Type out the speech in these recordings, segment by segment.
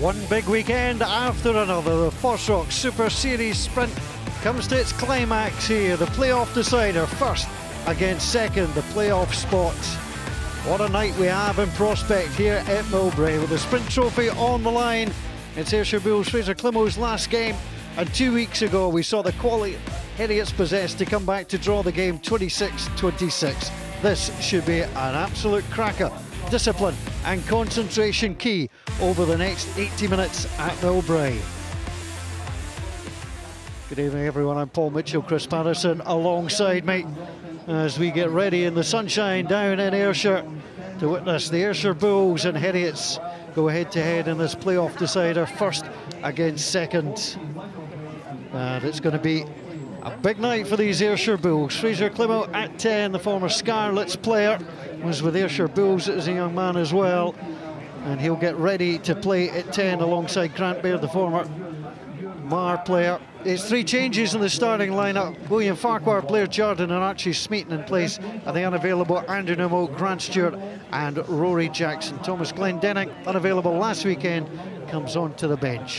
One big weekend after another, the FOSROC Super Series Sprint comes to its climax here. The playoff decider, first against second, the playoff spots. What a night we have in prospect here at Millbrae with the Sprint Trophy on the line. It's Ayrshire Bulls' Fraser Climo's last game, and 2 weeks ago we saw the quality Heriot's possessed to come back to draw the game 26-26. This should be an absolute cracker. Discipline and concentration key over the next 80 minutes at Millbrae. Good evening everyone, I'm Paul Mitchell, Chris Patterson alongside me as we get ready in the sunshine down in Ayrshire to witness the Ayrshire Bulls and Heriots go head to head in this playoff decider, first against second. And it's going to be a big night for these Ayrshire Bulls. Fraser Climo at 10, the former Scarlets player, was with Ayrshire Bulls as a young man as well, and he'll get ready to play at 10 alongside Grant Baird, the former Mar player. It's three changes in the starting lineup. William Farquhar, Blair Jordan and Archie Smeaton in place, and the unavailable Andrew Nemo, Grant Stewart and Rory Jackson. Thomas Glendenning, unavailable last weekend, comes on to the bench.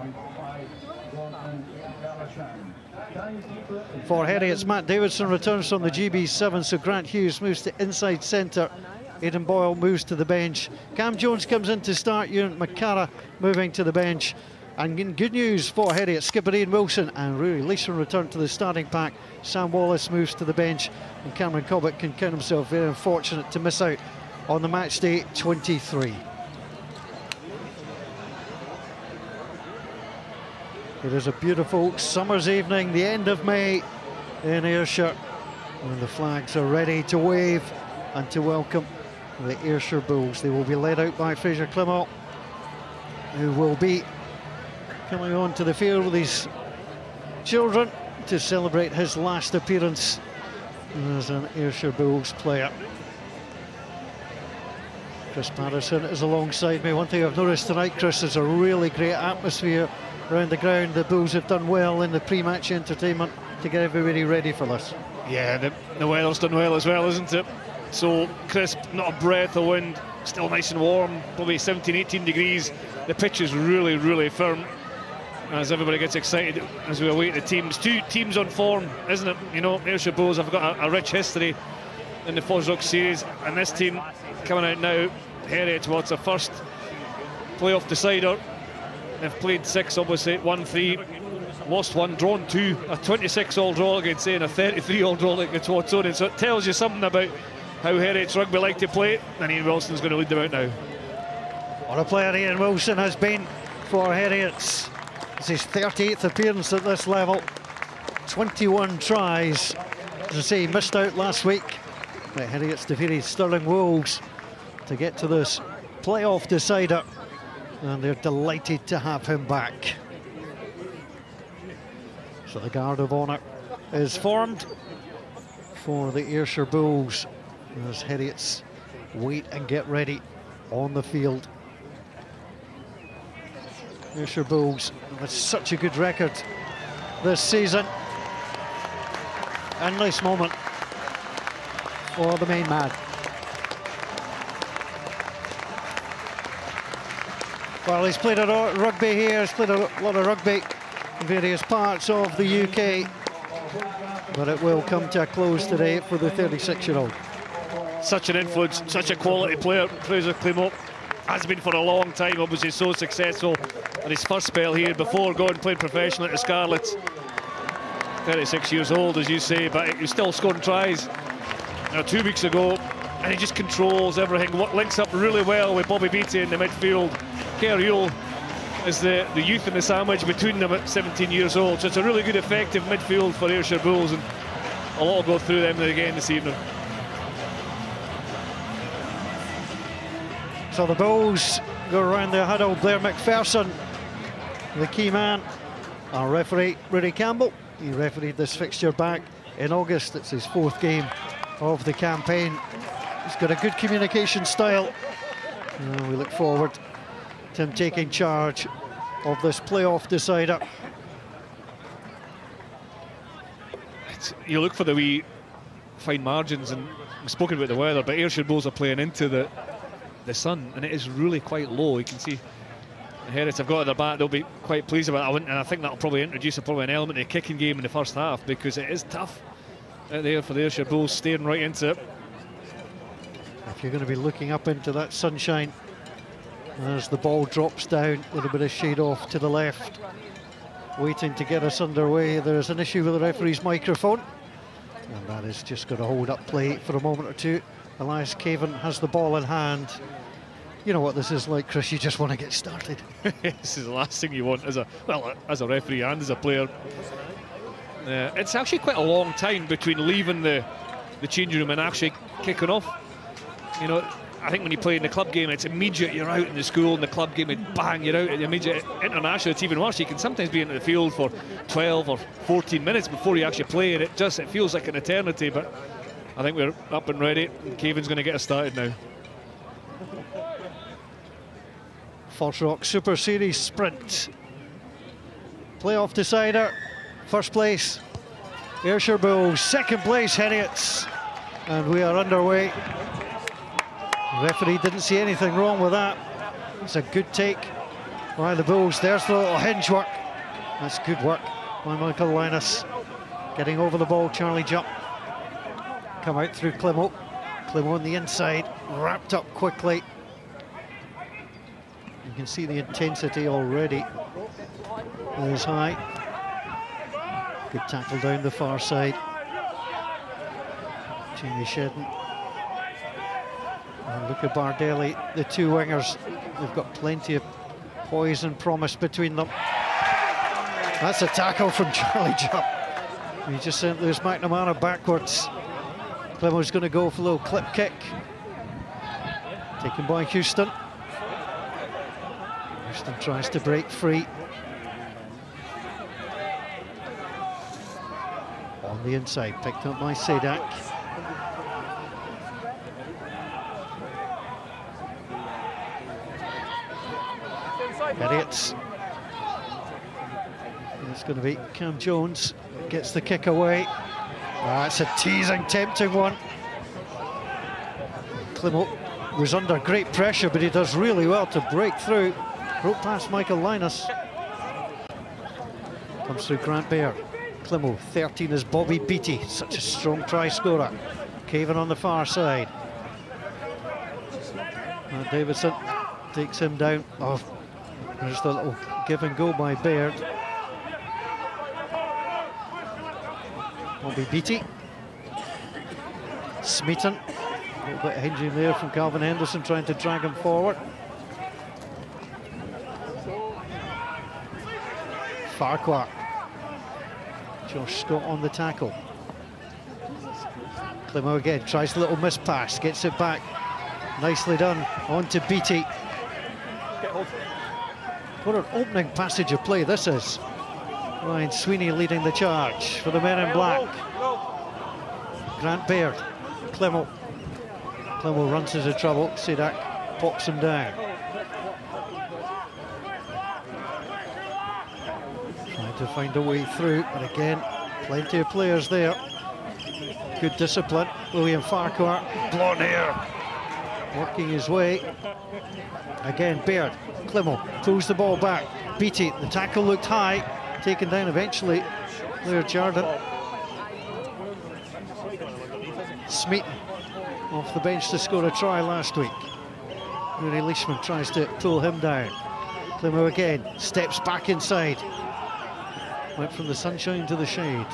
For Heriots, Matt Davidson returns from the GB7, so Grant Hughes moves to inside centre. Aidan Boyle moves to the bench. Cam Jones comes in to start. Ewan McCara moving to the bench. And good news for Heriot, skipper Ian Wilson and Rory Leeson return to the starting pack. Sam Wallace moves to the bench, and Cameron Cobbett can count himself very unfortunate to miss out on the match day 23. It is a beautiful summer's evening, the end of May in Ayrshire, and the flags are ready to wave and to welcome the Ayrshire Bulls. They will be led out by Fraser Climo, who will be coming on to the field with his children to celebrate his last appearance as an Ayrshire Bulls player. Chris Patterson is alongside me. One thing I've noticed tonight, Chris, is a really great atmosphere around the ground. The Bulls have done well in the pre-match entertainment to get everybody ready for this. Yeah, the weather's done well as well, isn't it? So crisp, not a breath of wind, still nice and warm, probably 17, 18 degrees. The pitch is really, really firm as everybody gets excited as we await the teams. Two teams on form, isn't it? You know, Ayrshire Bulls have got a rich history in the FOSROC series, and this team coming out now, Heriot, well, it's a first playoff decider. They've played 6, obviously, won 3, lost 1, drawn 2, a 26-all draw against a 33-all draw against Watson. So it tells you something about how Heriot's rugby like to play, and Ian Wilson's going to lead them out now. What a player Ian Wilson has been for Heriots. It's his 38th appearance at this level, 21 tries. As I say, he missed out last week, but Heriots defeated Stirling Wolves to get to this playoff decider, and they're delighted to have him back. So the Guard of Honour is formed for the Ayrshire Bulls as Heriots wait and get ready on the field. Ayrshire Bulls with such a good record this season. And nice moment for the main man. Well, he's played a lot of rugby here, he's played a lot of rugby in various parts of the UK, but it will come to a close today for the 36-year-old. Such an influence, such a quality player, Fraser Climo. Has been for a long time, obviously so successful in his first spell here before going playing professional at the Scarlets. 36 years old, as you say, but he's still scoring tries. Now, 2 weeks ago, and he just controls everything. What links up really well with Bobby Beattie in the midfield. Heriot is the youth in the sandwich between them at 17 years old. So it's a really good, effective midfield for Ayrshire Bulls, and a lot will go through them again this evening. So the Bulls go around the huddle. Blair McPherson, the key man. Our referee, Rudy Campbell, he refereed this fixture back in August. It's his 4th game of the campaign. He's got a good communication style. We look forward to him taking charge of this playoff decider. You look for the wee fine margins, and we've spoken about the weather, but Ayrshire Bulls are playing into the sun, and it is really quite low. You can see Heriot have got at their back, they'll be quite pleased about it. And I think that'll probably introduce an element of the kicking game in the first half, because it is tough out there for the Ayrshire Bulls, staring right into it. If you're going to be looking up into that sunshine, as the ball drops down, a little bit of shade off to the left, waiting to get us underway, there's an issue with the referee's microphone, and that is just going to hold up play for a moment or two. Elias Cavan has the ball in hand. You know what this is like, Chris, you just want to get started. This is the last thing you want as a referee and as a player. It's actually quite a long time between leaving the changing room and actually kicking off. You know, I think when you play in the club game, it's immediate, you're out in the school, in the club game, and bang, you're out. In the immediate international, it's even worse. You can sometimes be into the field for 12 or 14 minutes before you actually play, and it feels like an eternity. But I think we're up and ready, and Cavan's going to get us started now. FOSROC Super Series Sprint. Playoff decider. First place, Ayrshire Bulls. Second place, Heriots. And we are underway. The referee didn't see anything wrong with that. It's a good take by the Bulls. There's the little hinge work. That's good work by Michael Linus. Getting over the ball, Charlie Jupp. Come out through Climo. Climo on the inside, wrapped up quickly. You can see the intensity already is high. Good tackle down the far side. Jamie Shedden and Luca Bardelli, the two wingers, they've got plenty of poise and promise between them. That's a tackle from Charlie Jupp. He just sent Lewis McNamara backwards. Clemo's going to go for a little clip kick. Taken by Houston. Houston tries to break free. On the inside, picked up by Sedak. Heriot. It's going to be Cam Jones. Gets the kick away. That's a teasing, tempting one. Climo was under great pressure, but he does really well to break through. Broke past Michael Linus. Comes through Grant Baird. Climo, 13 is Bobby Beattie, such a strong try scorer. Cavan on the far side. Matt Davidson takes him down. Oh, there's the little give and go by Baird. Bobby Beattie. Smeaton. A little bit of hinging there from Calvin Henderson, trying to drag him forward. Farquhar. Josh Scott on the tackle. Climo again, tries a little miss pass, gets it back. Nicely done, on to Beattie. What an opening passage of play this is. Ryan Sweeney leading the charge for the men in black. Grant Baird, Climo. Climo runs into trouble, Sedak pops him down. Trying to find a way through, but again, plenty of players there. Good discipline. William Farquhar, blonde hair, working his way. Again, Baird, Climo pulls the ball back. Beattie, the tackle looked high, taken down eventually. Blair Jordan. Smeaton off the bench to score a try last week. Rooney Leishman tries to pull him down. Climo again, steps back inside. Went from the sunshine to the shade.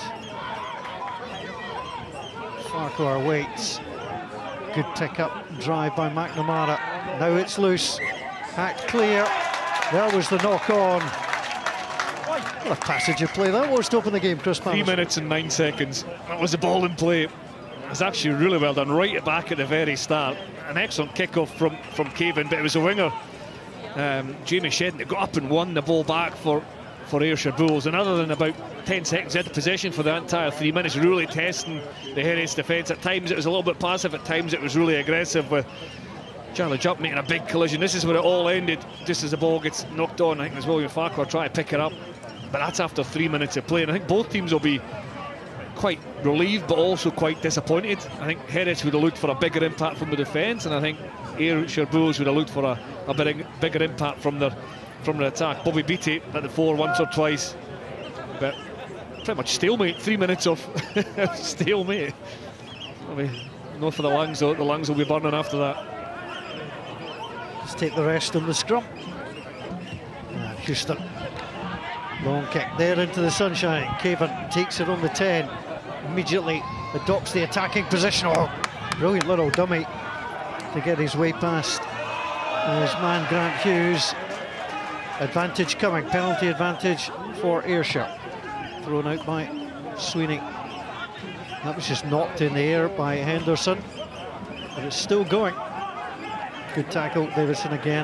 Farquhar waits. Good pick-up drive by McNamara. Now it's loose. Hacked clear. There was the knock-on. What a passage of play that was to open the game, Chris Palmer. 3 minutes and 9 seconds. That was the ball in play. It was actually really well done, right back at the very start. An excellent kick-off from Cavan, but it was a winger, Jamie Shedden, that got up and won the ball back for Ayrshire Bulls. And other than about 10 seconds into possession for the entire 3 minutes, really testing the Heriot's defence. At times it was a little bit passive, at times it was really aggressive, with Charlie Jupp making a big collision. This is where it all ended, just as the ball gets knocked on. I think it was William Farquhar trying to pick it up, but that's after 3 minutes of play. And I think both teams will be quite relieved, but also quite disappointed. I think Heriot would have looked for a bigger impact from the defence, and I think Ayrshire Bulls would have looked for a bigger impact from their from the attack. Bobby Beattie at the fore once or twice, but pretty much stalemate. 3 minutes of stalemate. I mean, no for the lungs, though. The lungs will be burning after that. Let's take the rest on the scrum. Houston, long kick there into the sunshine. Cavan takes it on the 10, immediately adopts the attacking position. Oh, brilliant little dummy to get his way past his man Grant Hughes. Advantage coming, penalty advantage for Ayrshire. Thrown out by Sweeney. That was just knocked in the air by Henderson, but it's still going. Good tackle, Davison again.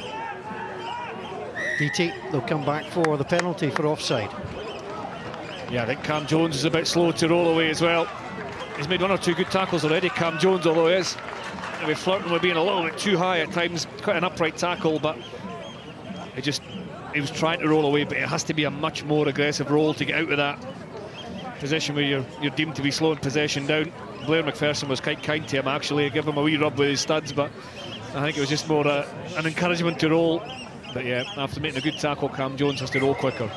DT, they'll come back for the penalty for offside. Yeah, I think Cam Jones is a bit slow to roll away as well. He's made 1 or 2 good tackles already, Cam Jones, although he is maybe flirting with being a little bit too high at times. Quite an upright tackle, but he was trying to roll away, but it has to be a much more aggressive roll to get out of that position where you're deemed to be slowing possession down. Blair McPherson was quite kind to him, actually, give him a wee rub with his studs, but I think it was just more an encouragement to roll. But yeah, after making a good tackle, Cam Jones has to roll quicker.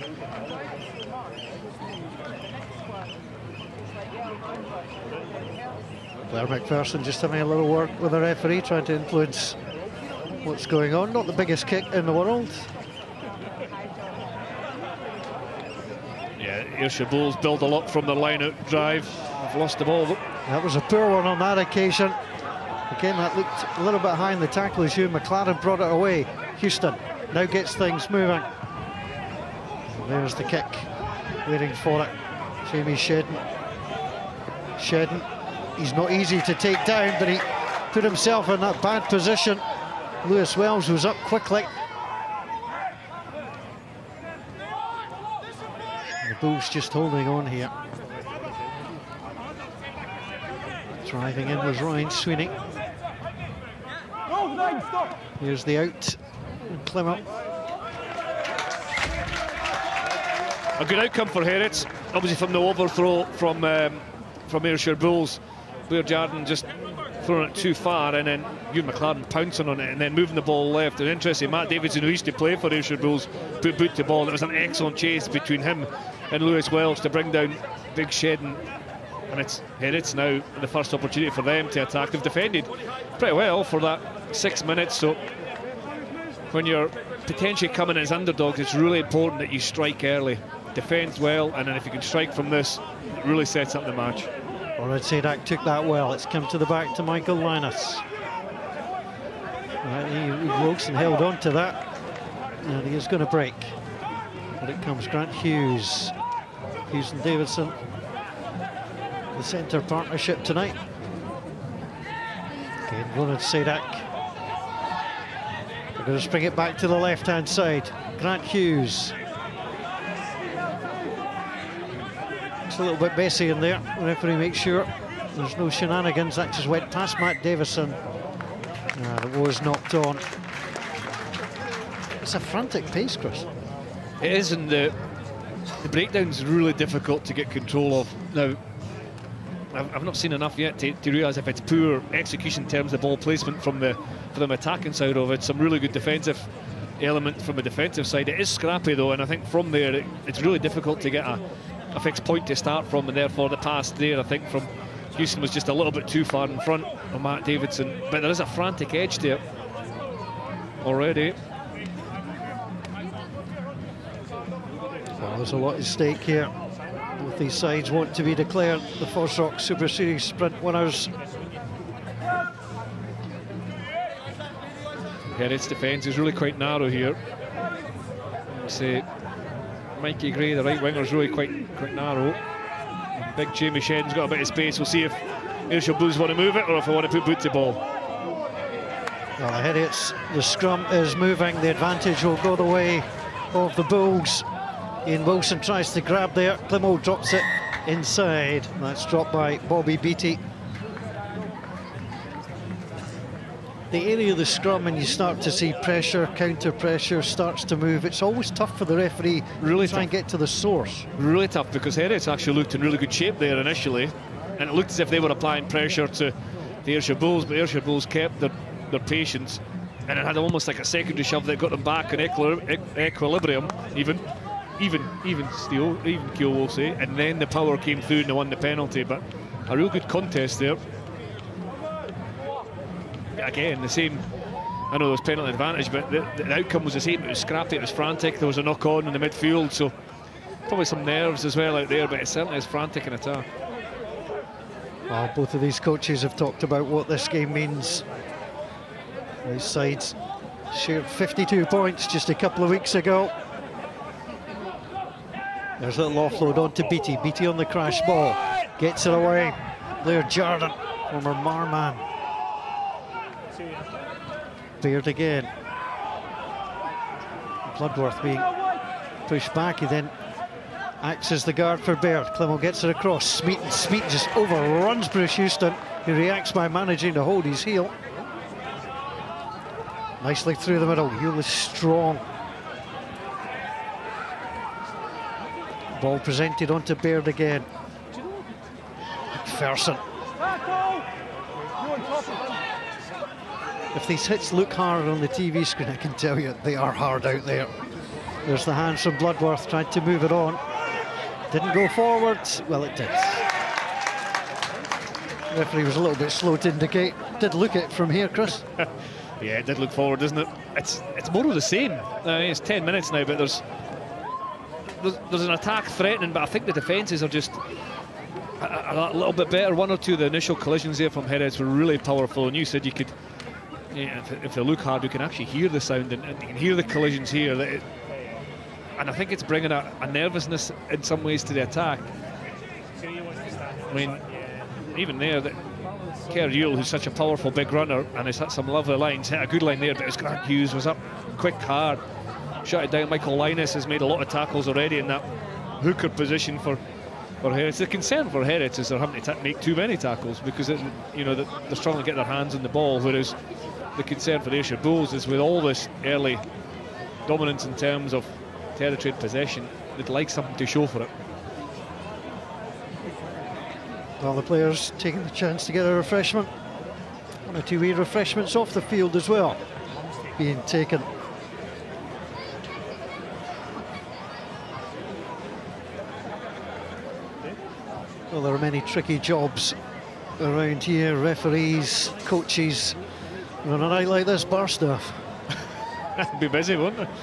Blair McPherson just having a little work with the referee, trying to influence what's going on. Not the biggest kick in the world. Yeah, Ayrshire Bulls build a lot from their line-out drive. I've lost the ball. That was a poor one on that occasion. Again, that looked a little bit high in the tackle as Hugh McLaren brought it away. Houston now gets things moving. And there's the kick, waiting for it. Jamie Shedden. Shedden, he's not easy to take down, but he put himself in that bad position. Lewis Wells was up quickly. The Bulls just holding on here. Driving in was Ryan Sweeney. Here's the out. And Clement. A good outcome for Heriot, obviously from the overthrow from Ayrshire Bulls. Blair Jardine just throwing it too far, and then Hugh McLaren pouncing on it and then moving the ball left. And interesting, Matt Davidson, who used to play for Ayrshire Bulls, put boot to ball. And it was an excellent chase between him and Lewis Wells to bring down Big Shedden. And it's Heriot's now the first opportunity for them to attack. They've defended pretty well for that 6 minutes, so when you're potentially coming as underdogs, it's really important that you strike early, defend well, and then if you can strike from this, it really sets up the match. I'd say Dak took that well. It's come to the back to Michael Linus. Wilson held on to that, and he is going to break. But it comes Grant Hughes. Hughes and Davidson, the centre partnership tonight. Again, Ronald Sadak. They're going to spring it back to the left-hand side. Grant Hughes. It's a little bit messy in there. The referee makes sure there's no shenanigans. That just went past Matt Davison. It was knocked on. It's a frantic pace, Chris. It is, and the breakdown's really difficult to get control of. Now, I've not seen enough yet to realise if it's poor execution in terms of ball placement from the attacking side of it. Some really good defensive element from the defensive side. It is scrappy though, and I think from there it's really difficult to get a fixed point to start from, and therefore the pass there, I think, from Houston was just a little bit too far in front of Matt Davidson. But there is a frantic edge to it already. Well, there's a lot at stake here. Both these sides want to be declared the FOSROC Super Series Sprint winners. Heriot's defence is really quite narrow here. Say Mikey Gray, the right winger, is really quite narrow. And big Jamie Shedden's got a bit of space. We'll see if Ayrshire Bulls want to move it or if they want to put boot to ball. Well, Heriot's, the scrum is moving. The advantage will go the way of the Bulls. Ian Wilson tries to grab there. Clement drops it inside. That's dropped by Bobby Beattie. The area of the scrum, and you start to see pressure, counter pressure starts to move. It's always tough for the referee to try and get to the source. Really tough, because Heriot's actually looked in really good shape there initially, and it looked as if they were applying pressure to the Ayrshire Bulls, but Ayrshire Bulls kept their patience and it had almost like a secondary shove that got them back in equilibrium, even keel, we'll say, and then the power came through and they won the penalty. But a real good contest there. Again, the same. I know there was penalty advantage, but the outcome was the same. It was scrappy, it was frantic. There was a knock-on in the midfield, so probably some nerves as well out there, but it certainly is frantic in attack. Well, both of these coaches have talked about what this game means. These sides shared 52 points just a couple of weeks ago. There's a little offload onto Beattie. Beattie on the crash ball. Gets it away. There, Jordan, former Marman. Baird again. Bloodworth being pushed back. He then acts as the guard for Baird. Clemmell gets it across. Smeaton just overruns Bruce Houston, who reacts by managing to hold his heel. Nicely through the middle. Yule is strong. Ball presented onto Baird again. McPherson. If these hits look hard on the TV screen, I can tell you they are hard out there. There's the hands from Bloodworth, tried to move it on. Didn't go forward. Well, it did. The referee was a little bit slow to indicate. Did look at it from here, Chris. Yeah, it did look forward, doesn't it? It's more of the same. It's 10 minutes now, but there's an attack threatening, but I think the defences are just a little bit better. One or two of the initial collisions there from Heriot were really powerful, and you said you could, if they look hard, you can actually hear the sound, and you can hear the collisions here. And I think it's bringing a nervousness in some ways to the attack. I mean, even there, Kerr Yule, who's such a powerful big runner and has hit some lovely lines, hit a good line there, but his Grant Hughes was up quick, hard, shut it down. Michael Linus has made a lot of tackles already in that hooker position for Heriot. The concern for Heriot is they're having to make too many tackles because they're struggling to get their hands on the ball, whereas the concern for the Ayrshire Bulls is with all this early dominance in terms of territory and possession, they'd like something to show for it. Well, the players taking the chance to get a refreshment. 1 or 2 wee refreshments off the field as well being taken. Well, there are many tricky jobs around here. Referees, coaches. On a night like this, bar staff. Be busy, won't it?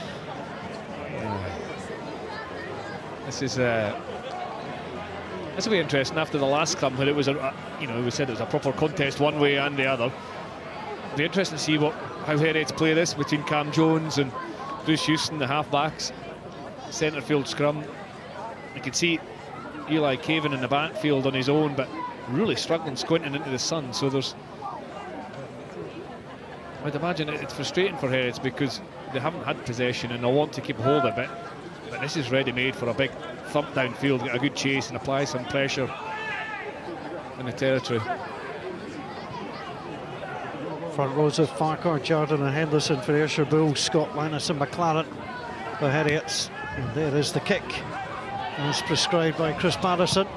This will be interesting after the last scrum, where it was we said it was a proper contest one way and the other. It'll be interesting to see how Heriot's play this between Cam Jones and Bruce Houston, the half-backs. Centre field scrum. You can see Eli Caven in the backfield on his own, but really struggling, squinting into the sun. So I'd imagine it's frustrating for Heriot because they haven't had possession and they'll want to keep hold of it. But this is ready-made for a big thump downfield, get a good chase and apply some pressure in the territory. Front rows of Farquhar, Jordan and Henderson for Ayrshire Bulls, Scott Linus and McLaren for Heriots. And there is the kick, as prescribed by Chris Patterson.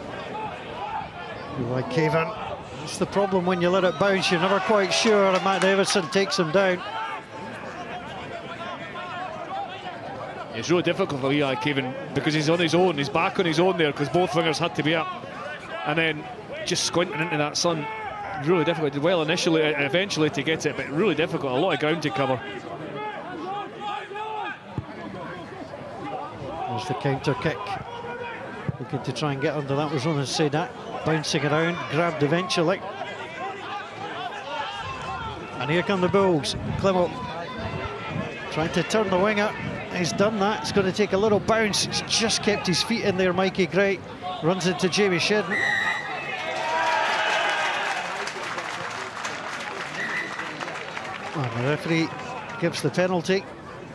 Like Cavan. That's the problem when you let it bounce, you're never quite sure, and Matt Davidson takes him down. It's really difficult for Eli Caven because he's on his own, he's back on his own there because both wingers had to be up, and then just squinting into that sun, really difficult. Well, initially, eventually to get it, but really difficult, a lot of ground to cover. There's the counter kick, looking to try and get under that was Ronan Sedak, bouncing around, grabbed eventually. And here come the Bulls. Clemmell trying to turn the winger. He's done that. It's going to take a little bounce. He's just kept his feet in there, Mikey Gray. Runs into Jamie Shedden. And the referee gives the penalty.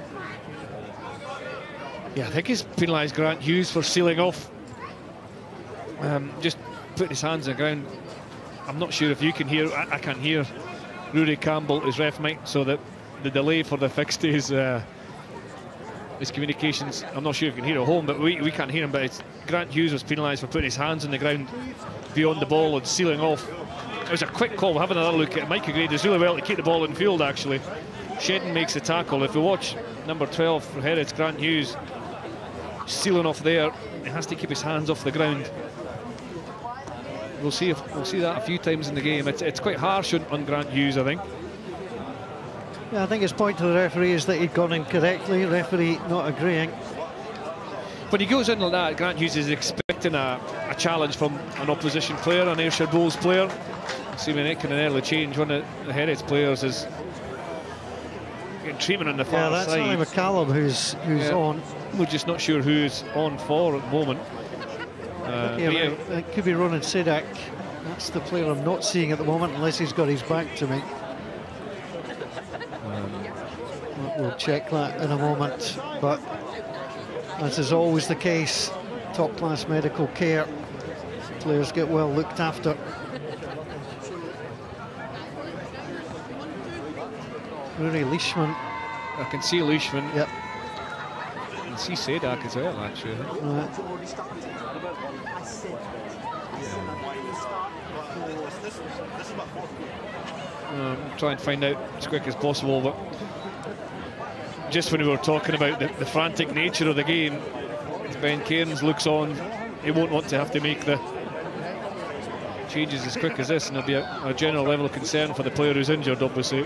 Yeah, I think he's penalised Grant Hughes for sealing off. Just putting his hands on the ground. I'm not sure if you can hear. I can't hear Rory Campbell, his ref mic, so that the delay for the fixed is his communications. I'm not sure if you can hear at home, but we can't hear him. But Grant Hughes was penalised for putting his hands on the ground beyond the ball and sealing off. It was a quick call. We'll have another look at it. Mikey Gray does really well to keep the ball in field, actually. Shedden makes the tackle. If we watch number 12 for Heriot's, Grant Hughes, sealing off there, he has to keep his hands off the ground. We'll see that a few times in the game. It's quite harsh on Grant Hughes, I think. Yeah, I think his point to the referee is that he'd gone incorrectly. Referee not agreeing. When he goes in like that, Grant Hughes is expecting a challenge from an opposition player, an Ayrshire Bulls player. See, when making an early change, one of the Heriot's players is getting treatment on the far that's side. Ali McCallum who's on. We're just not sure who's on for at the moment. It could be Ronan Sidak. That's the player I'm not seeing at the moment, unless he's got his back to me. We'll check that in a moment. But as is always the case, top-class medical care. Players get well looked after. Rory Leishman. I can see Leishman. Yep. I can see Sadak as well, actually. Try and find out as quick as possible, but just when we were talking about the frantic nature of the game, as Ben Cairns looks on, he won't want to have to make the changes as quick as this, and there'll be a general level of concern for the player who's injured, obviously.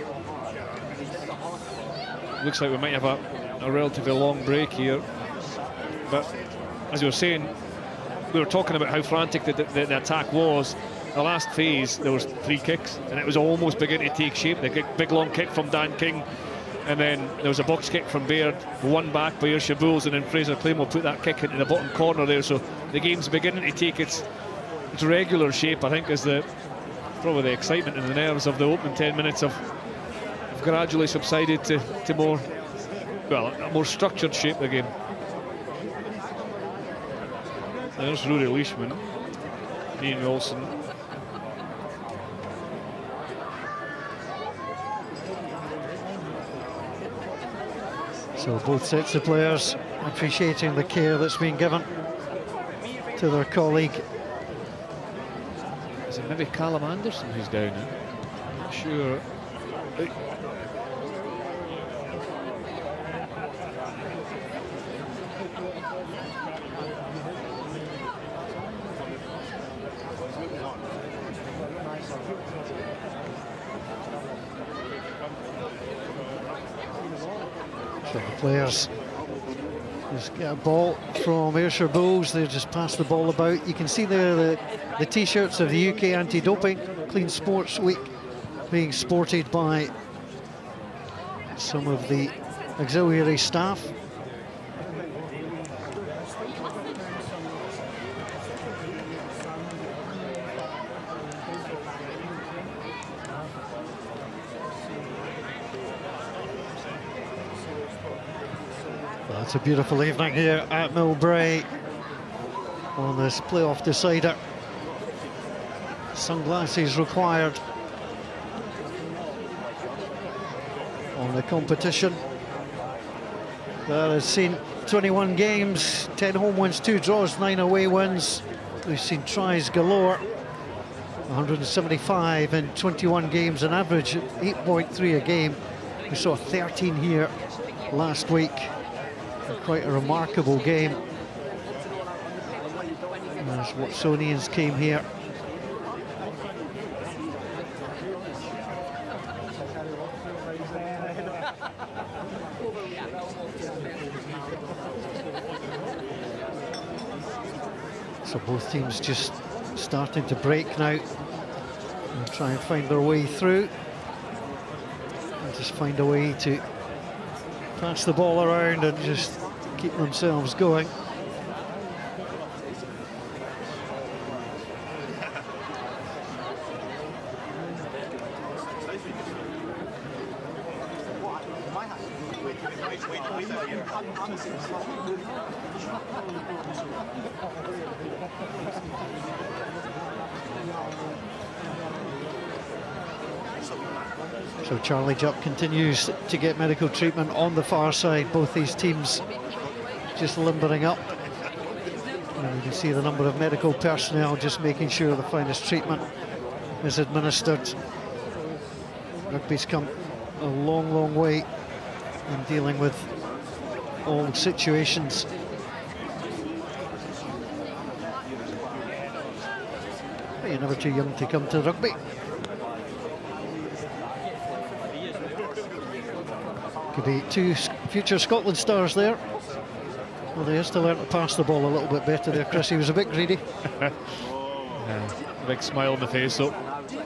Looks like we might have a relatively long break here, but as you were saying, we were talking about how frantic the attack was. The last phase, there was 3 kicks, and it was almost beginning to take shape. The big long kick from Dan King, and then there was a box kick from Baird, won back by Ayrshire Bulls, and then Fraser Claymore put that kick into the bottom corner there. So the game's beginning to take its regular shape, I think, as probably the excitement and the nerves of the opening 10 minutes have gradually subsided to a more structured shape of the game. There's Rory Leishman, Ian Wilson. So both sets of players appreciating the care that's been given to their colleague. Is it maybe Callum Anderson who's down now? I'm not sure. So the players just get a ball from Ayrshire Bulls. They just pass the ball about. You can see there the T-shirts of the UK Anti-Doping Clean Sports Week being sported by some of the auxiliary staff. It's a beautiful evening here at Millbrae on this playoff decider. Sunglasses required on the competition. That has seen 21 games, 10 home wins, 2 draws, 9 away wins. We've seen tries galore, 175 in 21 games, an average of 8.3 a game. We saw 13 here last week. Quite a remarkable game as Watsonians came here. So both teams just starting to break now and try and find their way through and just find a way to pass the ball around and just keep themselves going. So Charlie Jupp continues to get medical treatment on the far side. Both these teams just limbering up. And you can see the number of medical personnel just making sure the finest treatment is administered. Rugby's come a long, long way in dealing with all situations. But you're never too young to come to rugby. Could be two future Scotland stars there. Well, he has to learn to pass the ball a little bit better there, Chris. He was a bit greedy. Yeah, big smile on the face, so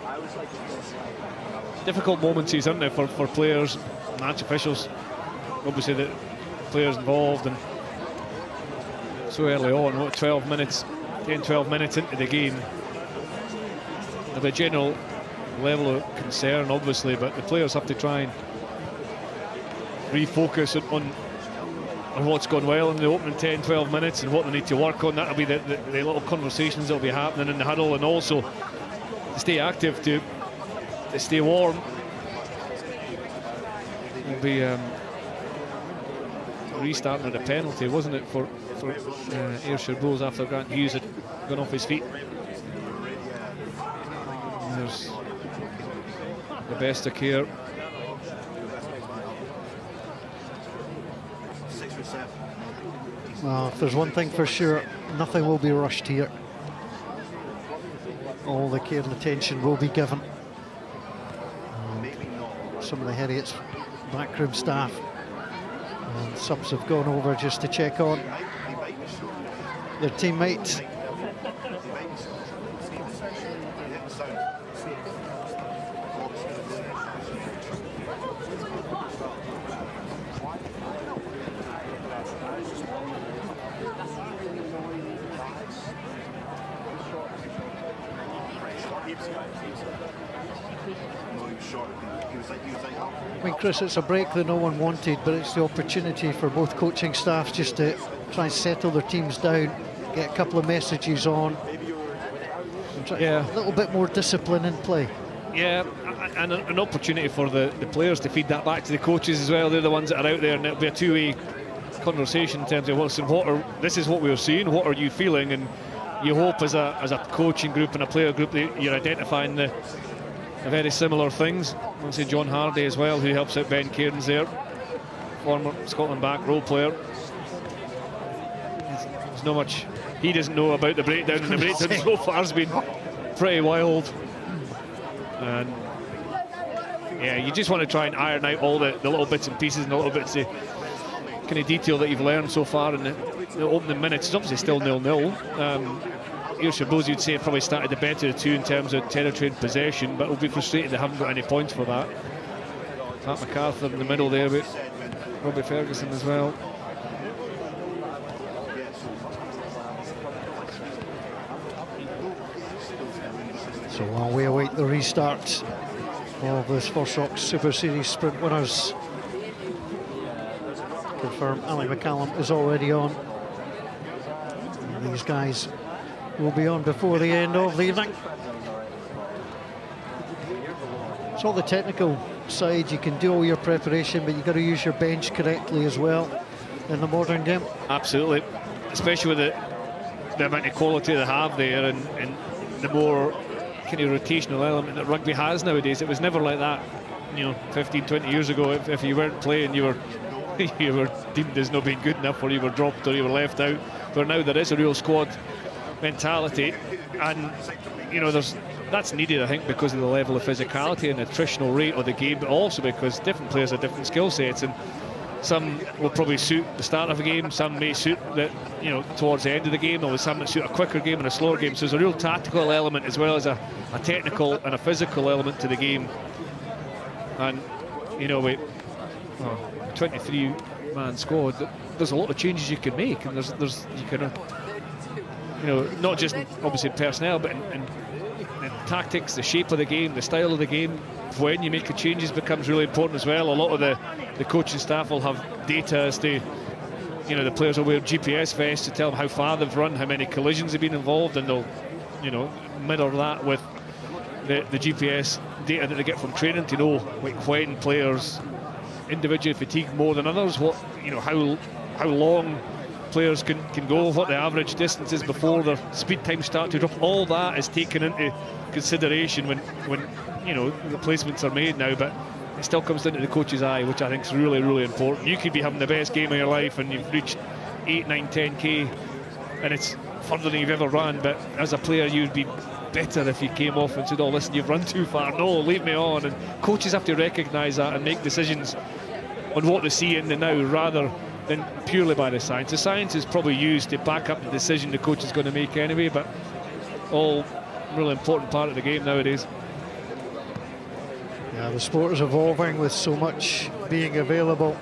difficult moments, isn't there, for players, match officials, obviously the players involved, and so early on, what, 12 minutes, 10-12 minutes into the game. There'll be a general level of concern, obviously, but the players have to try and refocus on what's gone well in the opening 10-12 minutes and what they need to work on. That'll be the little conversations that'll be happening in the huddle, and also to stay active, to stay warm. It'll be restarting at a penalty, wasn't it, for Ayrshire Bulls after Grant Hughes had gone off his feet. And there's the best of care. Well, if there's one thing for sure, nothing will be rushed here. All the care and attention will be given. Some of the Heriot's backroom staff and subs have gone over just to check on their teammates. I mean, Chris, it's a break that no one wanted, but it's the opportunity for both coaching staffs just to try and settle their teams down, get a couple of messages on, a little bit more discipline in play. Yeah, and an opportunity for the players to feed that back to the coaches as well. They're the ones that are out there, and it'll be a two-way conversation in terms of this is what we're seeing, what are you feeling, and you hope as a coaching group and a player group that you're identifying the very similar things. I'll say John Hardy as well, who helps out Ben Cairns there, former Scotland back row player. There's not much he doesn't know about the breakdown, and the breakdown so far has been pretty wild. And yeah, you just want to try and iron out all the little bits and pieces and the little bits of kind of detail that you've learned so far in the opening minutes. It's obviously still 0-0. Ayrshire Bulls, you'd say, have probably started the better of the two in terms of territory and possession, but will be frustrated they haven't got any points for that. Pat MacArthur in the middle there with Robbie Ferguson as well. So while we await the restart of this FOSROC Super Series Sprint winners, confirm Ali McCallum is already on. And these guys will be on before the end of the evening. So the technical side, you can do all your preparation, but you've got to use your bench correctly as well in the modern game. Absolutely, especially with the amount of quality they have there, and the more kind of rotational element that rugby has nowadays. It was never like that, 15, 20 years ago. If you weren't playing, you were you were deemed as not being good enough, or you were dropped, or you were left out. But now there is a real squad mentality, and that's needed, I think, because of the level of physicality and attritional rate of the game, but also because different players have different skill sets, and some will probably suit the start of a game, some may suit the towards the end of the game, or some that suit a quicker game and a slower game. So there's a real tactical element as well as a technical and a physical element to the game. And with 23-man squad, there's a lot of changes you can make, and there's you can not just obviously personnel, but in tactics, the shape of the game, the style of the game. When you make the changes becomes really important as well. A lot of the coaching staff will have data as to the players will wear GPS vests to tell them how far they've run, how many collisions have been involved, and they'll mirror that with the GPS data that they get from training to know when players individually fatigue more than others, how long players can go, what the average distance is before their speed times start to drop. All that is taken into consideration when the placements are made now. But it still comes down to the coach's eye, which I think is really, really important. You could be having the best game of your life and you've reached 8, 9, 10k, and it's further than you've ever run, but as a player you'd be better if you came off and said, oh listen, you've run too far, no, leave me on. And coaches have to recognise that and make decisions on what they see in the now rather than purely by the science. The science is probably used to back up the decision the coach is going to make anyway, but all really important part of the game nowadays. Yeah, the sport is evolving with so much being available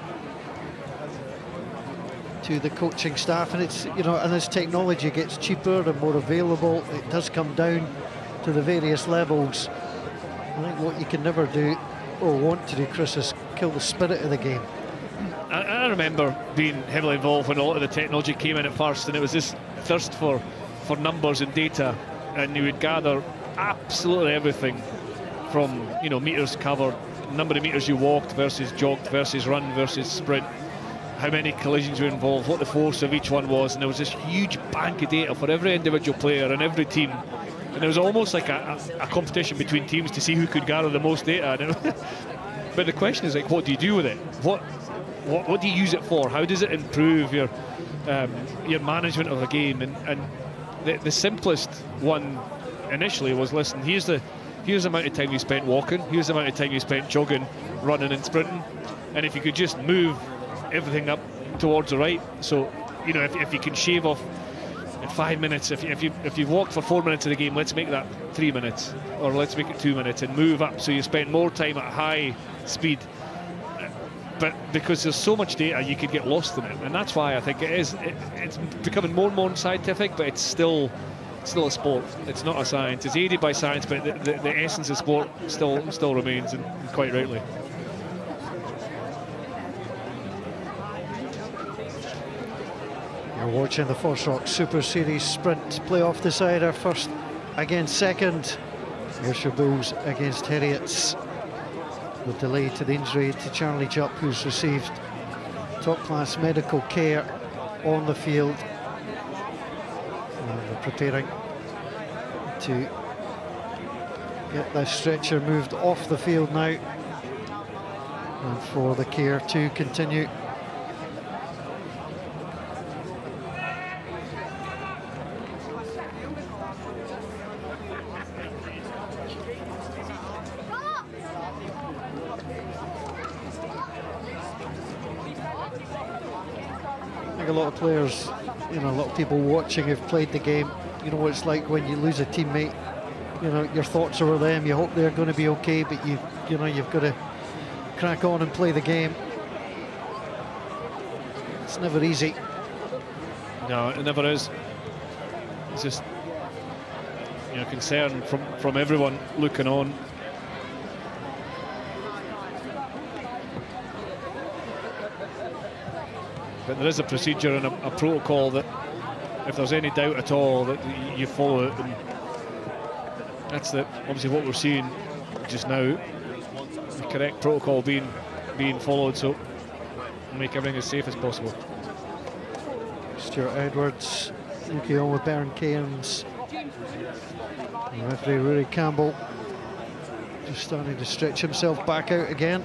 to the coaching staff, and it's, you know, and as technology gets cheaper and more available, it does come down to the various levels. I think what you can never do or want to do, Chris, is kill the spirit of the game. I remember being heavily involved when a lot of the technology came in at first, and it was this thirst for numbers and data, and you would gather absolutely everything from, you know, meters covered, number of meters you walked versus jogged versus run versus sprint, how many collisions were involved, what the force of each one was, and there was this huge bank of data for every individual player and every team, and it was almost like a competition between teams to see who could gather the most data. But the question is, like, what do you do with it? What do you use it for? How does it improve your management of a game? And the simplest one initially was, listen, here's the amount of time you spent walking, here's the amount of time you spent jogging, running and sprinting, and if you could just move everything up towards the right, so, you know, if you can shave off in 5 minutes, if you've walked for 4 minutes of the game, let's make that 3 minutes, or let's make it 2 minutes, and move up so you spend more time at high speed. But because there's so much data, you could get lost in it, and that's why I think it's becoming more and more scientific, but it's still a sport. It's not a science. It's aided by science, but the essence of sport still remains, and quite rightly. You're watching the FOSROC Super Series Sprint playoff decider. First against second, Ayrshire Bulls against Heriots. The delay to the injury to Charlie Jupp, who's received top-class medical care on the field. And they're preparing to get this stretcher moved off the field now, and for the care to continue. A lot of players, you know, a lot of people watching have played the game. You know what it's like when you lose a teammate. You know, your thoughts are with them. You hope they're going to be okay, but you know, you've got to crack on and play the game. It's never easy. No, it never is. It's just, you know, concern from everyone looking on. But there is a procedure and a protocol that, if there's any doubt at all, that you follow it, and that's obviously what we're seeing just now. The correct protocol being followed, so we'll make everything as safe as possible. Stuart Edwards looking on with Baron Cairns. And referee Rory Campbell just starting to stretch himself back out again.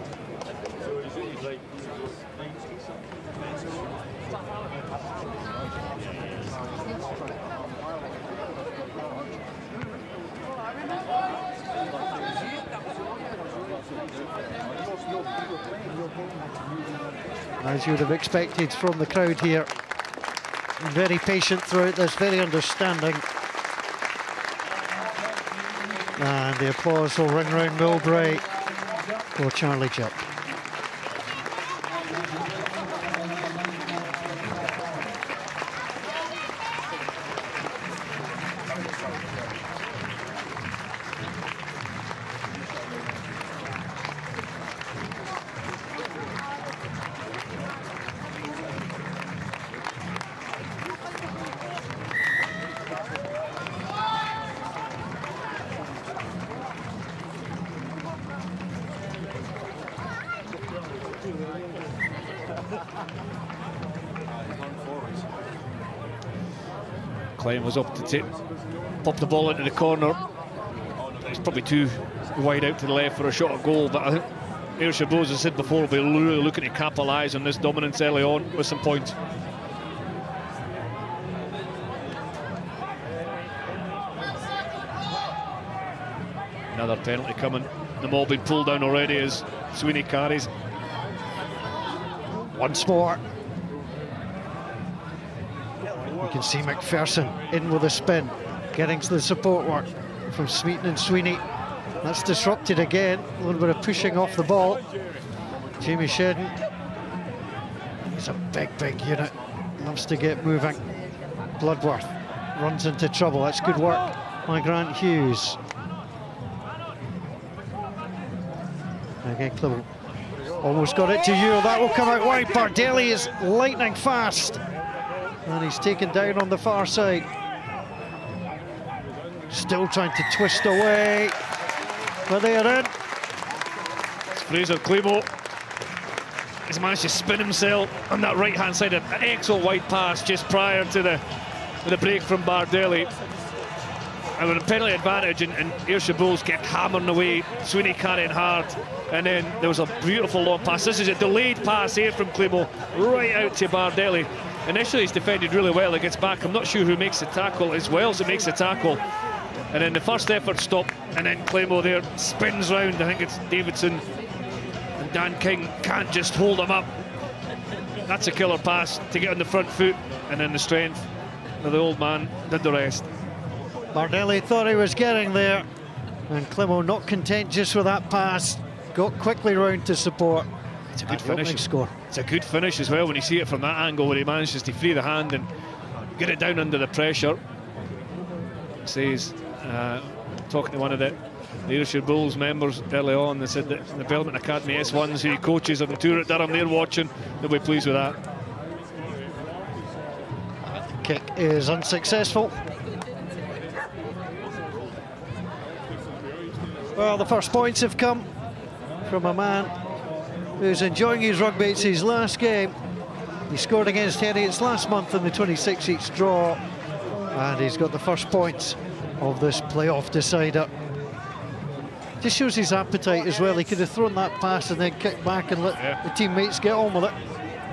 As you would have expected from the crowd here. Very patient throughout this, very understanding. And the applause will ring round Millbrae for Charlie Jupp. Klein was up to pop the ball into the corner. It's probably too wide out to the left for a shot at goal, but I think Ayrshire Bulls, as I said before, will be really looking to capitalise on this dominance early on with some points. Another penalty coming. The ball being pulled down already as Sweeney carries. Once more. You can see McPherson in with a spin, getting to the support work from Smeaton and Sweeney. That's disrupted again. A little bit of pushing off the ball. Jamie Shedden. He's a big unit. Loves to get moving. Bloodworth runs into trouble. That's good work by Grant Hughes. Again, Clibble almost got it to you. That will come out wide. Bardelli is lightning fast. And he's taken down on the far side. Still trying to twist away. But they are in. Fraser Climo has managed to spin himself on that right-hand side. An excellent wide pass just prior to the break from Bardelli. And with a penalty advantage, and Ayrshire Bulls kept hammering away, Sweeney carrying hard, and then there was a beautiful long pass. This is a delayed pass here from Climo, right out to Bardelli. Initially he's defended really well, it gets back. I'm not sure who makes the tackle. It's Wells that makes the tackle. And then the first effort stopped, and then Climo there spins round. I think it's Davidson, and Dan King can't just hold him up. That's a killer pass to get on the front foot, and then the strength of the old man did the rest. Bardelli thought he was getting there, and Climo not content just with that pass, got quickly round to support. It's a good finish. Score. It's a good finish as well when you see it from that angle where he manages to free the hand and get it down under the pressure. Says, talking to one of the Ayrshire Bulls members early on, they said that the Belmont Academy S1s who he coaches on the tour at Durham, they're watching, they'll be pleased with that. The kick is unsuccessful. Well, the first points have come from a man who's enjoying his rugby. It's his last game. He scored against Heriot's last month in the 26 each draw, and he's got the first points of this playoff decider. Just shows his appetite as well. He could have thrown that pass and then kicked back and let the teammates get on with it.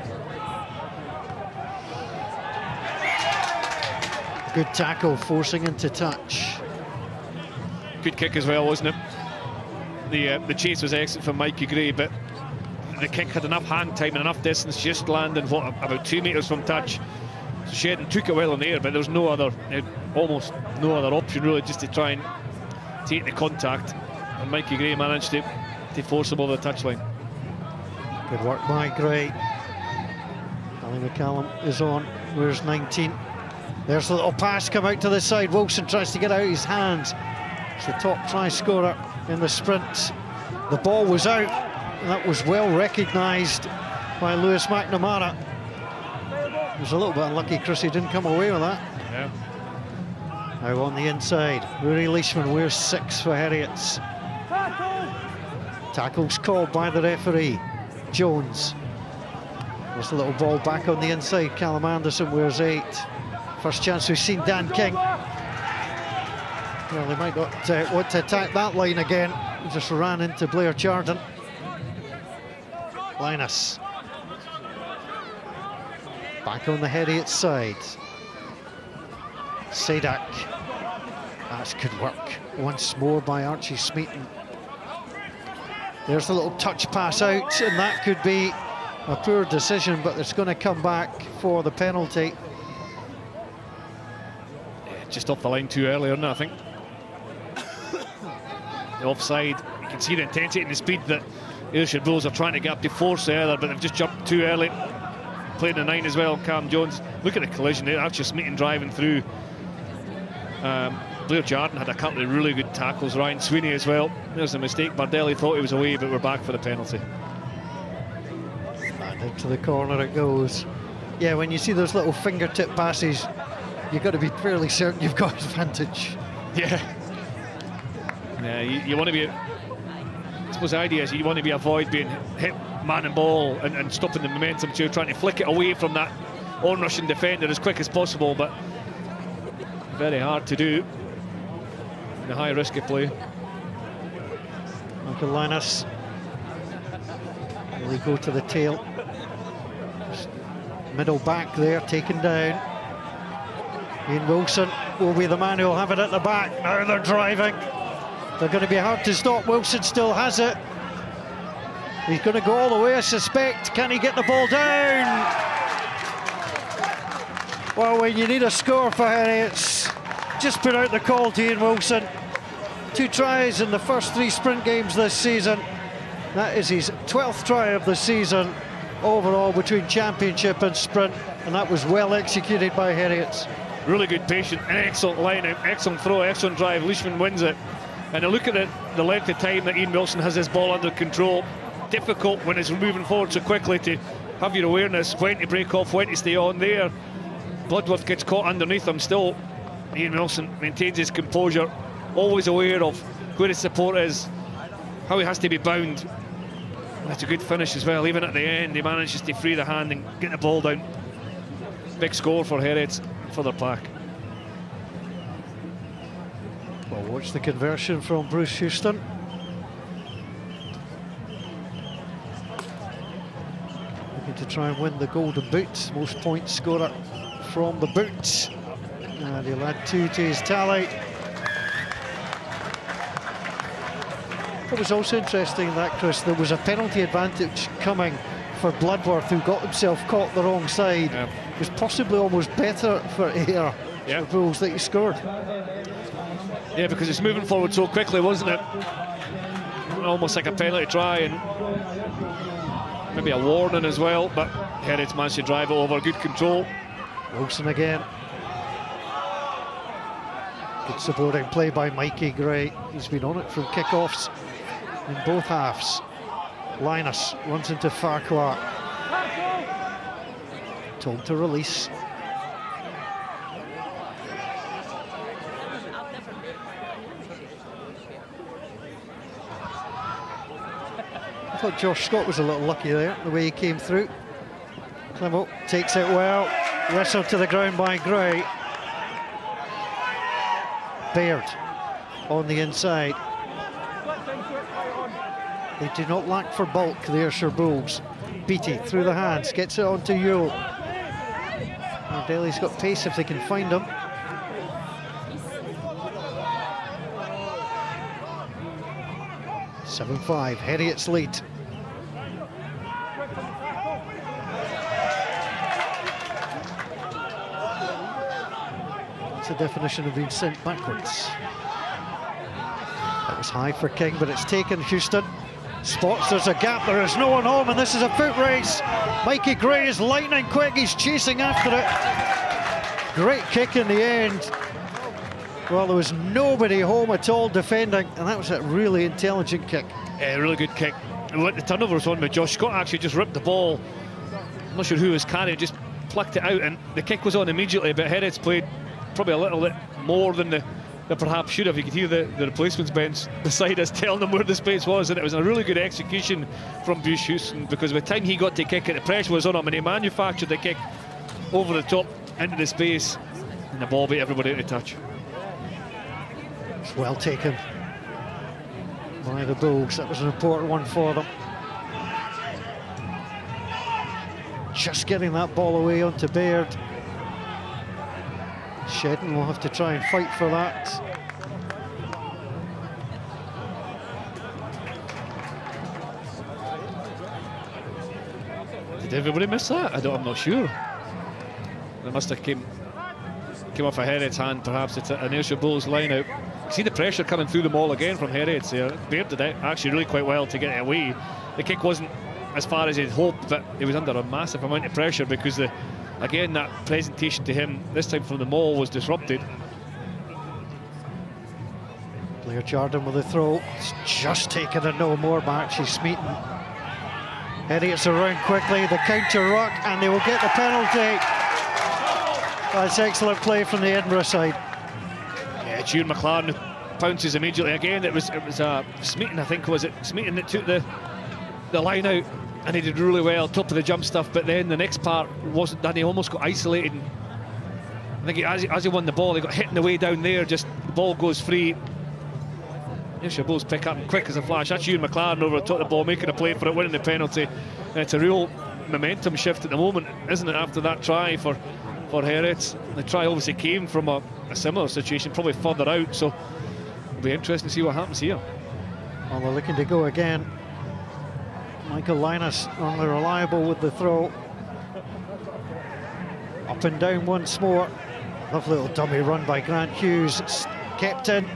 Good tackle, forcing into touch. Good kick as well, wasn't it? The chase was excellent from Mikey Gray, but the kick had enough hand time and enough distance, just landing about 2 metres from touch. So Shedden took it well in the air, but there was no other, almost no other option really, just to try and take the contact. And Mikey Gray managed to force him over the touchline. Good work by Gray. Ali McCallum is on. Where's 19? There's a little pass come out to the side. Wilson tries to get out his hands. It's the top try scorer in the sprint. The ball was out, and that was well recognised by Lewis McNamara. It was a little bit unlucky Chris he didn't come away with that. Yeah. Now on the inside, Rory Leishman wears 6 for Heriots. Tackles called by the referee. Jones. There's a little ball back on the inside. Callum Anderson wears 8. First chance we've seen Dan King. Well, they might not want to attack that line again. He just ran into Blair Chardon. Linus. Back on the Heriot side. Sadak. That's good work once more by Archie Smeaton. There's a little touch pass out, and that could be a poor decision, but it's going to come back for the penalty. Just off the line too early, isn't it, I think? The offside, you can see the intensity and the speed that Ayrshire Bulls are trying to get up to force there, but they've just jumped too early. Playing the 9 as well, Cam Jones. Look at the collision there, Archie Smeaton driving through. Blair Jardine had a couple of really good tackles, Ryan Sweeney as well. There's a mistake, Bardelli thought he was away, but we're back for the penalty. And into the corner it goes. Yeah, when you see those little fingertip passes, you've got to be fairly certain you've got advantage. Yeah. Yeah, you want to be, I suppose the idea is you want to avoid being hit man and ball and stopping the momentum, so you're trying to flick it away from that on-rushing defender as quick as possible, but very hard to do in a high risk of play. Michael Linus Will he go to the tail? Middle back there, taken down. Ian Wilson will be the man who will have it at the back. Now they're driving. They're going to be hard to stop. Wilson still has it. He's going to go all the way, I suspect. Can he get the ball down? Well, when you need a score for Heriot's, just put out the call to Ian Wilson. 2 tries in the first 3 sprint games this season. That is his 12th try of the season overall between championship and sprint, and that was well executed by Heriot's. Really good patient, an excellent line out, excellent throw, excellent drive. Leishman wins it. And a look at the length of time that Ian Wilson has his ball under control. Difficult when it's moving forward so quickly to have your awareness, when to break off, when to stay on there. Bloodworth gets caught underneath him still. Ian Wilson maintains his composure, always aware of where his support is, how he has to be bound. That's a good finish as well. Even at the end, he manages to free the hand and get the ball down. Big score for Heriot for their pack. Well, watch the conversion from Bruce Houston. Looking to try and win the golden boot. Most points scorer from the boot. And he'll add 2 to his tally. It was also interesting that, Chris, there was a penalty advantage coming for Bloodworth, who got himself caught the wrong side. Yeah. It was possibly almost better for Ayr, yeah, for Bulls, that he scored. Yeah, because it's moving forward so quickly, wasn't it? Almost like a penalty try, and maybe a warning as well, but Heriot managed to drive it over. Good control. Wilson again. Good supporting play by Mikey Gray. He's been on it from kickoffs in both halves. Linus runs into Farquhar. Told to release. I thought Josh Scott was a little lucky there, the way he came through. Clemo takes it well. Wrestled to the ground by Gray. Baird on the inside. They do not lack for bulk, the Ayrshire Bulls. Beattie through the hands, gets it on to Yule. Ardeli's got pace if they can find him. (7-5), Heriot's lead. That's the definition of being sent backwards. That was high for King, but it's taken. Houston spots there's a gap, there is no one home, and this is a foot race. Mikey Gray is lightning quick, he's chasing after it. Great kick in the end. Well, there was nobody home at all defending, and that was a really intelligent kick. Yeah, really good kick. And what the turnover was on, but Josh Scott actually just ripped the ball. I'm not sure who was carrying, just plucked it out, and the kick was on immediately, but Heriot's played probably a little bit more than they perhaps should have. You could hear the replacements bench beside us telling them where the space was, and it was a really good execution from Bruce Houston, because by the time he got to kick it, the pressure was on him, and he manufactured the kick over the top into the space, and the ball beat everybody out of touch. It's well taken by the Bulls. That was an important one for them. Just getting that ball away onto Baird. Shedden will have to try and fight for that. Did everybody miss that? I'm not sure. They must have came off a Heriot's hand, perhaps. It's an Ayrshire Bulls line out. You see the pressure coming through them all again from Heriot's there. Baird did it actually really quite well to get it away. The kick wasn't as far as he'd hoped, but he was under a massive amount of pressure because again, that presentation to him, this time from the maul, was disrupted. Blair Jordan with a throw. It's just taken a no more match. He's Smeaton. Heriot's around quickly, the counter ruck, and they will get the penalty. That's excellent play from the Edinburgh side. Yeah, Jude McLaren pounces immediately again. It was Smeaton, I think, was it Smeaton that took the line out, and he did really well, top of the jump stuff, but then the next part wasn't done. He almost got isolated. I think as he won the ball, he got hit in the way down there, just the ball goes free. Ayrshire Bulls pick up quick as a flash. That's Ewan McLaren over the top of the ball, making a play for it, winning the penalty. And it's a real momentum shift at the moment, isn't it, after that try for Heriot? The try obviously came from a similar situation, probably further out, so it'll be interesting to see what happens here. Well, they're looking to go again. Michael Linus only reliable with the throw. Up and down once more. Lovely little dummy run by Grant Hughes. It's kept in.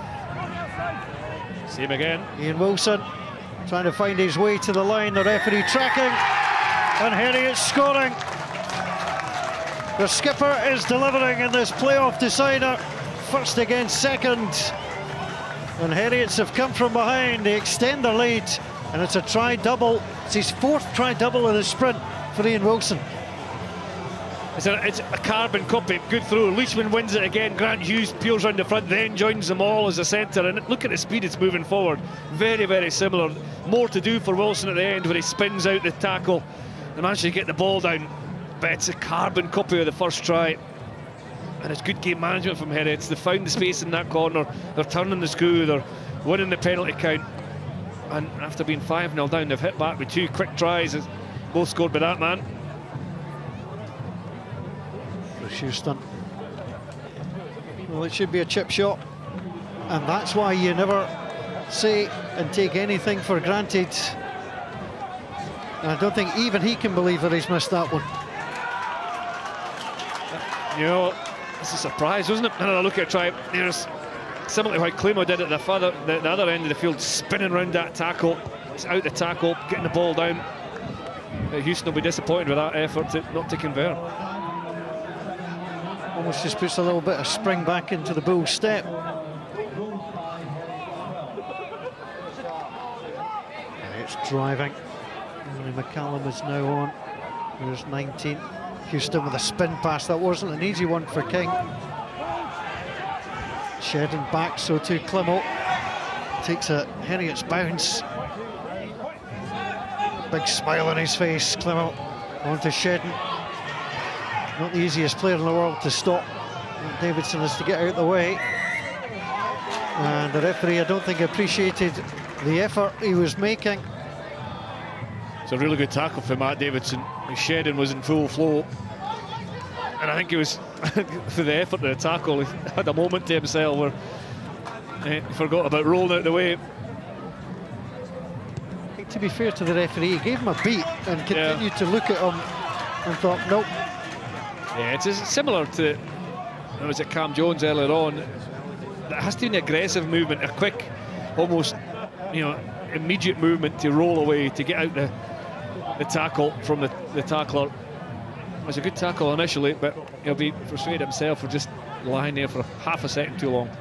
Same again. Ian Wilson trying to find his way to the line. The referee tracking. And Heriot scoring. The skipper is delivering in this playoff decider. First against second. And Heriots have come from behind. They extend the lead. And it's a try-double. It's his fourth try-double of the sprint for Ian Wilson. It's a carbon copy. Good throw. Leachman wins it again. Grant Hughes peels round the front, then joins them all as a centre. And look at the speed it's moving forward. Very, very similar. More to do for Wilson at the end where he spins out the tackle and manages to get the ball down. But it's a carbon copy of the first try. And it's good game management from Heriot. They found the space in that corner. They're turning the screw. They're winning the penalty count. And after being 5-0 down, they've hit back with two quick tries, both scored by that man. Houston. Well, it should be a chip shot, and that's why you never say and take anything for granted. And I don't think even he can believe that he's missed that one. You know, it's a surprise, wasn't it? Another look at a try. There's similar to how Claymore did at the other end of the field, spinning around that tackle. It's out the tackle, getting the ball down. Houston will be disappointed with that effort not to convert. Almost just puts a little bit of spring back into the Bulls' step. It's driving. McCallum is now on. There's 19. Houston with a spin pass. That wasn't an easy one for King. Shedden back, so too Clemmell. Takes a Heriot's bounce. Big smile on his face. Clemmell on to Shedden. Not the easiest player in the world to stop. What Davidson has to get out of the way. And the referee, I don't think, appreciated the effort he was making. It's a really good tackle for Matt Davidson. Shedden was in full flow. And I think he was, for the effort of the tackle, he had a moment to himself where he forgot about rolling out the way. I think, to be fair to the referee, he gave him a beat and continued to look at him and thought, nope. Yeah, it's similar to, was it Cam Jones earlier on? That has to be an aggressive movement, a quick, almost, immediate movement to roll away, to get out the tackle from the tackler. It was a good tackle initially, but he'll be frustrated himself for just lying there for half a second too long.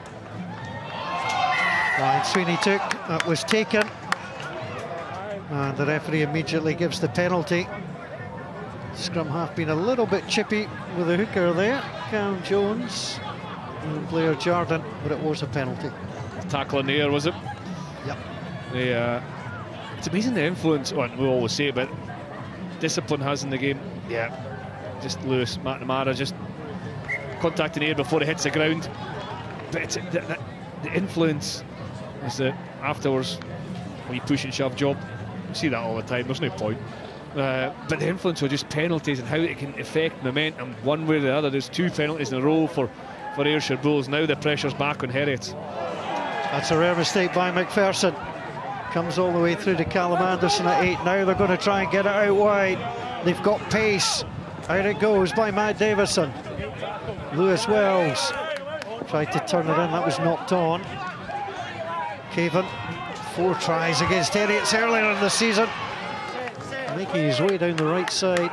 Ryan Sweeney took, that was taken. And the referee immediately gives the penalty. Scrum half been a little bit chippy with the hooker there, Cam Jones and Blair Jardine, but it was a penalty. Tackle in the air, was it? Yep. It's amazing the influence, we always say it, but discipline has in the game. Yeah, just Lewis McNamara just contact in the air before it hits the ground. But it's the influence is that afterwards, when you push and shove job, you see that all the time, there's no point. But the influence of just penalties and how it can affect momentum one way or the other. There's two penalties in a row for Ayrshire Bulls. Now the pressure's back on Heriot. That's a rare mistake by McPherson. Comes all the way through to Callum Anderson at 8. Now they're going to try and get it out wide. They've got pace. Out it goes by Matt Davison. Lewis Wells tried to turn it in. That was knocked on. Cavan, 4 tries against Heriots earlier in the season. Making his way down the right side.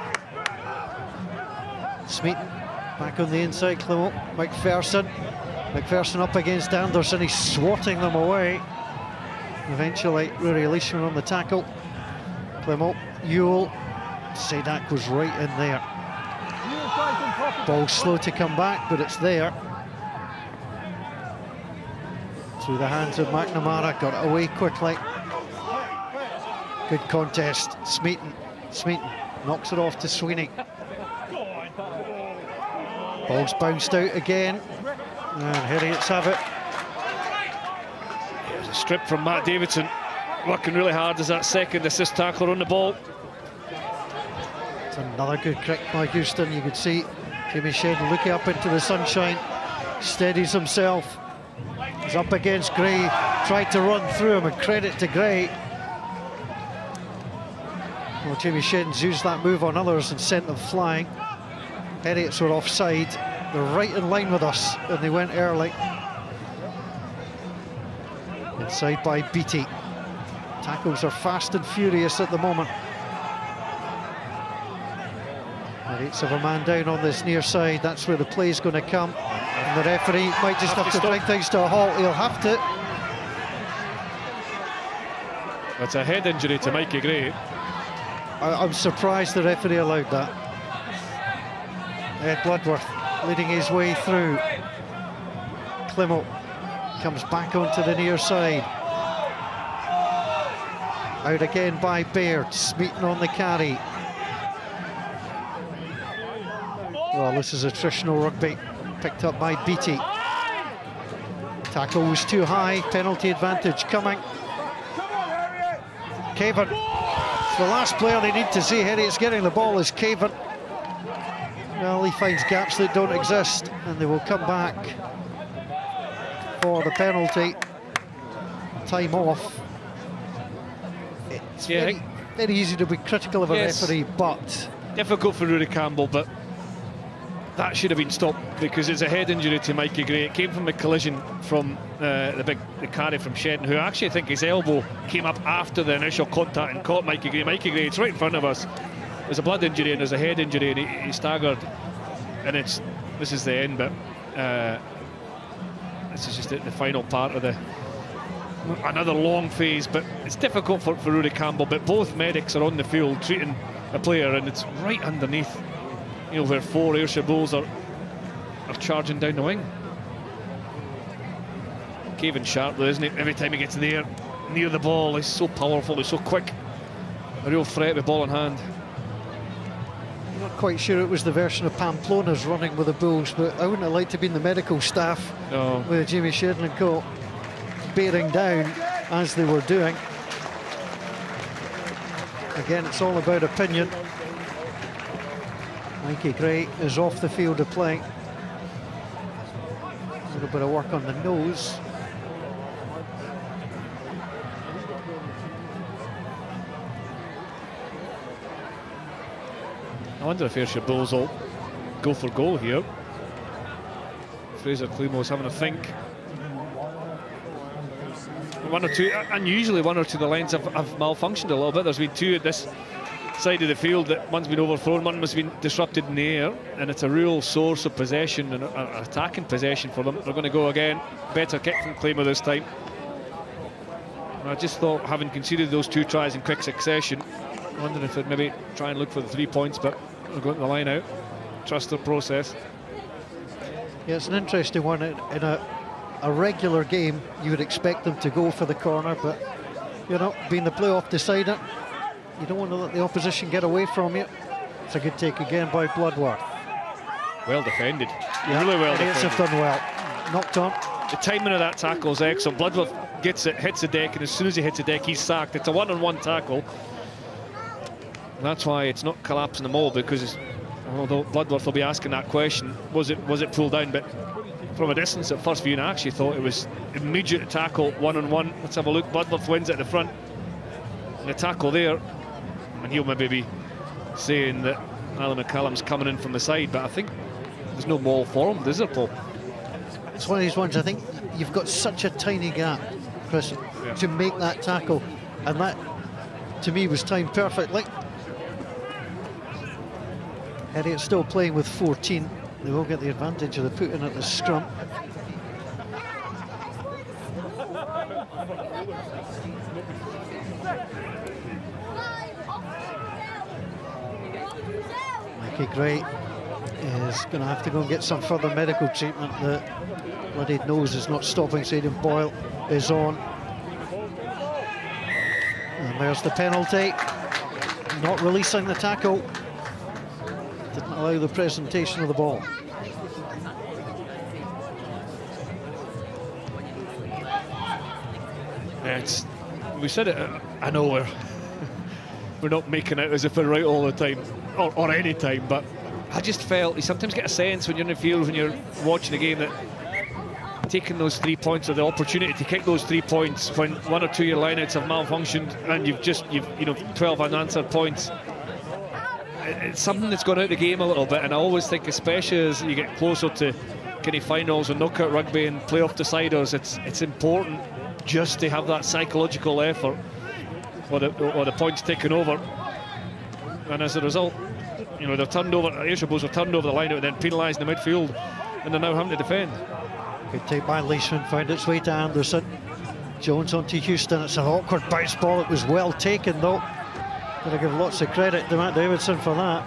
Smeaton back on the inside. Clemmell, McPherson up against Anderson. He's swatting them away. Eventually, Rory Leishman on the tackle. Clemmell, Ewell. Sadak was right in there. Ball slow to come back, but it's there. Through the hands of McNamara, got it away quickly. Good contest. Smeaton knocks it off to Sweeney. Ball's bounced out again, and Heriots have it. Strip from Matt Davidson, working really hard as that second assist tackler on the ball. It's another good kick by Houston. You could see Jamie Shedden looking up into the sunshine, steadies himself. He's up against Gray, tried to run through him, and credit to Gray. Well, Jamie Shedden's used that move on others and sent them flying. Heriots were offside. They're right in line with us, and they went early. Inside by Beattie. Tackles are fast and furious at the moment. Heriots have a man down on this near side. That's where the play's going to come. And the referee might just have to bring things to a halt. He'll have to. That's a head injury to Mikey Gray. I'm surprised the referee allowed that. Ed Bloodworth leading his way through. Climo comes back onto the near side. Out again by Baird, Smeaton on the carry. Well, this is attritional rugby, picked up by Beattie. Tackle was too high, penalty advantage coming. Cavan, the last player they need to see Heriots getting the ball is Cavan. Well, he finds gaps that don't exist, and they will come back for the penalty. Time off. It's very easy to be critical of a referee, but... Difficult for Rory Campbell, but that should have been stopped because it's a head injury to Mikey Gray. It came from a collision from the carry from Shedden, who I actually think his elbow came up after the initial contact and caught Mikey Gray. Mikey Gray, it's right in front of us. There's a blood injury and there's a head injury, and he staggered. And this is the end, but this is just the final part of another long phase. But it's difficult for Rory Campbell, but both medics are on the field treating a player, and it's right underneath, you know, where 4 Ayrshire Bulls are charging down the wing. Cavan sharp though, isn't he? Every time he gets near the ball, he's so powerful, he's so quick. A real threat with ball in hand. I'm not quite sure it was the version of Pamplona's running with the Bulls, but I wouldn't have liked to be in the medical staff with Jamie Shedden and co bearing down as they were doing. Again, it's all about opinion. Mikey Gray is off the field of play. A little bit of work on the nose. I wonder if Ayrshire Bulls will go for goal here. Fraser Climo's having a think. One or two, unusually one or two of the lines have malfunctioned a little bit. There's been 2 at this side of the field that one's been overthrown, one has been disrupted in the air, and it's a real source of possession and attacking possession for them. They're going to go again. Better kick from Climo this time. And I just thought, having conceded those 2 tries in quick succession, I wonder if they'd maybe try and look for the 3 points, but they're going to the line out. Trust the process. Yeah, it's an interesting one. In a regular game, you would expect them to go for the corner, but, you know, being the playoff decider, you don't want to let the opposition get away from you. It's a good take again by Bloodworth. Well defended. Yeah, really well defended. Have done well. Knocked on. The timing of that tackle is excellent. Bloodworth gets it, hits the deck, and as soon as he hits the deck, he's sacked. It's a one-on-one tackle. And that's why it's not collapsing them all, because although Bloodworth will be asking that question, was it pulled down? But from a distance at first view, and I actually thought it was immediate tackle, one-on-one. Let's have a look. Bloodworth wins at the front. And the tackle there, and he'll maybe be saying that Alan McCallum's coming in from the side, but I think there's no maul for him, is there, Paul? It's one of these ones, I think you've got such a tiny gap, Chris, to make that tackle, and that, to me, was timed perfectly. Heriot still playing with 14. They will get the advantage of the put-in at the scrum. Mikey Gray is going to have to go and get some further medical treatment. The bloodied nose is not stopping, so Aidan Boyle is on. And there's the penalty. Not releasing the tackle. Didn't allow the presentation of the ball. we said it. I know we're not making out as if we're right all the time, or any time, but I just felt you sometimes get a sense when you're in the field, when you're watching the game, that taking those 3 points, or the opportunity to kick those 3 points when 1 or 2 of your lineouts have malfunctioned and you've 12 unanswered points. It's something that's gone out of the game a little bit, and I always think, especially as you get closer to kind of finals and knockout rugby and playoff deciders, it's important just to have that psychological effort, or the points taken over. And as a result, they're turned over. Ayrshire Bulls are turned over the line and then penalised in the midfield, and they're now having to defend. Good take by Leishman, found its way to Anderson. Jones on to Houston. It's an awkward bounce ball. It was well taken though. Gotta give lots of credit to Matt Davidson for that.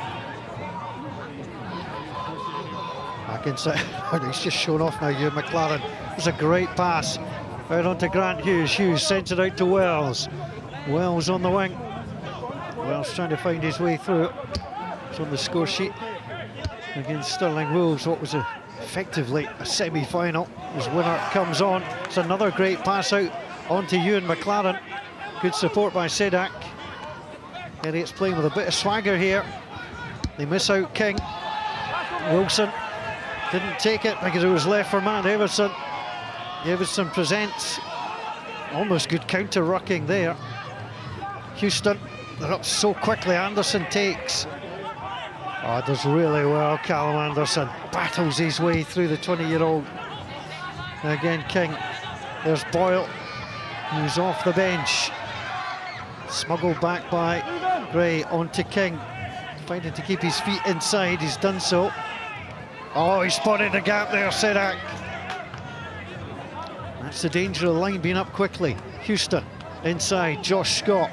Back inside. He's just shown off now, Ewan McLaren. It was a great pass. Out onto Grant Hughes. Hughes sends it out to Wells. Wells on the wing. Wells trying to find his way through it. It's on the score sheet against Stirling Wolves. What was effectively a semi-final. His winner comes on. It's another great pass out onto Ewan McLaren. Good support by Sedak. Heriot's playing with a bit of swagger here. They miss out King. Wilson didn't take it because it was left for Matt Davidson. Davidson presents. Almost good counter-rucking there. Houston, they're up so quickly. Anderson takes. Oh, does really well, Callum Anderson. Battles his way through the 20-year-old. Again, King. There's Boyle, who's off the bench. Smuggled back by Gray onto King. Fighting to keep his feet inside, he's done so. Oh, he spotted the gap there, Sedak. That's the danger of the line being up quickly. Houston, inside, Josh Scott.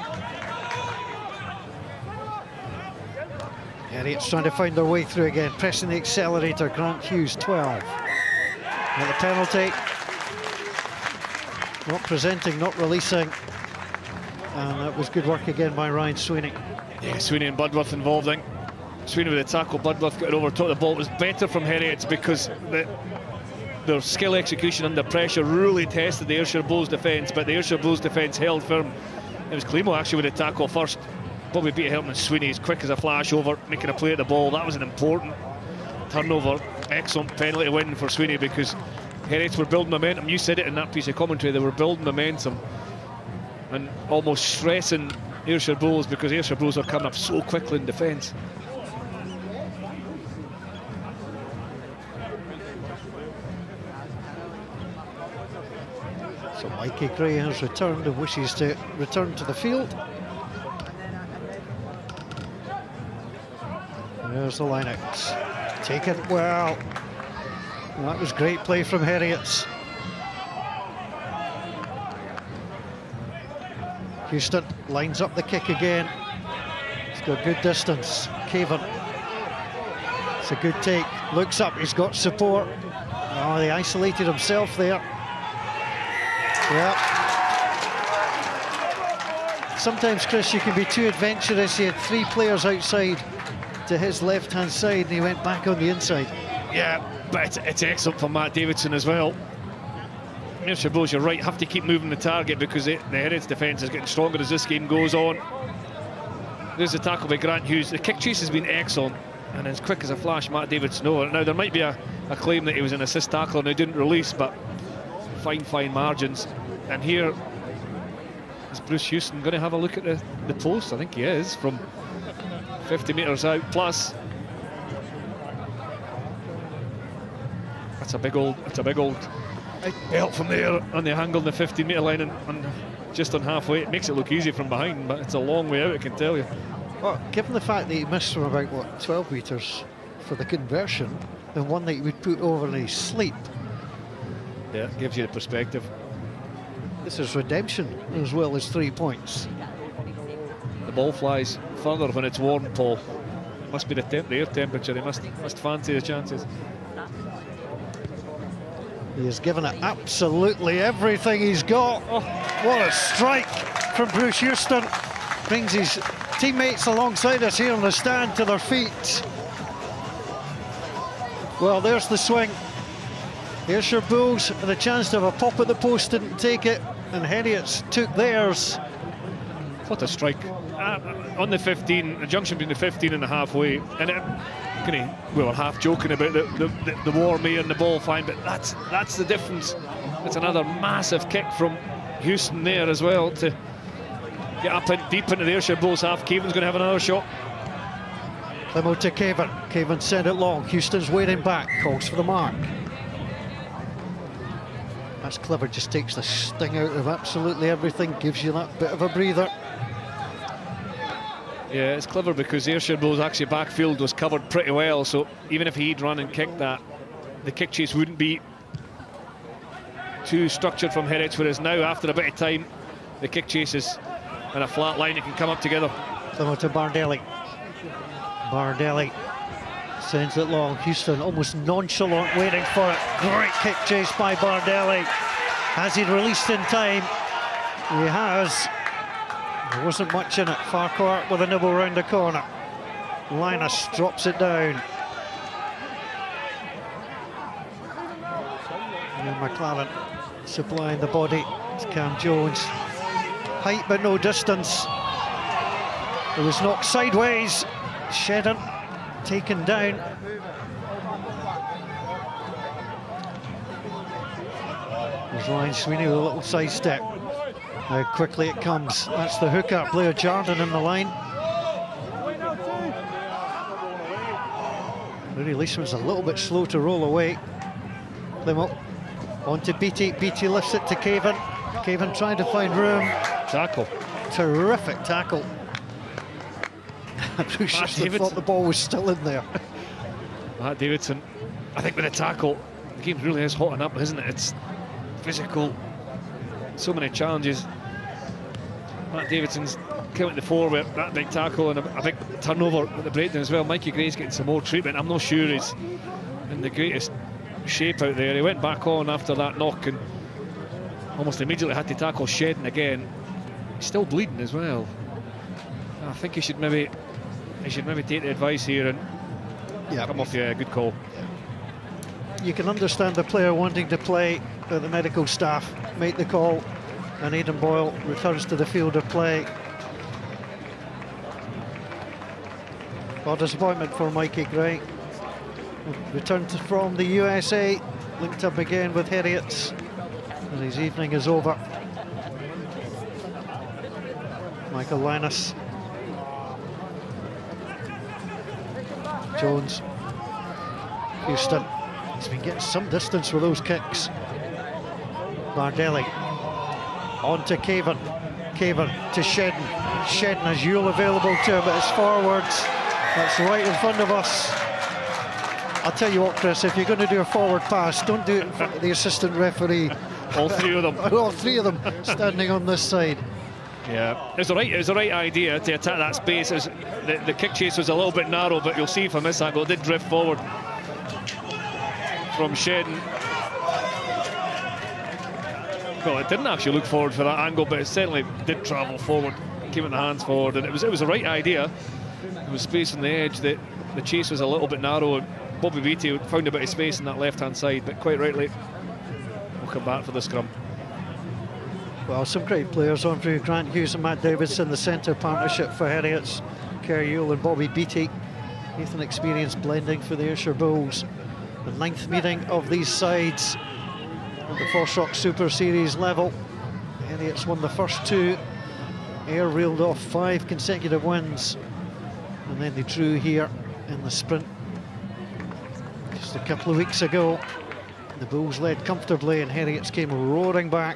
Heriot's trying to find their way through again, pressing the accelerator. Grant Hughes, 12. Got the penalty. Not presenting, not releasing. And that was good work again by Ryan Sweeney. Yeah, Sweeney and Budworth involved, I think. Sweeney with the tackle, Budworth got over top of the ball. It was better from Heriot because their skill execution under pressure really tested the Ayrshire Bulls defence, but the Ayrshire Bulls defence held firm. It was Climo actually with the tackle first. Bobby beat him, and Sweeney is quick as a flash over, making a play at the ball. That was an important turnover. Excellent penalty win for Sweeney because Heriots were building momentum. You said it in that piece of commentary, they were building momentum and almost stressing Ayrshire Bulls because Ayrshire Bulls are coming up so quickly in defence. So Mikey Gray has returned and wishes to return to the field. There's the lineouts. Taken well. That was great play from Heriots. Houston lines up the kick again. He's got good distance. Cavan. It's a good take. Looks up, he's got support. Oh, he isolated himself there. Yeah. Sometimes, Chris, you can be too adventurous. He had 3 players outside to his left-hand side, and he went back on the inside. Yeah, but it's excellent for Matt Davidson as well. Ayrshire Bulls, you're right, have to keep moving the target because the Heriots defence is getting stronger as this game goes on. There's the tackle by Grant Hughes. The kick chase has been excellent, and as quick as a flash, Matt Davidson over. Now, there might be a claim that he was an assist tackler and he didn't release, but fine margins. And here is Bruce Houston going to have a look at the post. I think he is, from 50 metres out plus. That's a big old belt from there on the angle on the 15-metre line and just on halfway. It makes it look easy from behind, but it's a long way out, I can tell you. Well, given the fact that he missed from about, what, 12 metres for the conversion, and one that he would put over in his sleep. Yeah, it gives you the perspective. This is redemption as well as 3 points. The ball flies further when it's warm, Paul. Must be the air temperature. He must fancy the chances. He has given it absolutely everything he's got. Oh, what a strike from Bruce Houston. Brings his teammates alongside us here on the stand to their feet. Well, there's the swing. Ayrshire Bulls with a chance to have a pop at the post, didn't take it. and Heriot's took theirs. What a strike. On the 15, the junction between the 15 and the halfway, and we were half joking about the warm air and the ball flying, but that's the difference. It's another massive kick from Houston there as well to get up in deep into the Ayrshire Bulls half. Caven's going to have another shot. Limo to Caven. Caven sent it long. Houston's waiting back, calls for the mark. That's clever, just takes the sting out of absolutely everything, gives you that bit of a breather. Yeah, it's clever because Ayrshire Bulls actually backfield was covered pretty well, so even if he'd run and kicked that, the kick chase wouldn't be too structured from Heriot, whereas now after a bit of time the kick chase is in a flat line, it can come up together. Limo to Bardelli. Bardelli sends it long. Houston almost nonchalant, waiting for it. Great kick chase by Bardelli. Has he released in time? He has. There wasn't much in it. Farquhar with a nibble round the corner. Linus drops it down. And McLaren supplying the body to Cam Jones. Height but no distance. It was knocked sideways. Shedden taken down. There's Ryan Sweeney with a little sidestep. How quickly it comes. That's the hooker, Blair Jardine in the line. Rooney Leishman's a little bit slow to roll away. Plymouth on to Beattie. Beattie lifts it to Caven. Caven trying to find room. Tackle. Terrific tackle. Bruce Houston thought the ball was still in there. Matt Davidson, I think with a tackle, the game really is hotting up, isn't it? It's physical, so many challenges. Matt Davidson's coming to the fore with that big tackle and a big turnover with the breakdown as well. Mikey Gray's getting some more treatment. I'm not sure he's in the greatest shape out there. He went back on after that knock and almost immediately had to tackle Shedden again. He's still bleeding as well. I think he should maybe take the advice here and come off. Yeah, good call. You can understand the player wanting to play, but the medical staff make the call, and Aidan Boyle returns to the field of play. A disappointment for Mikey Gray. Returned from the USA, linked up again with Heriot's, and his evening is over. Michael Linus. Jones. Houston. He's been getting some distance with those kicks. Bardelli. On to Caven. Caven to Shedden. Shedden has Yule available to him, but it's forwards. That's right in front of us. I'll tell you what, Chris, if you're going to do a forward pass, don't do it in front of the assistant referee. All three of them. All three of them standing on this side. Yeah, it was the right idea to attack that space. The kick chase was a little bit narrow, but you'll see from this angle it did drift forward from Shedden. Well, it didn't actually look forward for that angle, but it certainly did travel forward, came in the hands forward, and it was the right idea. There was space on the edge. The chase was a little bit narrow, and Bobby Beattie found a bit of space on that left-hand side, but quite rightly, we'll come back for the scrum. Well, some great players on for Grant Hughes and Matt Davidson, the centre partnership for Heriot's, Kerry Yule and Bobby Beattie. Youth and experience blending for the Ayrshire Bulls. The 9th meeting of these sides at the FOSROC Super Series level. Heriot's won the first 2. Ayr reeled off 5 consecutive wins, and then they drew here in the sprint just a couple of weeks ago. The Bulls led comfortably and Heriot's came roaring back.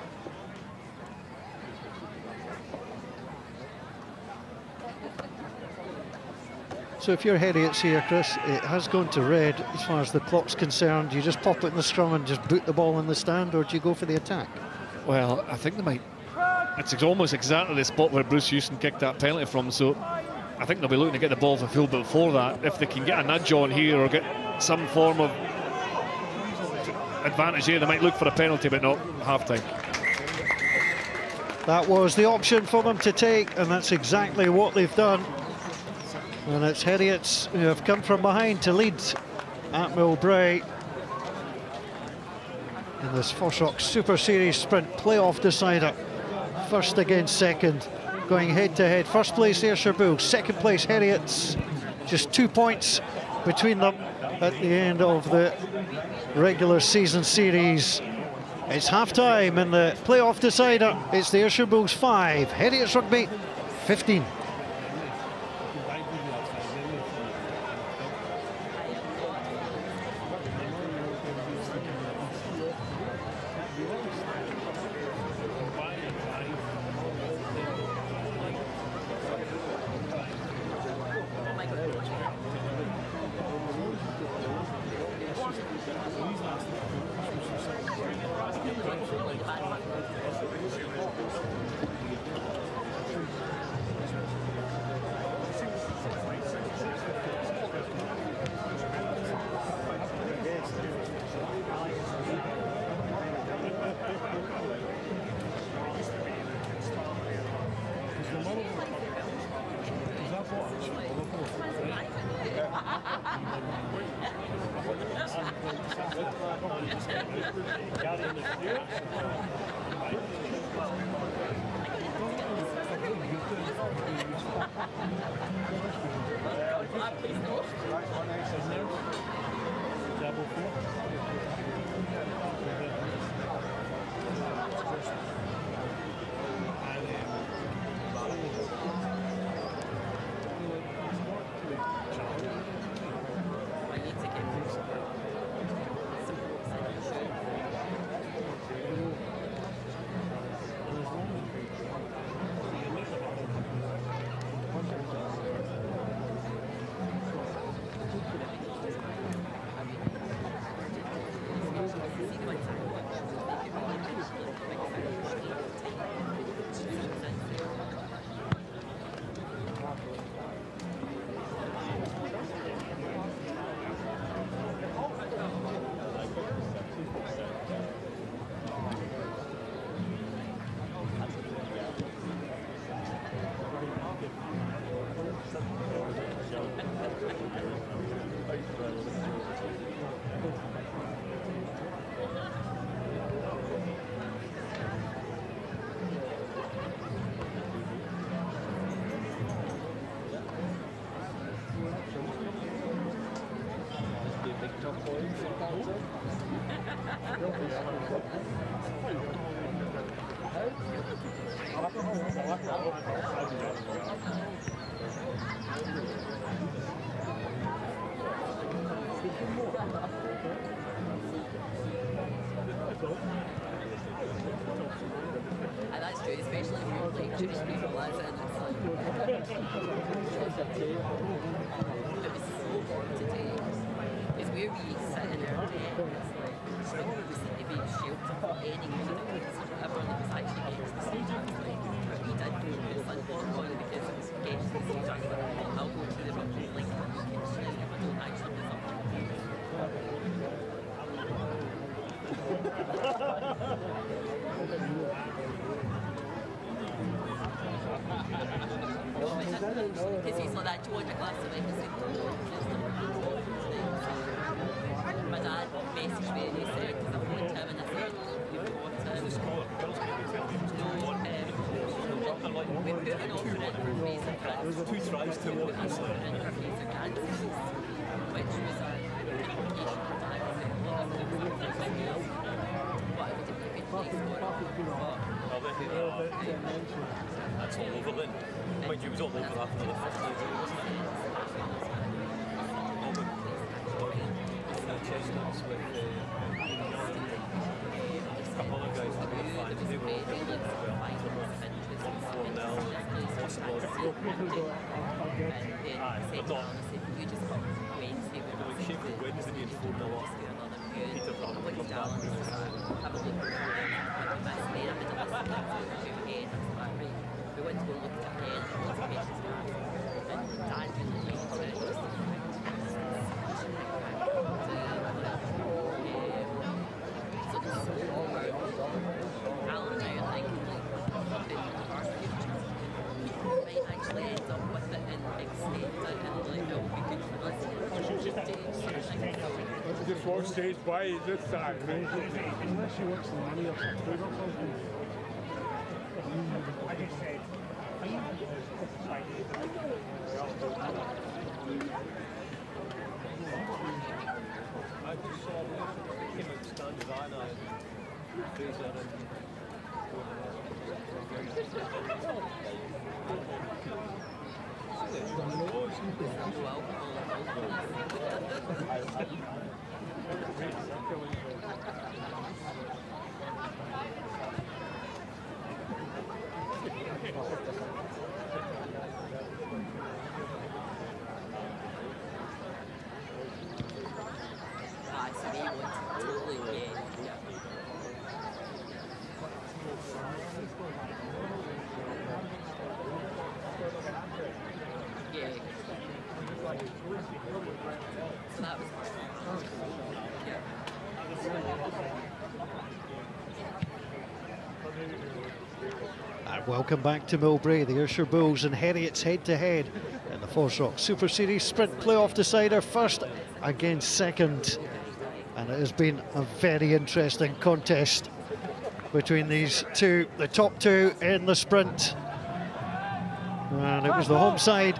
So if you're Heriot's here, Chris, it has gone to red as far as the clock's concerned. Do you just pop it in the scrum and just boot the ball in the stand, or do you go for the attack? Well, I think they might. It's almost exactly the spot where Bruce Houston kicked that penalty from, so I think they'll be looking to get the ball for full before that. If they can get a nudge on here or get some form of advantage here, they might look for a penalty, but not half-time. That was the option for them to take, and that's exactly what they've done. And it's Heriot's who have come from behind to lead at Millbrae. in this FOSROC Super Series Sprint playoff decider. First against second, going head to head. First place Ayrshire Bulls, second place Heriots. Just 2 points between them at the end of the regular season series. It's half-time in the playoff decider. It's the Ayrshire Bulls 5, Heriot's Rugby 15. And that's true, especially if you're like Jewish people, as in it's like it was so hard today. It's where we sit in our tent, it's like we seem to be shielded from any kind of criticism. Everyone that was actually against the stage actually, but we did go to this unfortunately because it was against the stage actually. I'll go to the rugby like kitchen if I don't actually do something. Because he's like that Georgia class of it. My dad messaged me and he said, because I phoned him and I said, you've got we put an offer in for Fraser Grant. We put an offer in for Fraser Grant, which was a communication for dad. What would it be a good place for? That's all over then. Mind you, it was all over after the first day, wasn't it? Chestnuts with a couple of guys that were fine. They were all building well. 4-0, possible. Sheffield Wednesday being 4-0 off. Peter Brown would come back. We went to go look at it, and Dad didn't leave for it. So this is over. Alan and I are thinking, like, in our future, people might actually end up with it and extend it, and like, it will be good for us to Just walk straight by this time. Unless she works in money or something. I just said, are you I just saw him and Stan Vanna and Fraser Welcome back to Millbrae. The Ayrshire Bulls and Heriots head-to-head in the FOSROC Super Series Sprint playoff decider, first against second. And it has been a very interesting contest between these two, the top two in the sprint. And it was the home side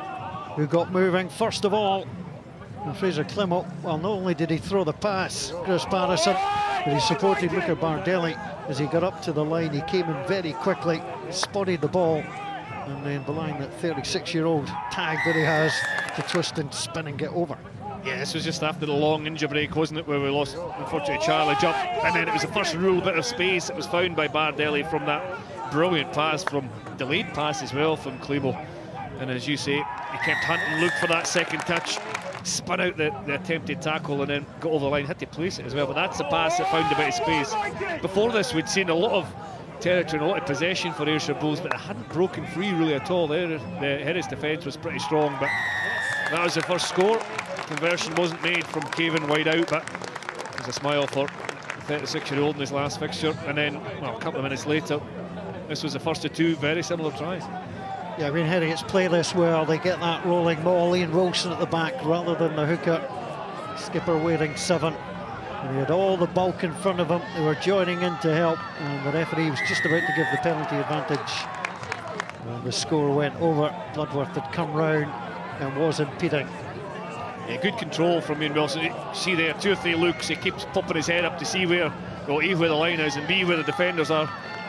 who got moving first of all. And Fraser Clement, well, not only did he throw the pass, Chris Patterson, but he supported Luca Bardelli as he got up to the line. He came in very quickly, spotted the ball, and then behind that 36-year-old tag that he has to twist and spin and get over. Yeah, this was just after the long injury break, wasn't it, where we lost, unfortunately, Charlie Jupp, and then it was the first real bit of space that was found by Bardelli from that brilliant pass, from delayed pass as well from Clemo. And as you say, he kept hunting, looked for that second touch, spun out the attempted tackle and then got over the line, had to place it as well. But that's the pass that found a bit of space. Before this, we'd seen a lot of territory and a lot of possession for Ayrshire Bulls, but they hadn't broken free really at all. There, the Heriots defence was pretty strong, but that was the first score. Conversion wasn't made from Cavan wide out, but there's a smile for the 36-year-old in his last fixture. And then, well, a couple of minutes later, this was the first of two very similar tries. Yeah, I mean, Heriots play this well. They get that rolling ball. Ian Wilson at the back rather than the hooker. Skipper wearing 7. And he had all the bulk in front of him. They were joining in to help. And the referee was just about to give the penalty advantage. And the score went over. Bloodworth had come round and was impeding. Yeah, good control from Ian Wilson. You see there, 2 or 3 looks. He keeps popping his head up to see where, well, A, where the line is, and B, where the defenders are.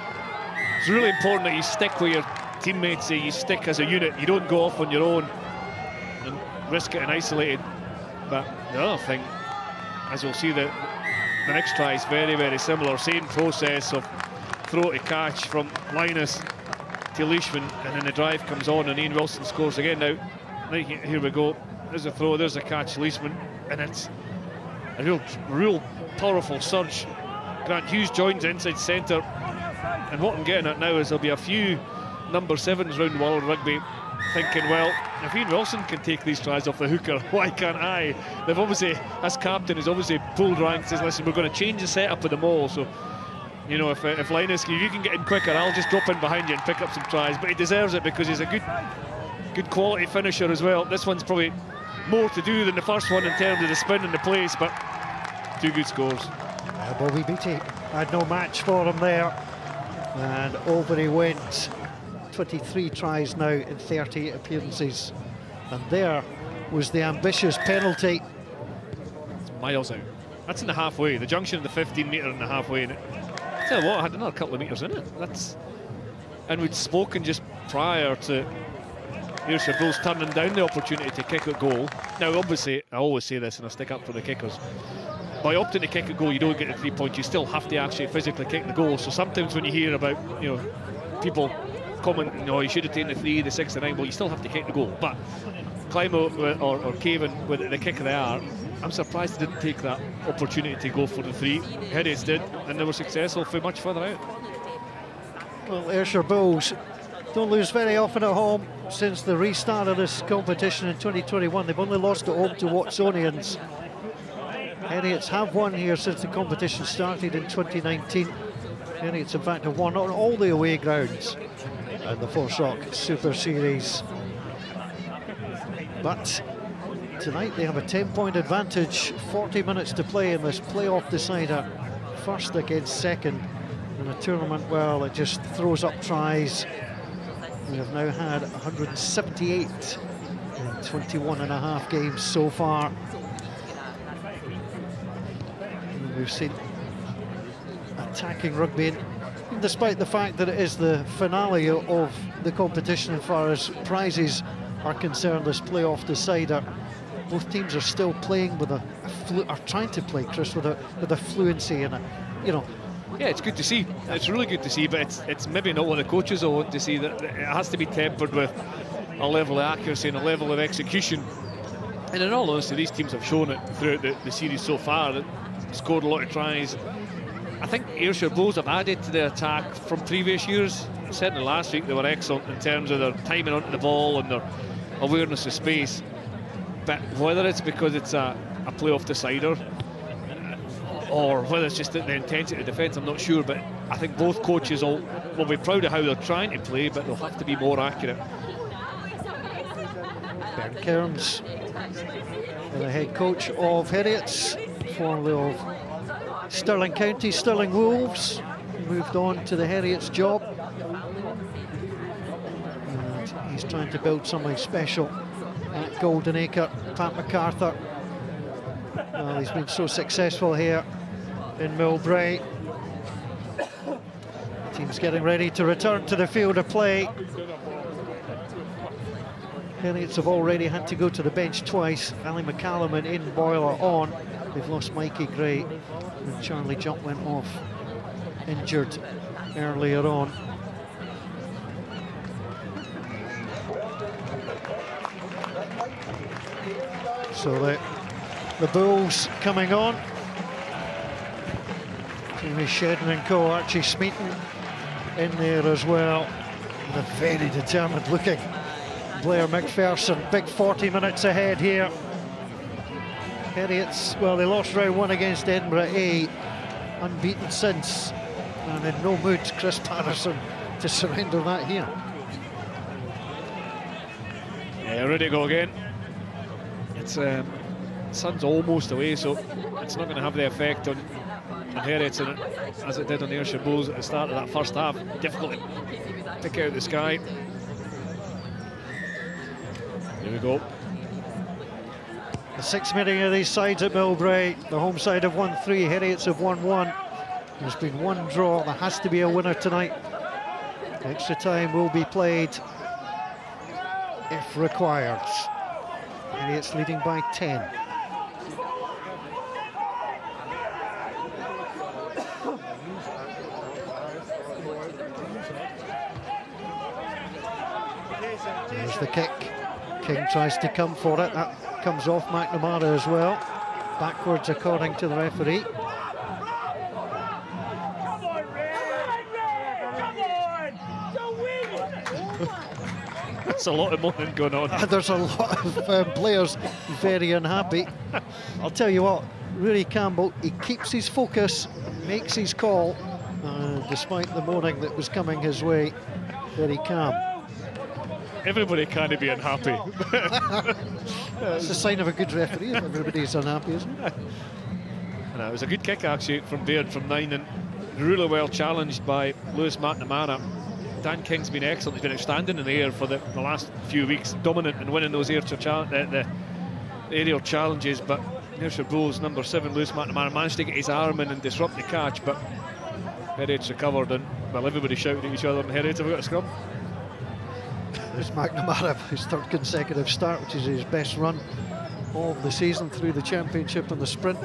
It's really important that you stick where your teammates say, you stick as a unit. You don't go off on your own and risk getting isolated. But the other thing, as you'll see, the next try is very, very similar. Same process of throw to catch from Linus to Leishman, and then the drive comes on and Ian Wilson scores again. Now, here we go. There's a throw, there's a catch, Leishman, and it's a real powerful surge. Grant Hughes joins inside centre, and what I'm getting at now is there'll be a few number 7s round World Rugby thinking, well, if Ian Wilson can take these tries off the hooker, why can't I? They've obviously, as captain, has obviously pulled ranks, says, listen, we're going to change the setup of them all, so, you know, if Linus, if you can get in quicker, I'll just drop in behind you and pick up some tries. But he deserves it because he's a good quality finisher as well. This one's probably more to do than the first one in terms of the spin and the place, but 2 good scores. Bobby Beattie had no match for him there, and over he went. 23 tries now in 38 appearances, and there was the ambitious penalty. It's miles out. That's in the halfway, the junction of the 15-metre and the halfway. And tell you what, I had another couple of metres in it. And we'd spoken just prior to Ayrshire Bulls turning down the opportunity to kick a goal. Now, obviously, I always say this and I stick up for the kickers. By opting to kick a goal, you don't get the 3 points. You still have to actually physically kick the goal. So sometimes when you hear about, you know, people comment, you know, you should have taken the 3, the 6, the 9, well, you still have to kick the goal. But Clymo or Cavan with the kick of the hour, I'm surprised they didn't take that opportunity to go for the 3. Heriots did, and they were successful for much further out. Well, Ayrshire Bulls don't lose very often at home since the restart of this competition in 2021. They've only lost at home to Watsonians. Heriots have won here since the competition started in 2019. Heriots, in fact, have won on all the away grounds at the FOSROC Super Series. But tonight they have a 10-point advantage, 40 minutes to play in this playoff decider, first against second in a tournament. Well, it just throws up tries. We have now had 178 in 21 and a half games so far. And we've seen attacking rugby, and despite the fact that it is the finale of the competition as far as prizes are concerned, this playoff decider, both teams are still playing with are trying to play, Chris, with a fluency and Yeah, it's good to see. It's really good to see, but it's maybe not what the coaches will want to see. That it has to be tempered with a level of accuracy and a level of execution. And in all honesty, these teams have shown it throughout the series so far. That scored a lot of tries. I think Ayrshire Bulls have added to the attack from previous years. Certainly last week they were excellent in terms of their timing onto the ball and their awareness of space. But whether it's because it's a playoff decider or whether it's just the intensity of defence, I'm not sure. But I think both coaches will be proud of how they're trying to play, but they'll have to be more accurate. Ben Cairns, the head coach of Heriots, formerly of Stirling County, Stirling Wolves, moved on to the Heriots job. And he's trying to build something special at Golden Acre. Pat MacArthur, well, he's been so successful here in Millbrae. The team's getting ready to return to the field of play. Heriots have already had to go to the bench twice. Ali McCallum and Aidan Boyle are on. They've lost Mikey Gray, and Charlie Jump went off injured earlier on. So the Bulls coming on. Jamie Shedden and co, Archie Smeaton in there as well. And a very determined looking Blair McPherson. Big 40 minutes ahead here. Heriots, well, they lost round one against Edinburgh A, unbeaten since, and in no mood, Chris Patterson, to surrender that here. Yeah, ready to go again. It's sun's almost away, so it's not going to have the effect on Heriots as it did on the Ayrshire Bulls at the start of that first half. Difficult to pick out the sky. Here we go. The sixth meeting of these sides at Millbrae. The home side have won 3, Heriots have won 1. There's been one draw. There has to be a winner tonight. Extra time will be played if required. Heriots leading by 10. There's the kick. King tries to come for it. That comes off McNamara as well. Backwards according to the referee. That's a lot of moaning going on. There's a lot of players very unhappy. I'll tell you what, Rory Campbell, he keeps his focus, makes his call, despite the moaning that was coming his way. Very calm. Everybody can't be unhappy. It's a sign of a good referee if everybody's unhappy, isn't it? And it was a good kick actually from Baird from 9, and really well challenged by Lewis McNamara. Dan King's been excellent. He's been outstanding in the air for the last few weeks, dominant in winning those the aerial challenges. But Ayrshire Bulls number 7, Lewis McNamara, managed to get his arm in and disrupt the catch, but Heriots recovered, and well, everybody shouted at each other, and Heriots have got a scrum. There's McNamara, his 3rd consecutive start, which is his best run of the season through the championship and the sprint.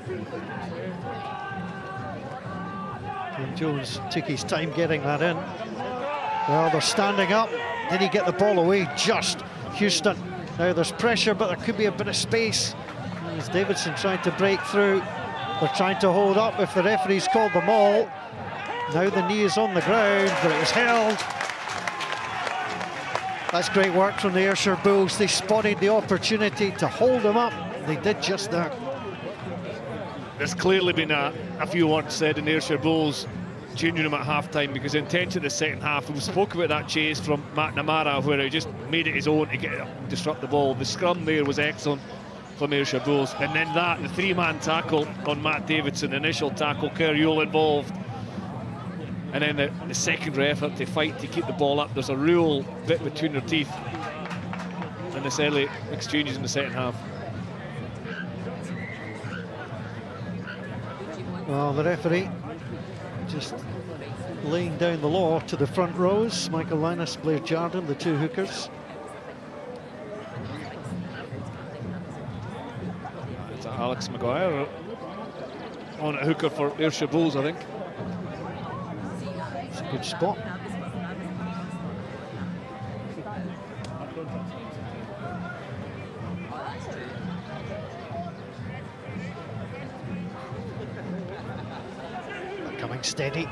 And Jones took his time getting that in. Well, they're standing up. Did he get the ball away? Just Houston. Now there's pressure, but there could be a bit of space. As Davidson trying to break through. They're trying to hold up if the referee's called them all. Now the knee is on the ground, but it was held. That's great work from the Ayrshire Bulls. They spotted the opportunity to hold them up. They did just that. There's clearly been a few words said in the Ayrshire Bulls changing room at half-time, because the intent of the second half, we spoke about that chase from McNamara where he just made it his own to get it up and disrupt the ball. The scrum there was excellent from Ayrshire Bulls, and then the three-man tackle on Matt Davidson, the initial tackle, Heriot involved, and then the secondary effort to fight to keep the ball up. There's a real bit between their teeth in this early exchanges in the second half. Well, the referee just laying down the law to the front rows. Michael Linus, Blair Jardine, the two hookers. It's Alex Maguire on a hooker for Ayrshire Bulls, I think. It's a good spot. Coming steady.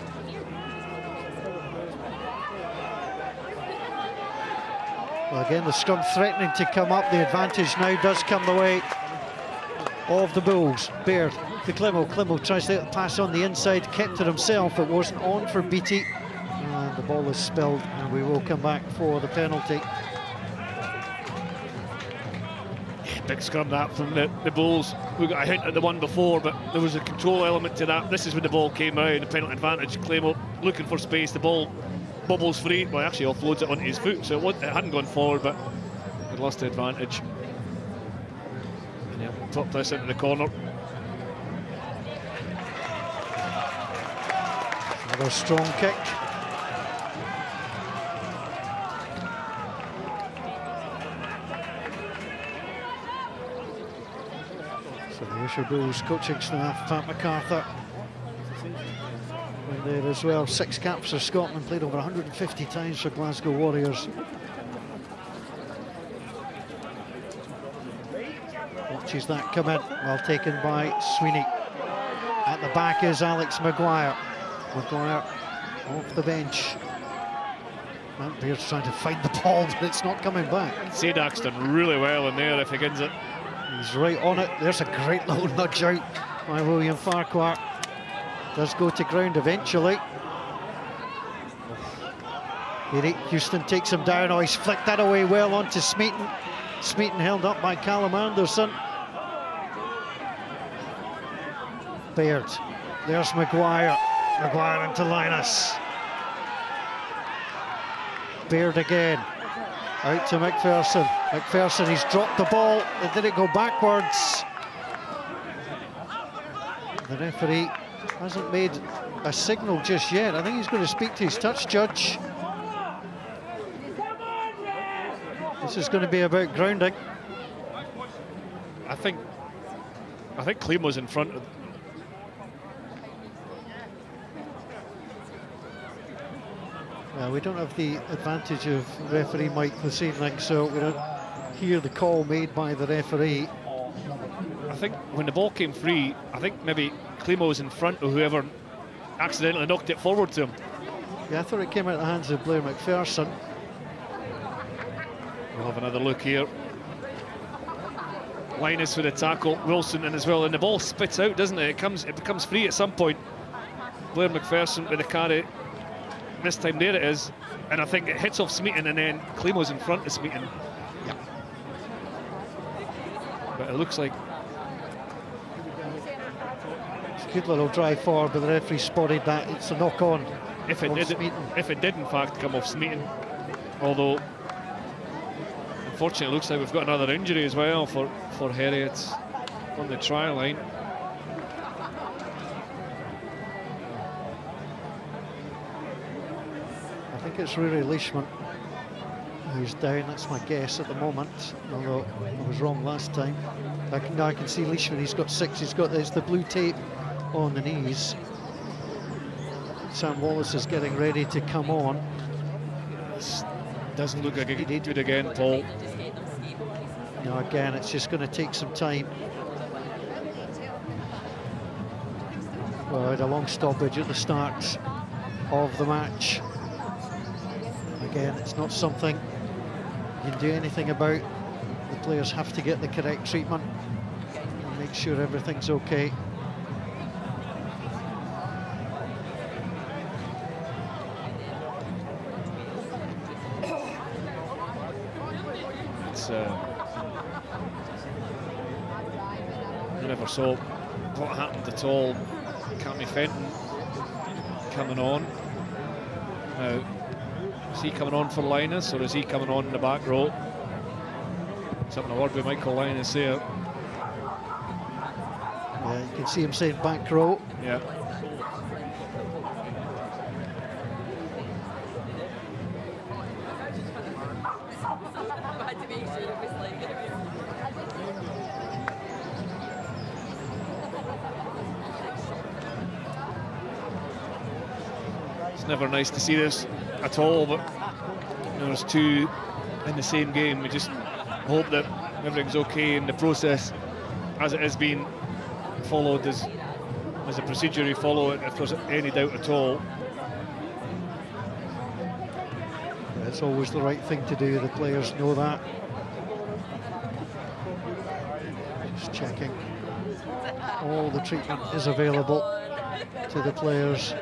Well, again, the scrum threatening to come up. The advantage now does come the way of the Bulls. Baird to Clemo. Clemo tries to pass on the inside, kept it himself. It wasn't on for Beattie. And the ball is spilled, and we will come back for the penalty. Big scrum that from the Bulls. We got a hint at the one before, but there was a control element to that. This is when the ball came out, the penalty advantage. Clemo looking for space, the ball bubbles free. Well, actually offloads it onto his foot, so it hadn't gone forward, but it lost the advantage. And yeah, top this into the corner. Another strong kick. So the Ayrshire Bulls coaching staff, Pat MacArthur in there as well. 6 caps for Scotland, played over 150 times for Glasgow Warriors. Watches that come in, well taken by Sweeney. At the back is Alex Maguire. Maguire off the bench. Matt Baird's trying to find the ball, but it's not coming back. Sadak's done really well in there if he gets it. He's right on it. There's a great little nudge out by William Farquhar. Does go to ground eventually. Eric Houston takes him down. Oh, he's flicked that away well onto Smeaton. Smeaton held up by Callum Anderson. Baird. There's Maguire. Maguire into Linus. Baird again. Out to McPherson. McPherson, he's dropped the ball. Did it go backwards? The referee hasn't made a signal just yet. I think he's going to speak to his touch judge. This is going to be about grounding. I think Clemo's in front of. We don't have the advantage of referee Mike this evening, so we don't hear the call made by the referee. I think when the ball came free, I think maybe Clemo was in front of whoever accidentally knocked it forward to him. Yeah, I thought it came out of the hands of Blair McPherson. We'll have another look here. Linus with a tackle, Wilson in as well, and the ball spits out, doesn't it? It becomes free at some point. Blair McPherson with a carry. This time there it is, and I think it hits off Smeaton, and then Clemo's in front of Smeaton. Yep. But it looks like It's a good little drive forward, but the referee spotted that. It's a knock on. If it did in fact come off Smeaton, although unfortunately it looks like we've got another injury as well for Heriot on the try line. I think it's Rory Leishman who's down. That's my guess at the moment, although I was wrong last time. Now I can see Leishman. He's got 6. There's the blue tape on the knees. Sam Wallace is getting ready to come on. This doesn't look like he did it again, Paul. No, again, it's just going to take some time. Well, had a long stoppage at the start of the match. Again, it's not something you can do anything about. The players have to get the correct treatment and make sure everything's okay. It's I never saw what happened at all. Cammy Fenton coming on. Now, is he coming on for Linus, or is he coming on in the back row? Something a word with Michael Linus there. Yeah, you can see him saying back row. Yeah. It's never nice to see this at all, but there's two in the same game. We just hope that everything's okay in the process as it has been followed, as a procedure you follow it if there's any doubt at all. Yeah, it's always the right thing to do, the players know that. Just checking. All the treatment is available to the players.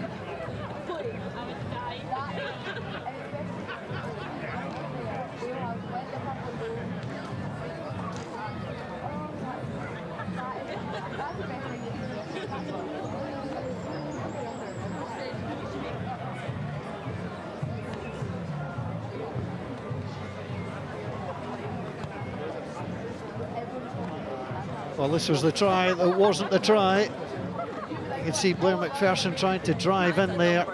Well, this was the try that wasn't the try. You can see Blair McPherson trying to drive in there.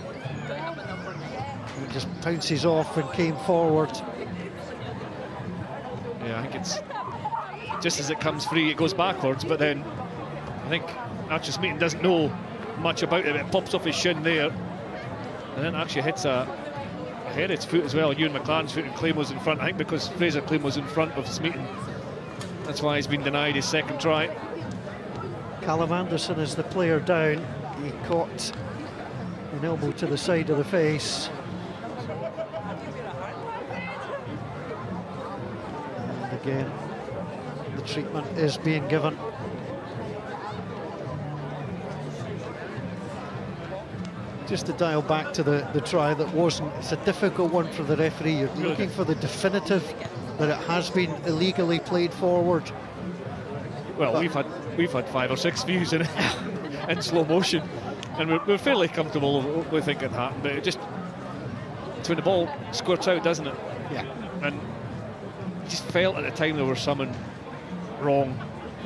He just pounces off and came forward. Yeah, I think it's just as it comes free, it goes backwards, but then I think Archie Smeaton doesn't know much about it. It pops off his shin there, and then actually hits a Heriot's foot as well. Ewan McLaren's foot, and Claymore's in front. I think because Fraser Claymore's in front of Smeaton, that's why he's been denied his second try. Callum Anderson is the player down. He caught an elbow to the side of the face. And again, the treatment is being given. Just to dial back to the try that wasn't, it's a difficult one for the referee. You're looking for the definitive that it has been illegally played forward. Well, but we've had 5 or 6 views in in slow motion, and we're fairly comfortable with what we think it happened. But it just, it's when the ball squirts out, doesn't it? Yeah. And it just felt at the time there was something wrong.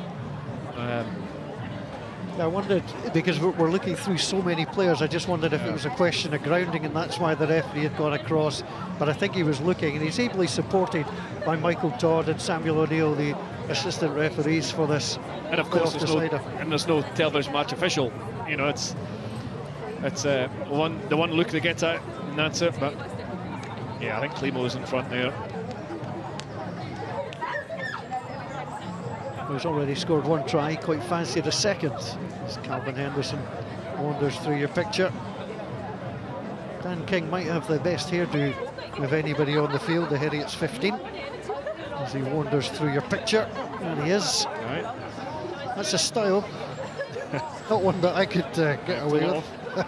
I wondered, because we're looking through so many players, I just wondered if it was a question of grounding and that's why the referee had gone across. But I think he was looking, and he's ably supported by Michael Todd and Samuel O'Neill, the assistant referees for this. And of course there's no television match official. You know, it's the one look they get at, and that's it. But yeah, I think Claymore's in front there. He's already scored 1 try, quite fancied a second, as Calvin Henderson wanders through your picture. Dan King might have the best hairdo of anybody on the field, the Heriot's 15, as he wanders through your picture, and he is. Right. That's a style, not one that I could get away with.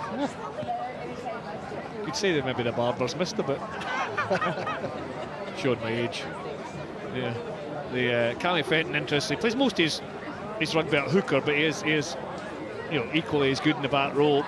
You could say that maybe the barbers missed a bit. Showed my age. Yeah. The Cammy Fenton, interesting. He plays most of his rugby at hooker, but he is you know, equally as good in the back row.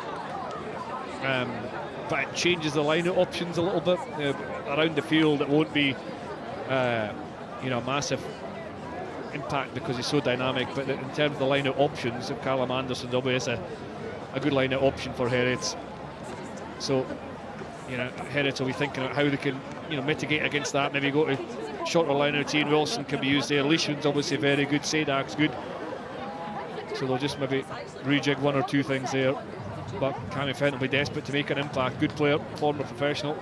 But it changes the line-out options a little bit around the field. It won't be you know, a massive impact because he's so dynamic. But in terms of the line-out options, if Callum Anderson's always a good line-out option for Heriot. So, you know, Heriot will be thinking about how they can, you know, mitigate against that. Maybe go to shorter line out. Ian Wilson can be used there. Leishman's obviously very good. Sadak's good. So they'll just maybe rejig 1 or 2 things there. But Cammy Fenton will be desperate to make an impact. Good player, former professional.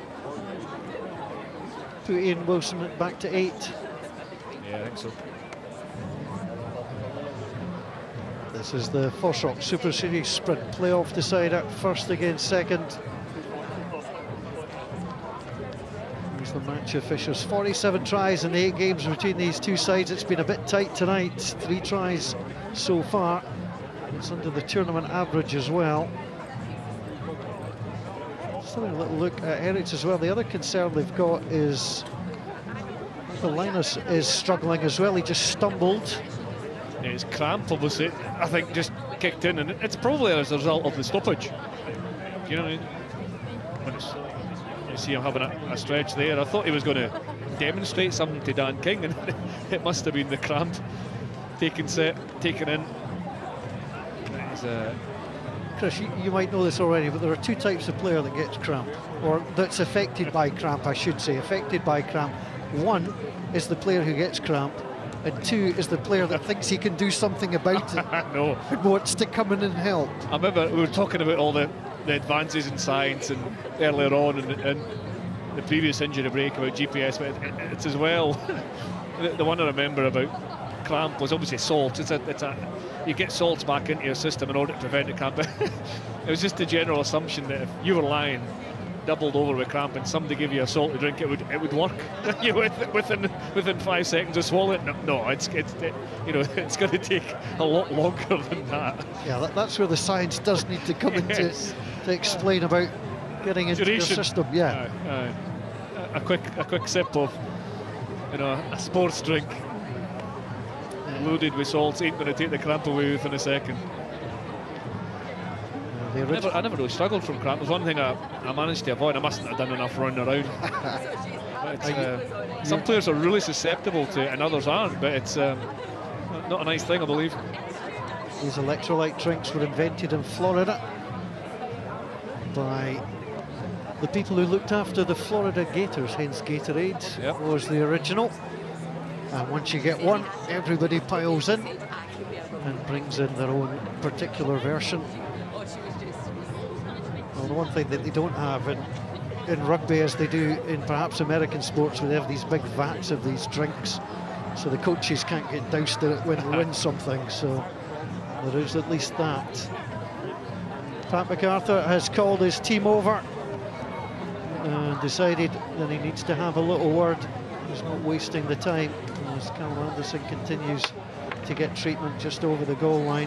Put Ian Wilson back to 8. Yeah, I think so. This is the FOSROC Super Series Sprint playoff decider, first against second. The match officials. 47 tries in the 8 games between these two sides. It's been a bit tight tonight. 3 tries so far. It's under the tournament average as well. Just having a little look at Heriot as well. The other concern they've got is MacArthur Linus is struggling as well. He just stumbled. His cramp, obviously, I think, just kicked in, and it's probably as a result of the stoppage. You know what I mean? You see him having a stretch there. I thought he was going to demonstrate something to Dan King, and it must have been the cramp taken in. Chris, you might know this already, but there are two types of player that gets cramp, or that's affected by cramp, I should say. Affected by cramp. One is the player who gets cramp, and two is the player that thinks he can do something about it. No. And wants to come in and help. I remember we were talking about all the advances in science and earlier on in the previous injury break about GPS, but it's as well. the one I remember about cramp was obviously salt. You get salts back into your system in order to prevent the cramp. It was just the general assumption that if you were lying doubled over with cramp and somebody gave you a salt to drink, it would work. within 5 seconds of swallowing it. No, it's going to take a lot longer than that. Yeah, that's where the science does need to come into to explain about getting into your system. Yeah, a quick sip of a sports drink loaded with salts ain't going to take the cramp away within a second. I never really struggled from cramp. It was one thing I managed to avoid. I mustn't have done enough running around. But some players are really susceptible to it and others aren't, but it's not a nice thing, I believe. These electrolyte drinks were invented in Florida by the people who looked after the Florida Gators, hence Gatorade. Yep. Was the original. And once you get one, everybody piles in and brings in their own particular version. Well, the one thing that they don't have in rugby, as they do in perhaps American sports, where they have these big vats of these drinks, so the coaches can't get doused in it when they win something. So there is at least that. Pat MacArthur has called his team over and decided that he needs to have a little word. He's not wasting the time as Callum Anderson continues to get treatment just over the goal line.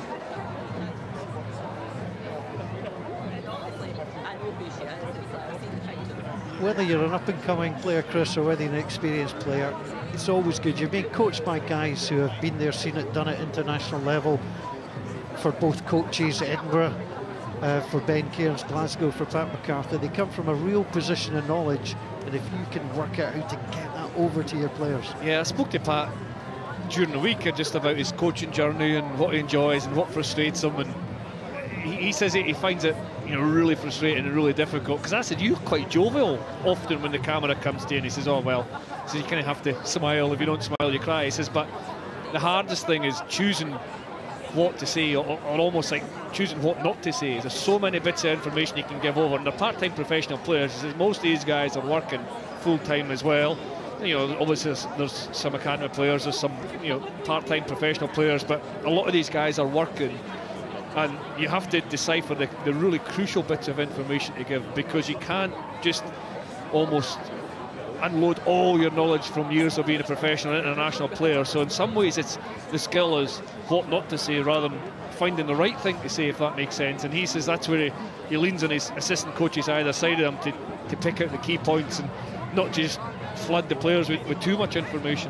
Whether you're an up-and-coming player, Chris, or whether you're an experienced player, it's always good. You're being coached by guys who have been there, seen it, done it international level. For both coaches, Edinburgh, for Ben Cairns, Glasgow, for Pat MacArthur, they come from a real position of knowledge, and if you can work out how to get that over to your players. Yeah, I spoke to Pat during the week just about his coaching journey and what he enjoys and what frustrates him, and he says he finds it really frustrating and really difficult, because I said, you're quite jovial often when the camera comes to you, and he says, oh well, so you kind of have to smile. If you don't smile, you cry. He says, but the hardest thing is choosing what to say, or almost like choosing what not to say. There's so many bits of information you can give over, and they're part-time professional players. He says most of these guys are working full-time as well. Obviously there's some academy players, there's some part-time professional players, but a lot of these guys are working, and you have to decipher the really crucial bits of information to give, because you can't just almost unload all your knowledge from years of being a professional international player. So in some ways it's the skill is what not to say rather than finding the right thing to say, if that makes sense. And he says that's where he leans on his assistant coaches either side of him to pick out the key points and not just flood the players with too much information.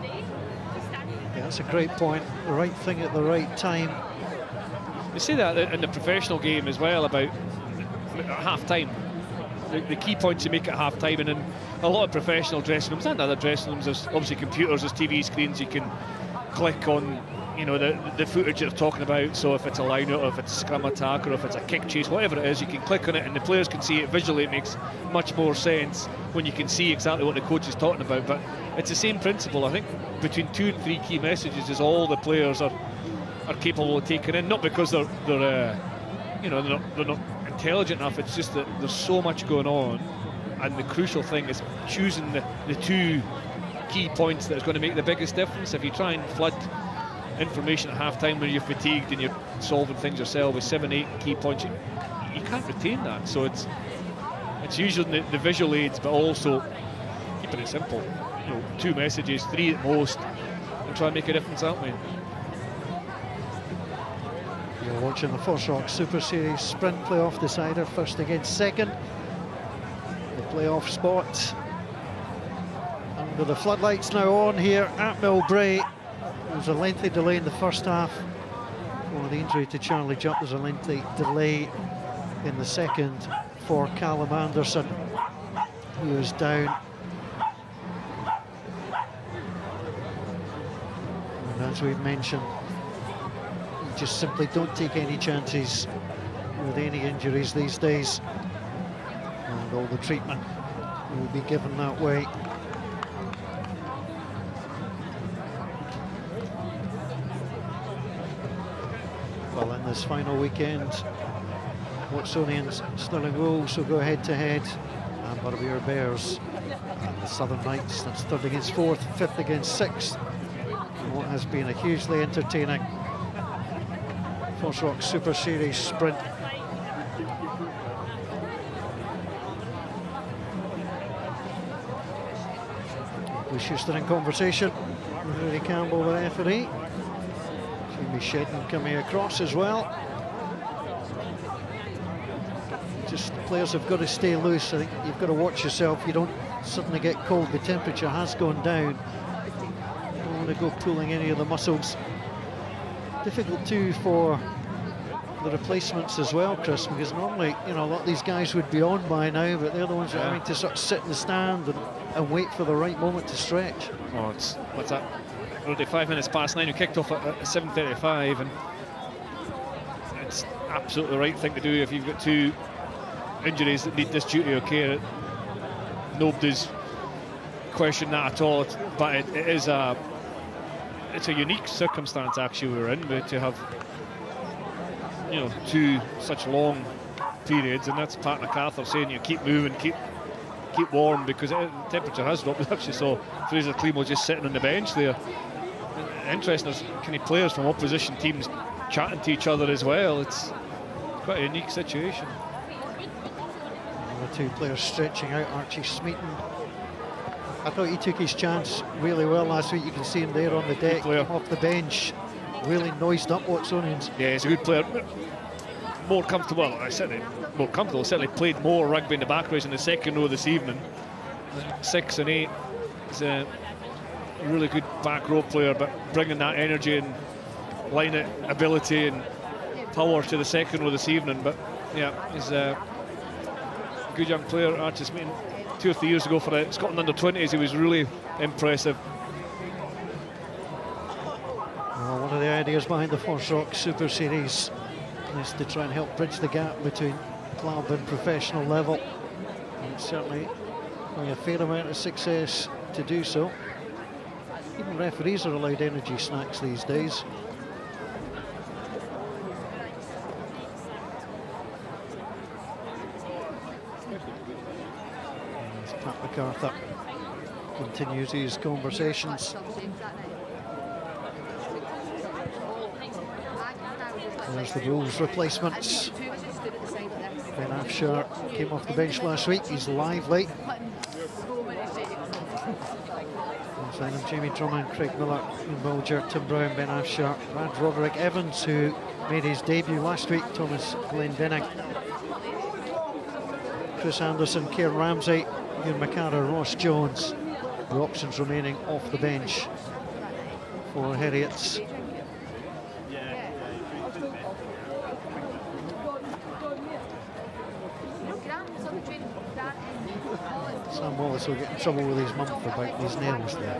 Yeah, that's a great point. The right thing at the right time. They say that in the professional game as well about half-time. The key points you make at half-time, and in a lot of professional dressing rooms and other dressing rooms, there's obviously computers, there's TV screens, you can click on the footage you're talking about. So if it's a line-out, or if it's a scrum attack, or if it's a kick chase, whatever it is, you can click on it and the players can see it visually. It makes much more sense when you can see exactly what the coach is talking about. But it's the same principle. I think between 2 and 3 key messages is all the players are capable of taking in, not because they're not intelligent enough. It's just that there's so much going on, and the crucial thing is choosing the 2 key points that is going to make the biggest difference. If you try and flood information at half-time when you're fatigued and you're solving things yourself with 7-8 key points, you can't retain that. So it's using the visual aids, but also keeping it simple. 2 messages, 3 at most, and try and make a difference that way. You're watching the FOSROC Super Series Sprint playoff decider, first against second. The playoff spot With the floodlights now on here at Millbrae. There was a lengthy delay in the first half for the injury to Charlie Jupp. There's a lengthy delay in the second for Callum Anderson, who is down. And as we've mentioned, you just simply don't take any chances with any injuries these days. And all the treatment will be given that way. Well, in this final weekend, Watsonians Stirling Wolves will go head-to-head, and Butterbeer Bears and the Southern Knights. That's third against fourth, fifth against sixth. And what has been a hugely entertaining FOSROC Super Series Sprint. Bruce Houston in conversation with Rudy Campbell, the referee. Jamie Shedden coming across as well. Just players have got to stay loose. I think you've got to watch yourself. You don't suddenly get cold. The temperature has gone down. You don't want to go pulling any of the muscles. Difficult too for the replacements as well, Chris, because normally, you know, a lot of these guys would be on by now, but they're the ones that are having to sort of sit in the stand and wait for the right moment to stretch. Oh, it's, what's that? Already 5 minutes past 9. We kicked off at 7:35, and it's absolutely the right thing to do if you've got two injuries that need this duty of care. Nobody's questioned that at all, but it's a unique circumstance actually we're in, but to have, you know, two such long periods, and that's Pat MacArthur saying you keep moving, keep warm, because the temperature has dropped. We actually saw Fraser Clemo just sitting on the bench there. Interesting, there's kind of players from opposition teams chatting to each other as well. It's quite a unique situation. The two players stretching out. Archie Smeaton, I thought he took his chance really well last week. You can see him there on the deck, off the bench, really noised up Watsonians. Yeah, he's a good player. More comfortable, certainly played more rugby in the back rows in the second row this evening. 6 and 8. He's a really good back row player, but bringing that energy and line ability and power to the second row this evening. But yeah, he's a good young player. Archie Smeaton, 2 or 3 years ago for the Scotland under-20s, he was really impressive. Well, one of the ideas behind the FOSROC Super Series is to try and help bridge the gap between club and professional level. And it's certainly having a fair amount of success to do so. Even referees are allowed energy snacks these days. As Pat MacArthur continues his conversations. There's the Bulls replacements. Ben Ayrshire came off the bench last week. He's lively. Inside him, Jamie Drummond, Craig Miller, Ian Bulger, Tim Brown, Ben Ayrshire, Brad Roderick Evans, who made his debut last week, Thomas Glendenning, Chris Anderson, Kieran Ramsey, Ian McCarter, Ross Jones. The options remaining off the bench for Heriots. Sam Wallace will get in trouble with his mum for biting his nails there.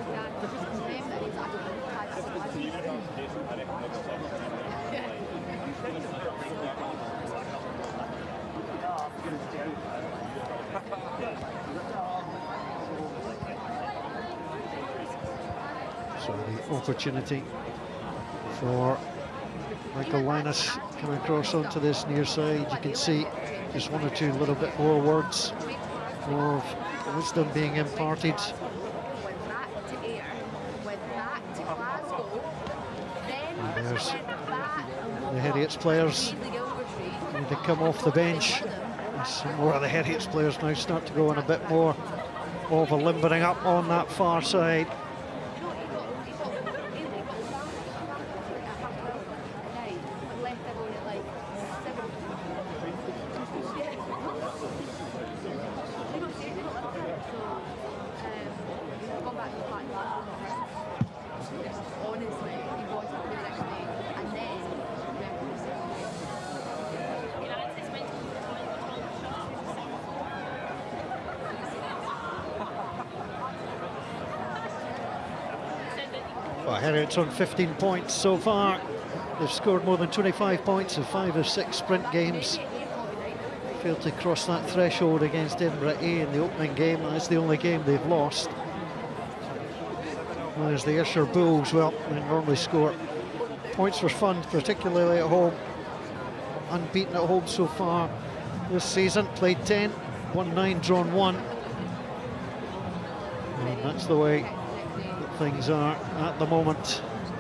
So the opportunity for Michael Linus coming across onto this near side. You can see just one or two little bit more words of wisdom being imparted. And there's the Heriots players need to come off the bench. And some more of the Heriots players now start to go in a bit more of a limbering up on that far side. Well, Heriot's on 15 points so far. They've scored more than 25 points in 5 of 6 sprint games. Failed to cross that threshold against Millbrae in the opening game. That's the only game they've lost. Whereas the Ayrshire Bulls, well, they normally score points for fun, particularly at home. Unbeaten at home so far this season. Played 10, won 9, drawn 1. And that's the way that things are at the moment.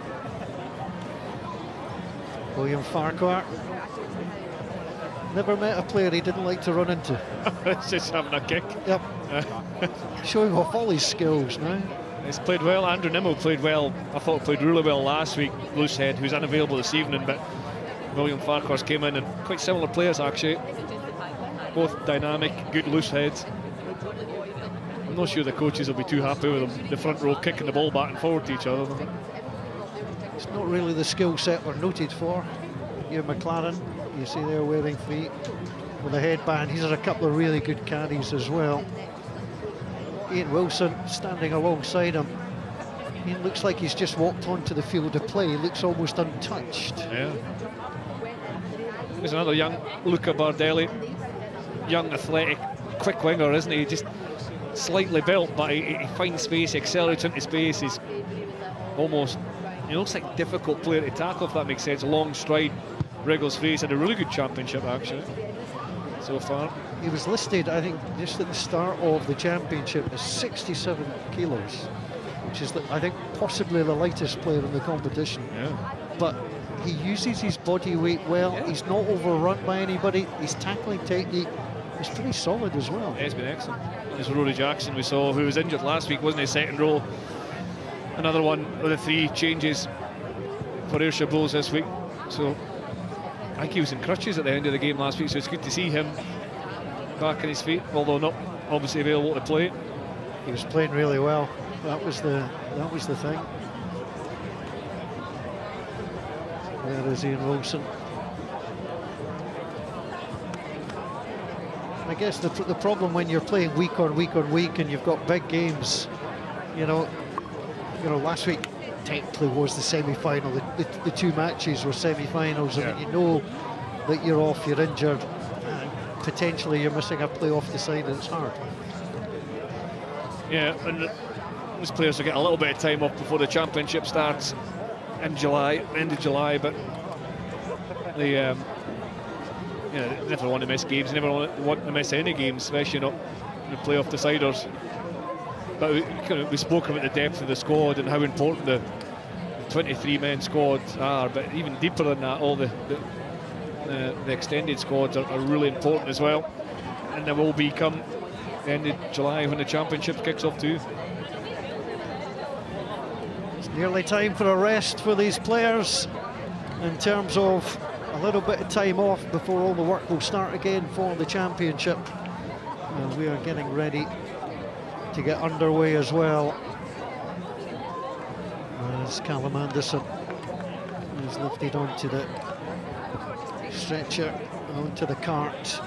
William Farquhar. Never met a player he didn't like to run into. It's just having a kick. Yep. Showing off all his skills now. He's played well. Andrew Nimmo played well. I thought he played really well last week. Loosehead, who's unavailable this evening, but William Farquhar's came in, and quite similar players actually. Both dynamic, good loose heads. I'm not sure the coaches will be too happy with them. The front row kicking the ball back and forward to each other. It's not really the skill set we're noted for. Hugh McLaren, you see there wearing feet with a headband. He's had a couple of really good carries as well. Ian Wilson standing alongside him. Ian looks like he's just walked onto the field of play. He looks almost untouched. Yeah. There's another young Luca Bardelli. Young, athletic, quick winger, isn't he? Just slightly built, but he finds space, he accelerates into space. He's almost, he looks like a difficult player to tackle, if that makes sense. A long stride, wriggles face. Had a really good championship actually so far. He was listed, I think, just at the start of the championship as 67 kilos, which is, I think, possibly the lightest player in the competition. Yeah. But he uses his body weight well. Yeah. He's not overrun by anybody. His tackling technique is pretty solid as well. Yeah, it's been excellent. There's Rory Jackson we saw, who was injured last week, wasn't he? Second row. Another one of the 3 changes for Ayrshire Bulls this week. So I think he was in crutches at the end of the game last week, so it's good to see him back on his feet, although not obviously available to play. He was playing really well. That was the thing. There is Ian Wilson. I guess the problem when you're playing week on week on week and you've got big games, you know, last week technically was the semi-final. The 2 matches were semi-finals, and you know that you're off, you're injured, and potentially you're missing a playoff decider. It's hard. Yeah, and those players will get a little bit of time off before the championship starts in July, end of July, but they they never want to miss games, never want to miss any games, especially not the playoff deciders. But we spoke about the depth of the squad and how important the 23-man squads are, but even deeper than that, all the extended squads are really important as well, and there will be come the end of July when the championship kicks off too. It's nearly time for a rest for these players in terms of a little bit of time off before all the work will start again for the championship. And we are getting ready to get underway as well, as Callum Anderson is lifted onto the stretcher, onto the cart.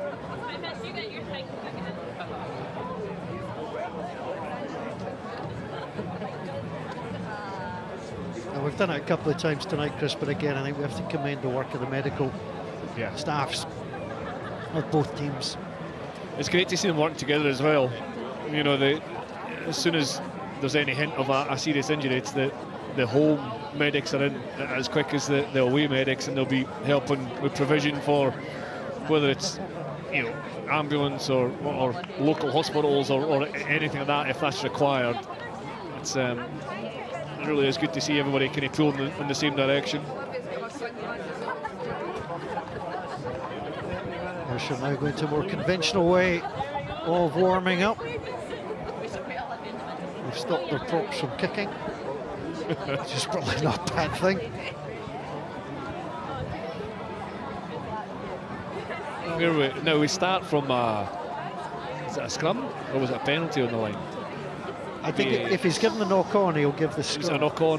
We've done it a couple of times tonight, Chris, but again, I think we have to commend the work of the medical staffs of both teams. It's great to see them working together as well. You know, as soon as there's any hint of a serious injury, it's the home medics are in as quick as the away medics, and they'll be helping with provision for whether it's, you know, ambulance or local hospitals or anything like that if that's required. It's it really is good to see everybody kind of pulling in the same direction. Ayrshire now going to a more conventional way of warming up. They've stopped their props from kicking, which is probably not a bad thing. Now we start from is it a scrum or was it a penalty on the line? I think if he's given the knock on, he'll give the scrum. It's a knock on.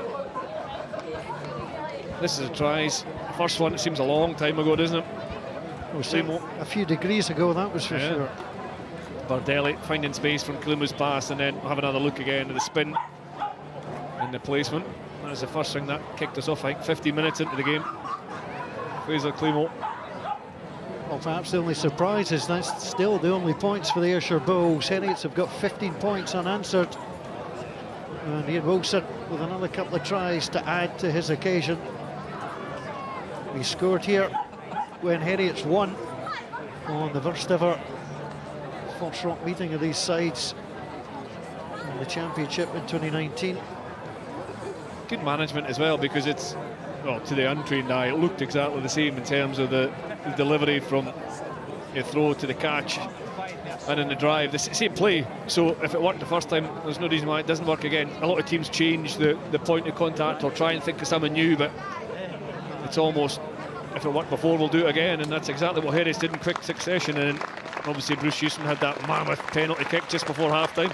This is a tries. First one, it seems a long time ago, doesn't it? A few degrees ago, that was for sure. Bardelli finding space from Kalimu's pass, and then we'll have another look again at the spin. in the placement. That was the first thing that kicked us off, I think, 15 minutes into the game. Fraser Climo. Well, perhaps the only surprise is that's still the only points for the Ayrshire Bulls. Heriots have got 15 points unanswered. And Ian Wilson with another couple of tries to add to his occasion. He scored here when Heriots won on the first ever FOSROC meeting of these sides in the championship in 2019. Good management as well, because it's, well, to the untrained eye, it looked exactly the same in terms of the delivery from your throw to the catch and in the drive, the same play. So if it worked the first time, there's no reason why it doesn't work again. A lot of teams change the point of contact or try and think of something new, but it's almost, if it worked before, we'll do it again, and that's exactly what Heriot did in quick succession. And obviously Bruce Houston had that mammoth penalty kick just before half-time.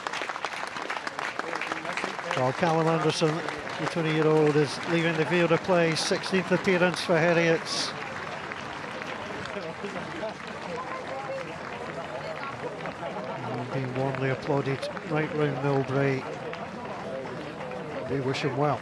Well, Callum Anderson, the 20-year-old, is leaving the field of play. 16th appearance for Heriots. Being warmly applauded right round Millbrae. They wish him well.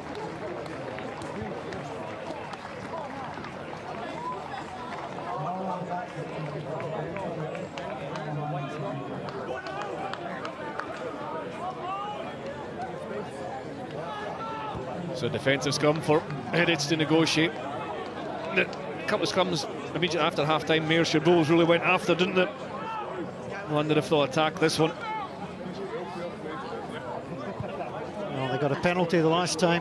So defensive scrum for Heriots to negotiate. A couple of scrums immediately after half-time. Ayrshire Bulls really went after, didn't it? I wonder if they'll attack this one. Well, they got a penalty the last time.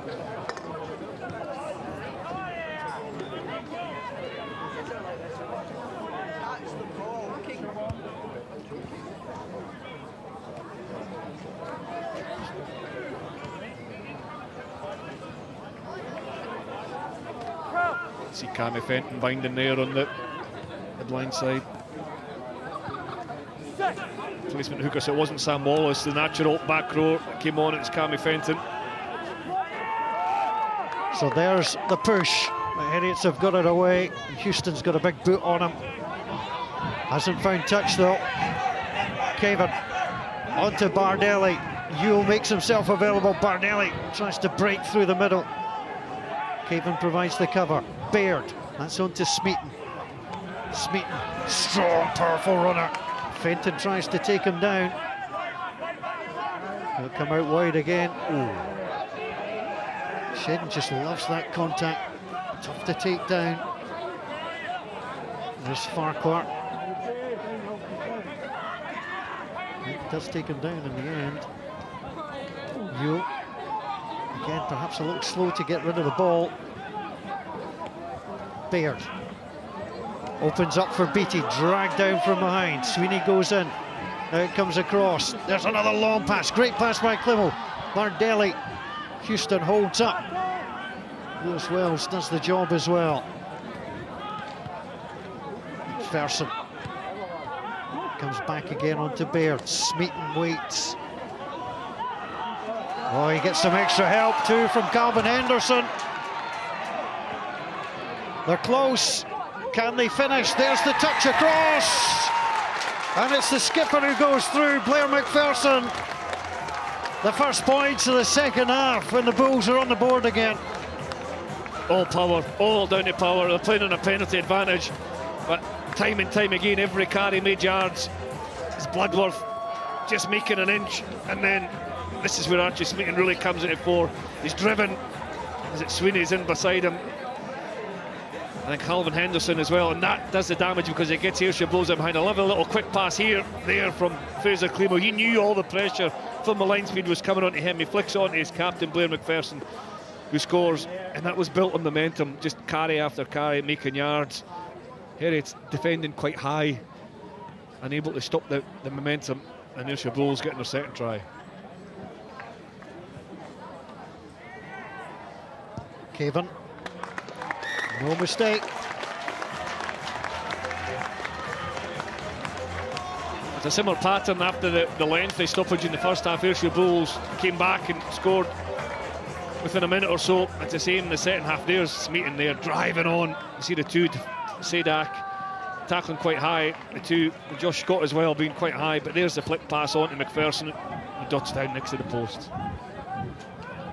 See Cammy Fenton binding there on the blind side. Placement hooker, so it wasn't Sam Wallace, the natural back row that came on. It's Cammy Fenton. So there's the push. The Heriots have got it away. Houston's got a big boot on him. Hasn't found touch though. Cavan onto Bardelli. Yule makes himself available. Bardelli tries to break through the middle. Cavan provides the cover. Baird, that's on to Smeaton. Smeaton, strong, powerful runner. Fenton tries to take him down. He'll come out wide again. Ooh. Shedden just loves that contact. Tough to take down. There's Farquhar. He does take him down in the end. Yule. Again, perhaps a little slow to get rid of the ball. Baird opens up for Beattie, dragged down from behind. Sweeney goes in. Now it comes across. There's another long pass. Great pass by Climo. Bardelli. Houston holds up. Lewis Wells does the job as well. McPherson comes back again onto Baird. Smeaton waits. Oh, he gets some extra help too from Calvin Henderson. They're close. Can they finish? There's the touch across. And it's the skipper who goes through, Blair McPherson. The first points of the second half when the Bulls are on the board again. All power, all down to power. They're playing on a penalty advantage. But time and time again, every carry made yards. It's Bloodworth just making an inch. And then this is where Archie Smeaton really comes into fore. He's driven. Is it Sweeney's in beside him? And then Calvin Henderson as well, and that does the damage because it gets Ayrshire Bulls in behind. I love a little quick pass here, there from Fraser Climo. He knew all the pressure from the line speed was coming onto him. He flicks onto his captain, Blair McPherson, who scores, and that was built on momentum, just carry after carry, making yards. Heriot's defending quite high, unable to stop the momentum, and Ayrshire Bulls getting their second try. Cavan. No mistake. It's a similar pattern after the lengthy stoppage in the first half. Ayrshire Bulls came back and scored within a minute or so. It's the same in the second half. There's Smeaton there driving on. You see the two, Sadak tackling quite high. The two, Josh Scott as well, being quite high. But there's the flick pass on to McPherson. He dots down next to the post.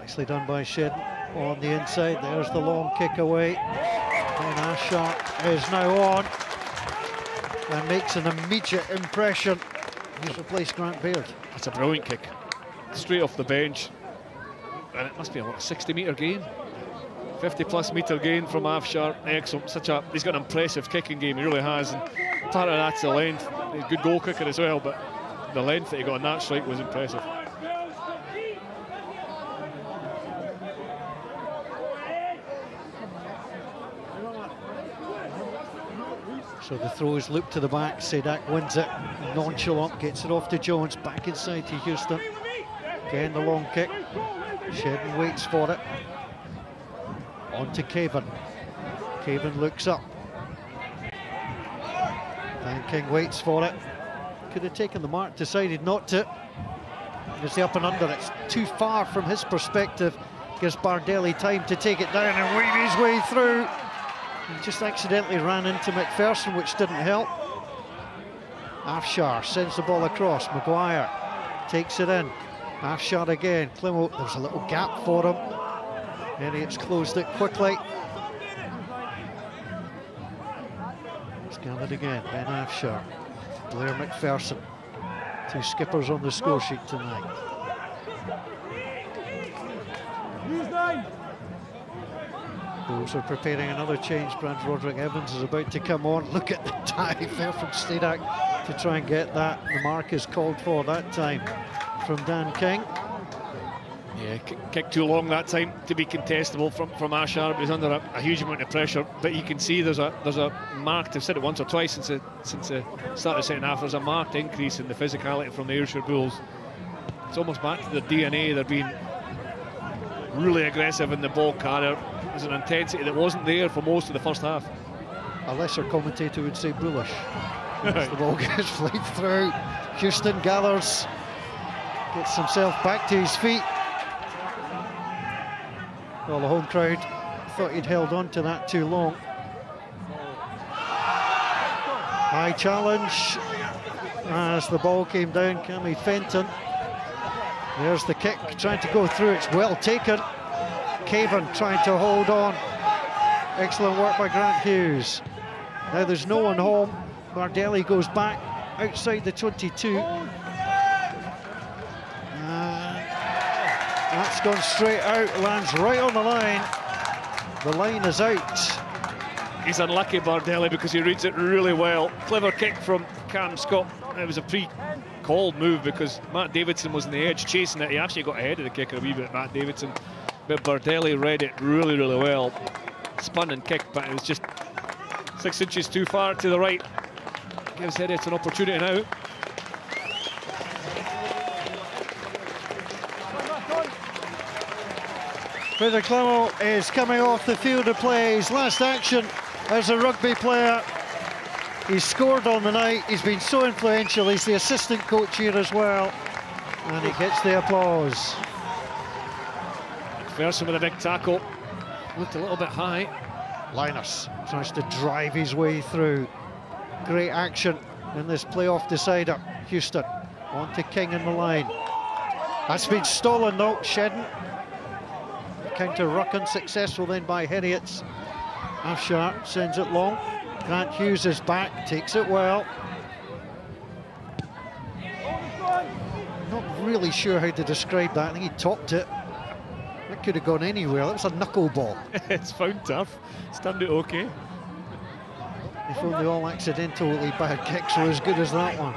Nicely done by Shedden on the inside. There's the long kick away. And Ayrshire is now on and makes an immediate impression. He's replaced Grant Baird. That's a brilliant kick. Straight off the bench. And it must be a 60-metre gain. 50-plus metre gain from Ayrshire. Excellent. He's got an impressive kicking game, he really has. And part of that's the length. He's a good goal kicker as well, but the length that he got on that strike was impressive. So the throw is looped to the back. Sedak wins it. Nonchalant gets it off to Jones. Back inside to Houston. Again, the long kick. Shedden waits for it. On to Cavan. Cavan looks up. Dan King waits for it. Could have taken the mark, decided not to. There's the up and under. It's too far from his perspective. Gives Bardelli time to take it down and weave his way through. He just accidentally ran into McPherson, which didn't help. Ayrshire sends the ball across. Maguire takes it in. Ayrshire again. Climo, there's a little gap for him. Heriot's closed it quickly. It's gathered again. Ben Ayrshire, Blair McPherson. Two skippers on the score sheet tonight. Bulls are preparing another change. Brad Roderick Evans is about to come on. Look at the dive there from Stedak to try and get that. The mark is called for that time from Dan King. Yeah, kicked too long that time to be contestable from Ayrshire, but he's under a huge amount of pressure. But you can see there's a marked, I've said it once or twice since the start of the second half, there's a marked increase in the physicality from the Ayrshire Bulls. It's almost back to their DNA. They're being really aggressive in the ball carrier. There's an intensity that wasn't there for most of the first half. A lesser commentator would say bullish. As the ball gets played through, Houston gathers, gets himself back to his feet. Well, the home crowd thought he'd held on to that too long. High challenge as the ball came down. Cammy Fenton. There's the kick, trying to go through. It's well taken. Cavan trying to hold on. Excellent work by Grant Hughes. Now there's no one home. Bardelli goes back outside the 22. That's gone straight out, lands right on the line. The line is out. He's unlucky, Bardelli, because he reads it really well. Clever kick from Cam Scott. It was a pre-called move because Matt Davidson was on the edge chasing it. He actually got ahead of the kicker a wee bit, Matt Davidson. But Bardelli read it really, really well. Spun and kicked, but it was just 6 inches too far to the right. Gives Heriot an opportunity now. Peter Clemo is coming off the field of play. His last action as a rugby player. He's scored on the night. He's been so influential. He's the assistant coach here as well. And he gets the applause. McPherson with a big tackle. Looked a little bit high. Linus tries to drive his way through. Great action in this playoff decider. Houston on to King in the line. That's been stolen though, Shedden. Counter ruck unsuccessful then by Heriot. Ayrshire sends it long. Grant Hughes is back, takes it well. Not really sure how to describe that. I think he topped it. That could have gone anywhere. That was a knuckleball. It's found tough. It's turned it okay. If only all accidentally bad kicks were as good as that one.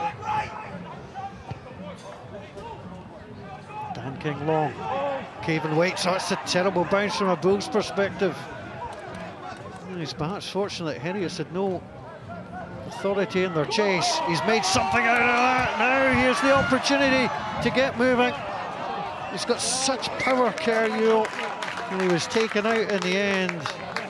Dan King long. Cavan waits. Oh, it's a terrible bounce from a Bulls perspective. It's perhaps fortunate Heriot had no authority in their chase. He's made something out of that. Now here's the opportunity to get moving. He's got such power, Heriot, and he was taken out in the end.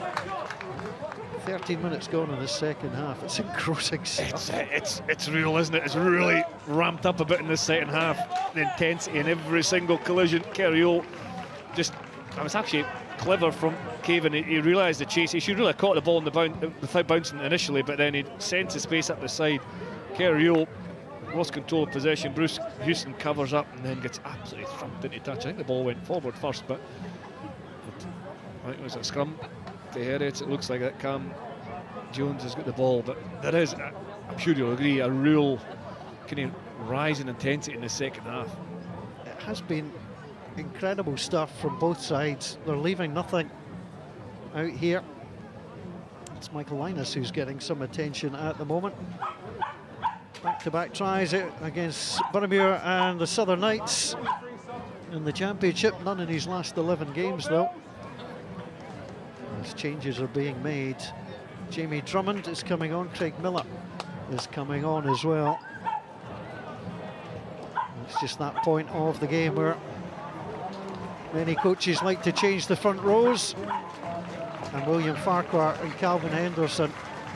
13 minutes gone in the second half. It's engrossing stuff. It's real, isn't it? It's really ramped up a bit in the second half. The intensity in every single collision. Heriot just, it was actually clever from Cavan. He realised the chase. He should really have caught the ball in the without bouncing initially, but then he sent the space up the side. Heriot lost control of possession. Bruce Houston covers up and then gets absolutely thumped into touch. I think the ball went forward first, but I think it was a scrum to Heriot. It looks like that Cam Jones has got the ball, but there is, I'm sure you'll agree, a real kind of rise in intensity in the second half. It has been incredible stuff from both sides. They're leaving nothing out here. It's Michael Linus who's getting some attention at the moment. Back-to-back tries against Boroughmuir and the Southern Knights in the championship. None in his last 11 games, though. As changes are being made, Jamie Drummond is coming on. Craig Miller is coming on as well. It's just that point of the game where many coaches like to change the front rows. And William Farquhar and Calvin Henderson,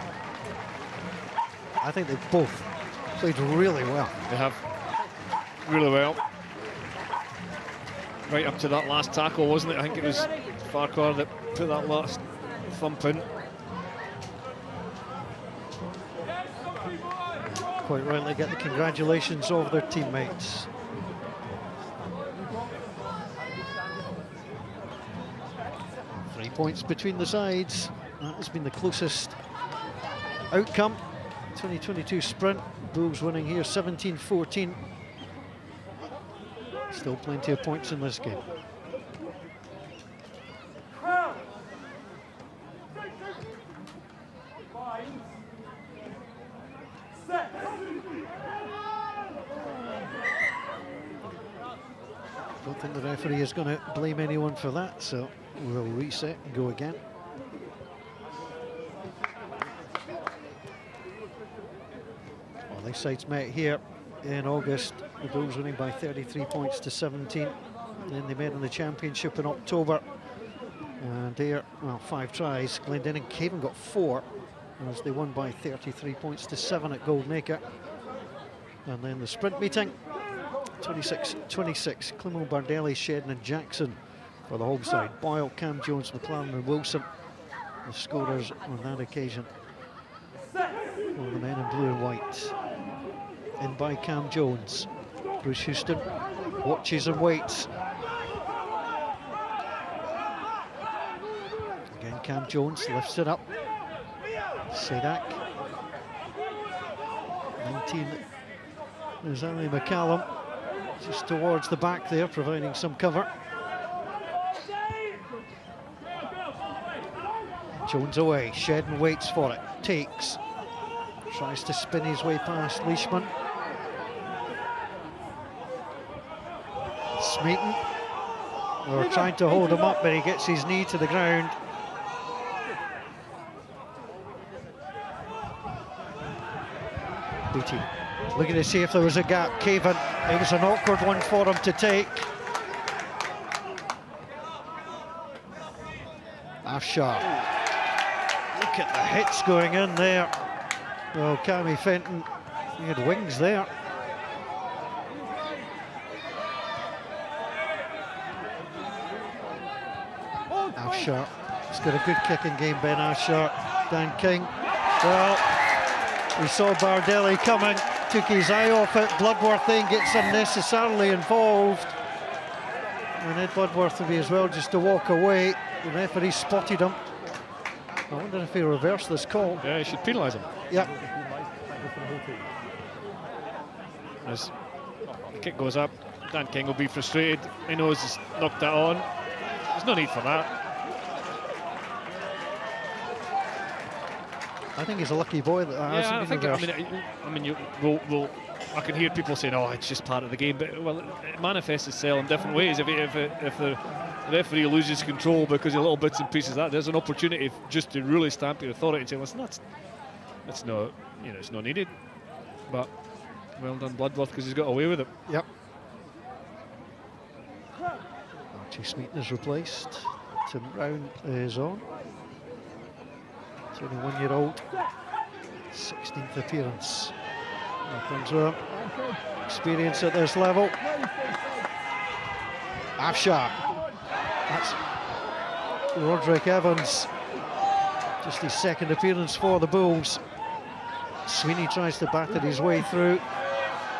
I think they've both played really well. They have really well. Right up to that last tackle, wasn't it? I think it was Farquhar that put that last thump in. Quite rightly get the congratulations of their teammates. Points between the sides. That has been the closest outcome. 2022 Sprint. Bulls winning here 17-14. Still plenty of points in this game. Don't think the referee is going to blame anyone for that, so we'll reset and go again. Well, these sides met here in August. The Bulls winning by 33 points to 17. Then they met in the championship in October. And there, well, 5 tries. Glendinning and Cavan got 4 as they won by 33 points to 7 at Goldacre. And then the sprint meeting, 26-26. Climo, Bardelli, Shedden and Jackson for the home side. Boyle, Cam Jones, McLaren and Wilson, the scorers on that occasion. For the men in blue and white. In by Cam Jones. Bruce Houston watches and waits. Again, Cam Jones lifts it up. Sedak. 19 is Ali McCallum. Just towards the back there, providing some cover. Jones away, Shedden waits for it, takes. Tries to spin his way past Leishman. Smeaton. They're trying to hold him up, but he gets his knee to the ground. Beattie looking to see if there was a gap. Cavan, it was an awkward one for him to take. Ayrshire. Look at the hits going in there. Well, Cammy Fenton, he had wings there. Ayrshire, he's got a good kicking game, Ben Ayrshire. Dan King, well, we saw Bardelli coming, took his eye off it. Bloodworth then gets unnecessarily involved. And Ed Bloodworth will be as well just to walk away. The referee spotted him. I wonder if he reversed this call. Yeah, he should penalise him. Yep. As the kick goes up, Dan King will be frustrated. He knows he's knocked that on. There's no need for that. I think he's a lucky boy that hasn't been reversed. I mean, I can hear people saying, "Oh, it's just part of the game," but well, it manifests itself in different ways. If the referee loses control because of little bits and pieces, that there's an opportunity just to really stamp your authority and say, "Listen, that's not, you know, it's not needed." But well done, Bloodworth, because he's got away with it. Yep. Archie Smeaton is replaced. Tim Brown is on. 21-year-old, 16th appearance. Here comes with him. Experience at this level. Ayrshire. That's Roderick Evans. Just his second appearance for the Bulls. Sweeney tries to batter his way through.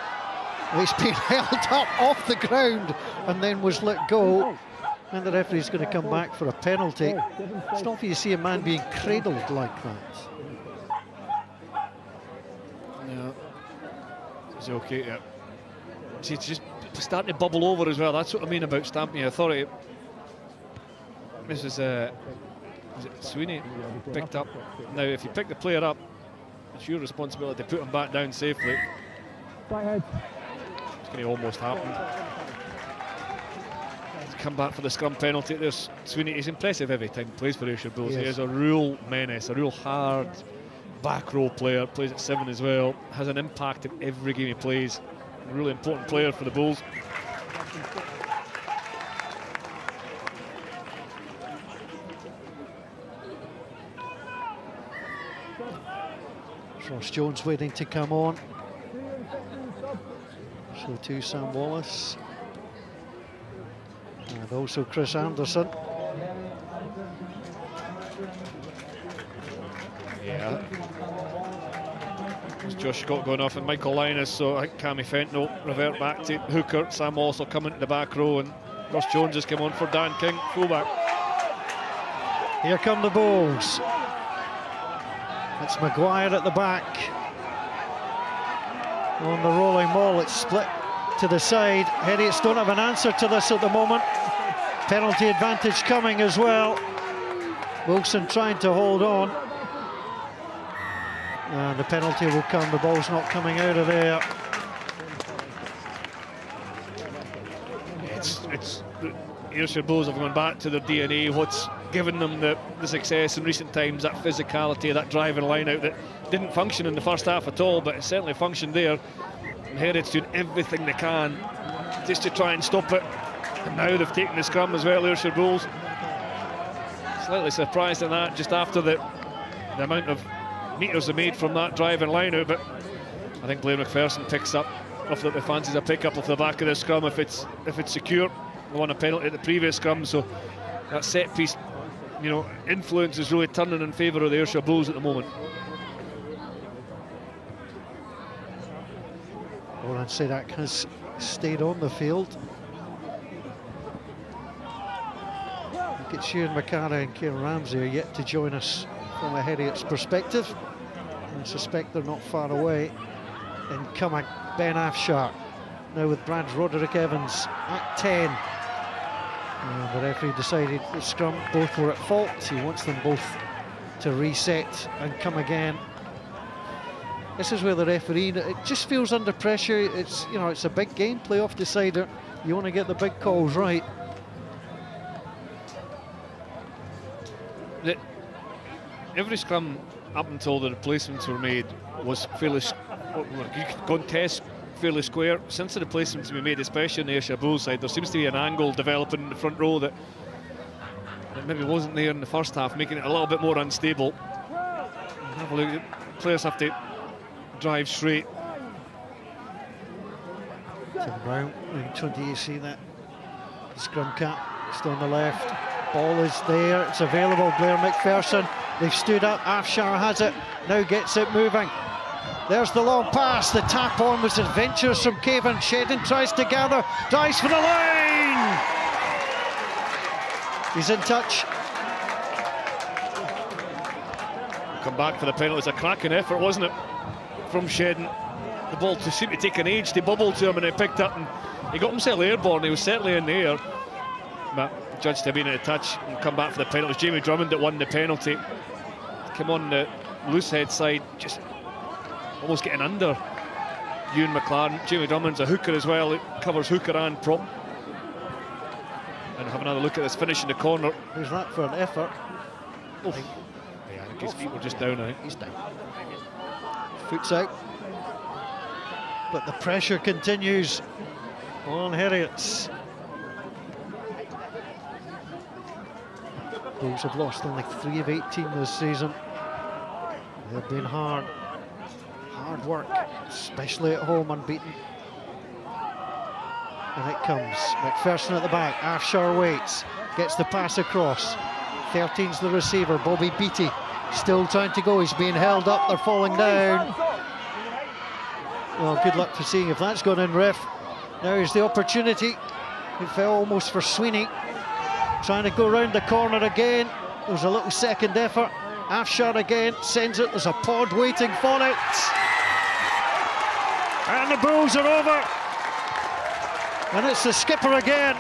He's been held up off the ground and then was let go. And the referee's going to come back for a penalty. It's not often you see a man being cradled like that. Yeah. It's okay, yeah. See, it's just starting to bubble over as well. That's what I mean about stamping authority. This is it Sweeney picked up. Now, if you pick the player up, it's your responsibility to put him back down safely. It's going to almost happen. He's come back for the scrum penalty. There's Sweeney. He's impressive every time he plays for Ayrshire Bulls. He is a real menace, a real hard back row player. Plays at 7 as well. Has an impact in every game he plays. A really important player for the Bulls. Ross Jones waiting to come on. So too Sam Wallace. And also Chris Anderson. Yeah. There's Josh Scott going off and Michael Linus, so I think Cammy Fenton will revert back to hooker. Sam Wallace will come into the back row and Ross Jones has come on for Dan King, fullback. Here come the Bulls. It's Maguire at the back. On the rolling ball, it's split to the side. Heriots don't have an answer to this at the moment. Penalty advantage coming as well. Wilson trying to hold on. And the penalty will come. The ball's not coming out of there. It's the Ayrshire Bulls have gone back to their DNA. What's given them the success in recent times, that physicality, that driving line out that didn't function in the first half at all, but it certainly functioned there. And Heriot's doing everything they can just to try and stop it. And now they've taken the scrum as well, Ayrshire Bulls. Slightly surprised in that, just after the amount of metres they made from that driving line out, but I think Blair McPherson picks up off the fancies a pick up off the back of the scrum if it's secure. They won a penalty at the previous scrum, so that set piece, you know, influence is really turning in favour of the Ayrshire Bulls at the moment. Oran Sedak has stayed on the field. I think it's Sheeran McCara and Kieran Ramsey are yet to join us from a Heriot's perspective. I suspect they're not far away. Incoming Ben Afshar, now with Brad Roderick Evans at 10. And the referee decided the scrum, both were at fault. He wants them both to reset and come again. This is where the referee, it just feels under pressure. It's, you know, it's a big game, playoff decider. You want to get the big calls right. Every scrum up until the replacements were made was fairly, you could contest fairly square. Since the replacements have been made, especially on the Ayrshire Bulls side, there seems to be an angle developing in the front row that maybe wasn't there in the first half, making it a little bit more unstable. Have a look, players have to drive straight. Tim Brown in 20, you see that scrum cap just on the left. Ball is there, it's available. Blair McPherson, they've stood up. Afshar has it, now gets it moving. There's the long pass. The tap on was adventurous from Cavan. Shedden tries to gather, drives for the line. He's in touch. Come back for the penalty. It's a cracking effort, wasn't it, from Shedden? The ball seemed to take an age to bubble to him, and he picked up and he got himself airborne. He was certainly in the air, but judged to have been at a touch and come back for the penalty. It was Jamie Drummond that won the penalty. Came on the loose head side, just almost getting under Ewan McLaren. Jamie Drummond's a hooker as well. It covers hooker and prop. And have another look at this finish in the corner. Who's that for an effort? Yeah, I think his feet were just down. I think he's down. Foot's out. But the pressure continues on Heriots. Bulls have lost only 3 of 18 this season. They've been hard work, especially at home, unbeaten. And it comes. McPherson at the back. Afshar waits, gets the pass across. 13's the receiver, Bobby Beattie, still trying to go. He's being held up, they're falling down. Well, good luck to seeing if that's gone in, ref. Now is the opportunity. It fell almost for Sweeney. Trying to go round the corner again. There was a little second effort. Ayrshire again sends it. There's a pod waiting for it. And the Bulls are over. And it's the skipper again.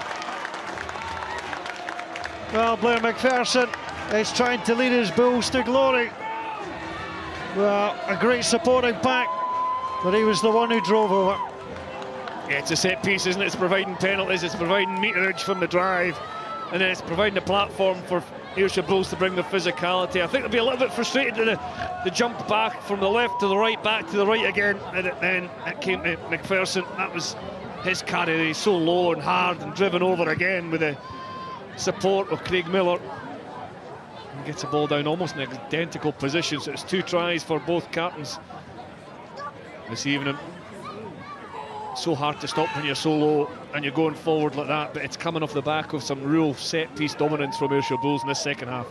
Well, Blair McPherson is trying to lead his Bulls to glory. Well, a great supporting pack, but he was the one who drove over. Yeah, it's a set piece, isn't it? It's providing penalties, it's providing meterage from the drive, and then it's providing a platform for Ayrshire Bulls to bring the physicality. I think they'll be a little bit frustrated with the jump back from the left to the right, back to the right again, and then it came to McPherson. That was his carry. He's so low and hard and driven over again with the support of Craig Miller. He gets the ball down almost in identical position, so it's 2 tries for both captains this evening. So hard to stop when you're so low and you're going forward like that, but it's coming off the back of some real set-piece dominance from Ayrshire Bulls in this second half.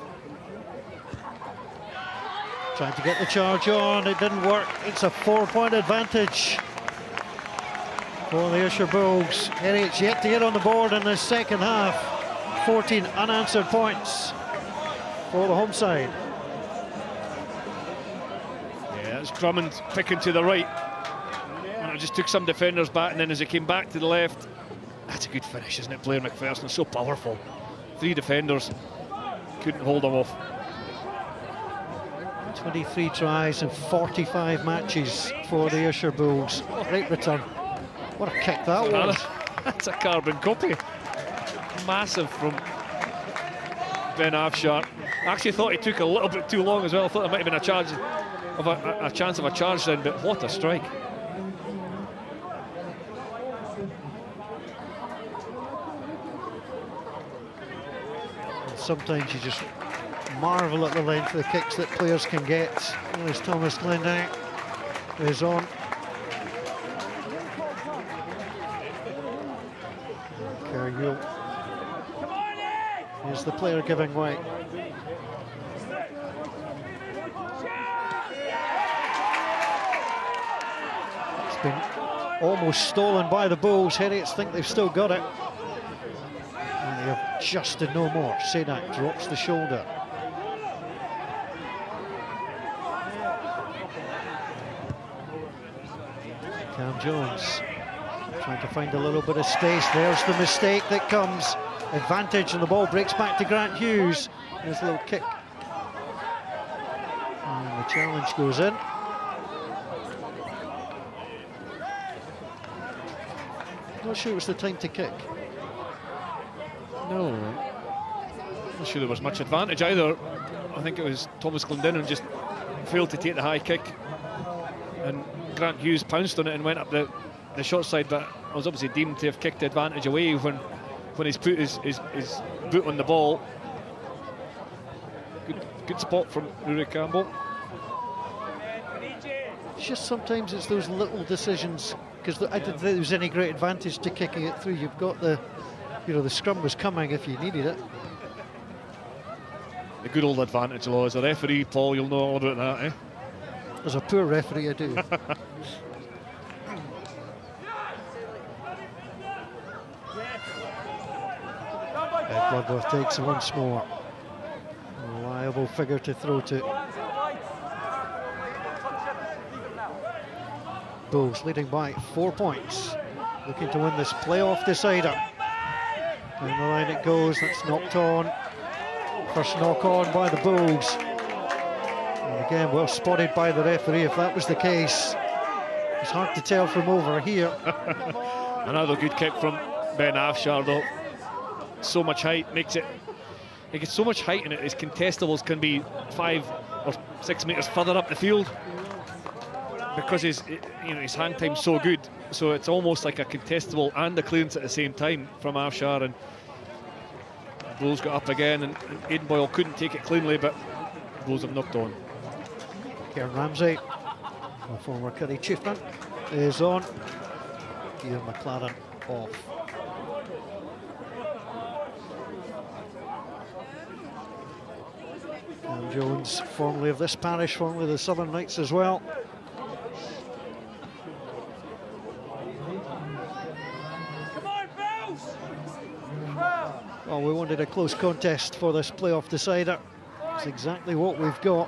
Trying to get the charge on, it didn't work. It's a 4-point advantage for the Ayrshire Bulls. Heriot's yet to get on the board in this second half. 14 unanswered points for the home side. Yeah, it's Drummond picking to the right. It just took some defenders back, and then as he came back to the left, that's a good finish, isn't it? Blair McPherson, so powerful. 3 defenders couldn't hold him off. 23 tries in 45 matches for the Ayrshire Bulls. Great return. What a kick that was. That's a carbon copy. Massive from Ben Ayrshire. I actually thought he took a little bit too long as well. I thought there might have been a chance of a charge then, but what a strike. Sometimes you just marvel at the length of the kicks that players can get. As Thomas Glendow is on. Heriot. Here's the player giving way. It's been almost stolen by the Bulls. Heriots think they've still got it. They have just and no more. Sedak drops the shoulder. Cam Jones trying to find a little bit of space. There's the mistake that comes. Advantage, and the ball breaks back to Grant Hughes. There's a little kick. And the challenge goes in. Not sure it was the time to kick. No, not sure there was much advantage either. I think it was Thomas Glendow just failed to take the high kick, and Grant Hughes pounced on it and went up the short side, but was obviously deemed to have kicked the advantage away when he's put his boot on the ball. Good spot from Rory Campbell. It's just sometimes it's those little decisions, because I didn't think there was any great advantage to kicking it through. You've got the scrum was coming if you needed it. The good old advantage law. As a referee, Paul, you'll know all about that, eh? As a poor referee, I do. Bloodworth takes it once more. A reliable figure to throw to. Bulls leading by 4 points. Looking to win this playoff decider. Down the line it goes, that's knocked on. First knock on by the Bulls. And again, well spotted by the referee if that was the case. It's hard to tell from over here. Another good kick from Ben Ayrshire though. So much height makes it. He gets so much height in it, his contestables can be 5 or 6 metres further up the field because his hang time's so good. So it's almost like a contestable and a clearance at the same time from Ayrshire, and Bulls got up again, and Aidan Boyle couldn't take it cleanly, but Bulls have knocked on. Kieran Ramsey, a former Curry chieftain, is on. Ian McLaren off. Cam Jones, formerly of this parish, formerly the Southern Knights as well. Well, we wanted a close contest for this playoff decider. It's exactly what we've got.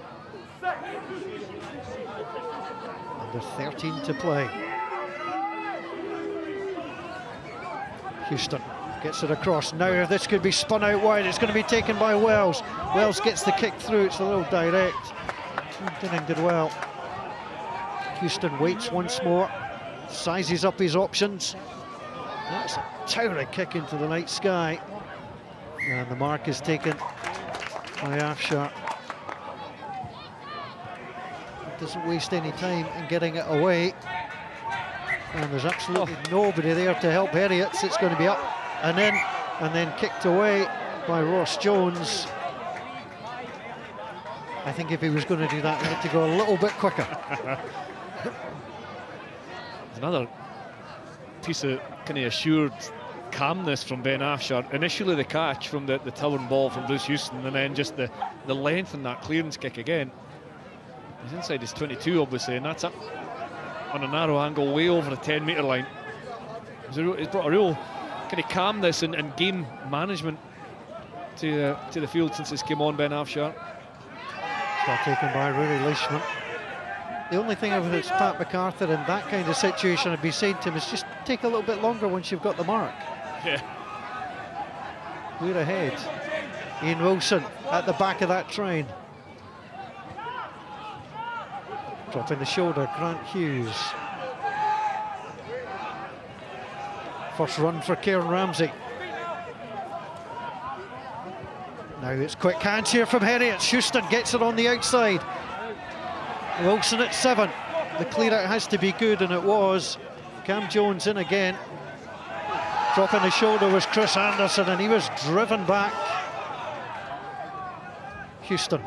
Under 13 to play. Houston gets it across. Now this could be spun out wide. It's going to be taken by Wells. Wells gets the kick through. It's a little direct. Dinning did well. Houston waits once more. Sizes up his options. That's a towering kick into the night sky. And the mark is taken by Ayrshire. Doesn't waste any time in getting it away. And there's absolutely nobody there to help Heriot. It's going to be up and in, and then kicked away by Ross Jones. I think if he was going to do that, he had to go a little bit quicker. Another piece of kind of assured calmness from Ben Ayrshire. Initially the catch from the towering ball from Bruce Houston, and then just the length in that clearance kick again. He's inside his 22 obviously, and that's up on a narrow angle way over the 10-metre line. He's brought a real kind of calmness and game management to the field since this came on, Ben Ayrshire. Well taken by Rory Leishman. The only thing with it's Pat MacArthur in that kind of situation I'd be saying to him is just take a little bit longer once you've got the mark. Yeah. We're ahead. Ian Wilson at the back of that train. Dropping the shoulder, Grant Hughes. First run for Kieran Ramsey. Now it's quick hands here from Heriot. Houston gets it on the outside. Wilson at 7. The clear out has to be good, and it was. Cam Jones in again. Dropping the shoulder was Chris Anderson, and he was driven back. Houston.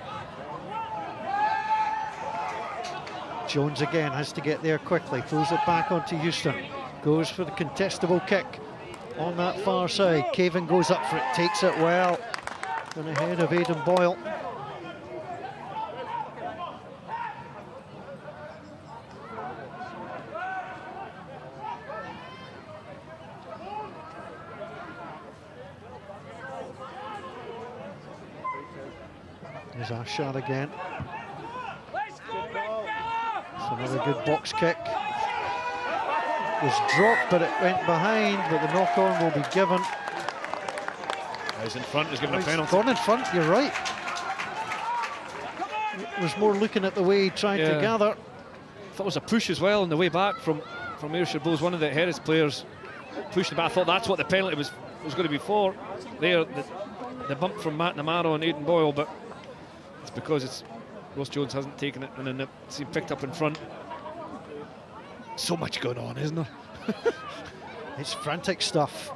Jones again has to get there quickly. Throws it back onto Houston. Goes for the contestable kick on that far side. Cavan goes up for it, takes it well. And ahead of Aidan Boyle. There's our shot again. It's another good box kick. It was dropped, but it went behind, but the knock-on will be given. He's in front, he's given a penalty. Gone in front, you're right. It was more looking at the way he tried to gather. I thought it was a push as well on the way back from Ayrshire Bulls. One of the Heriot's players pushed it back. I thought that's what the penalty was going to be for. There, the bump from Matt Namaro and Aidan Boyle, but it's because Ross Jones hasn't taken it, and then it's picked up in front. So much going on, isn't there? It's frantic stuff.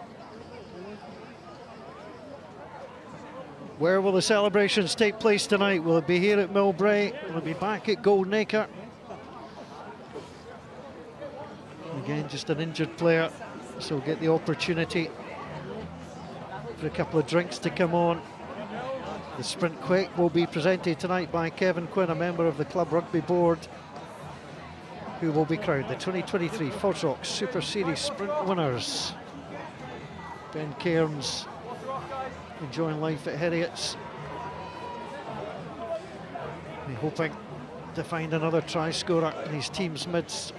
Where will the celebrations take place tonight? Will it be here at Millbrae? Will it be back at Goldacre? Again, just an injured player, so we'll get the opportunity for a couple of drinks to come on. The Sprint Quake will be presented tonight by Kevin Quinn, a member of the Club Rugby Board, who will be crowned the 2023 FOSROC Super Series Sprint winners. Ben Cairns enjoying life at Heriot's. We're hoping to find another try scorer in his team's midst.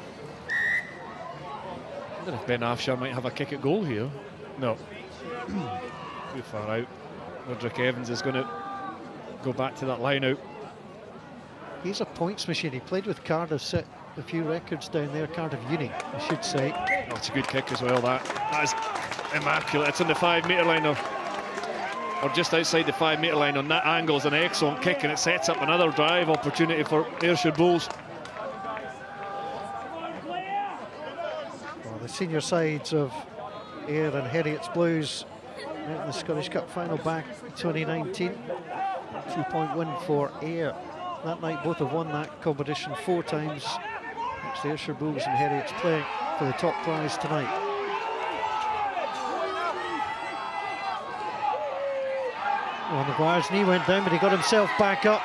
I wonder if Ben Ayrshire might have a kick at goal here. No. Too far out. Roderick Evans is going to go back to that line out. He's a points machine. He played with Cardiff, set a few records down there, Cardiff Uni, I should say. Oh, it's a good kick as well, that is immaculate. It's on the 5-metre line or just outside the 5-metre line. On that angle is an excellent kick, and it sets up another drive opportunity for Ayrshire Bulls. Well, the senior sides of Ayr and Heriot's Blues in the Scottish Cup final back in 2019. 2-point win for Ayr. That night both have won that competition 4 times. It's the Ayrshire Bulls and Heriot's playing for the top prize tonight. Well, Maguire's knee went down, but he got himself back up.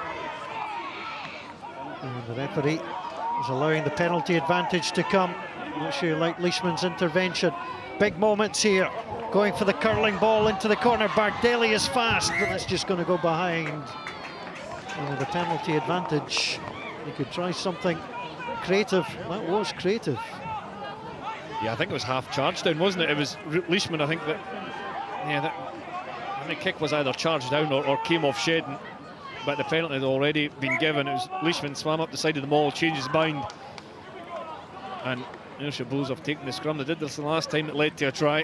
And the referee is allowing the penalty advantage to come Not sure you like Leishman's intervention. Big moments here. Going for the curling ball into the corner. Bardelli is fast, but that's just going to go behind. And with the penalty advantage, he could try something creative. That was creative. Yeah, I think it was half charged down, wasn't it? It was Leishman, I think that. Yeah, the kick was either charged down or came off Shedden, but the penalty had already been given. It was Leishman swam up the side of the maul, changed his mind, and Ayrshire Bulls have taken the scrum. They did this the last time, it led to a try.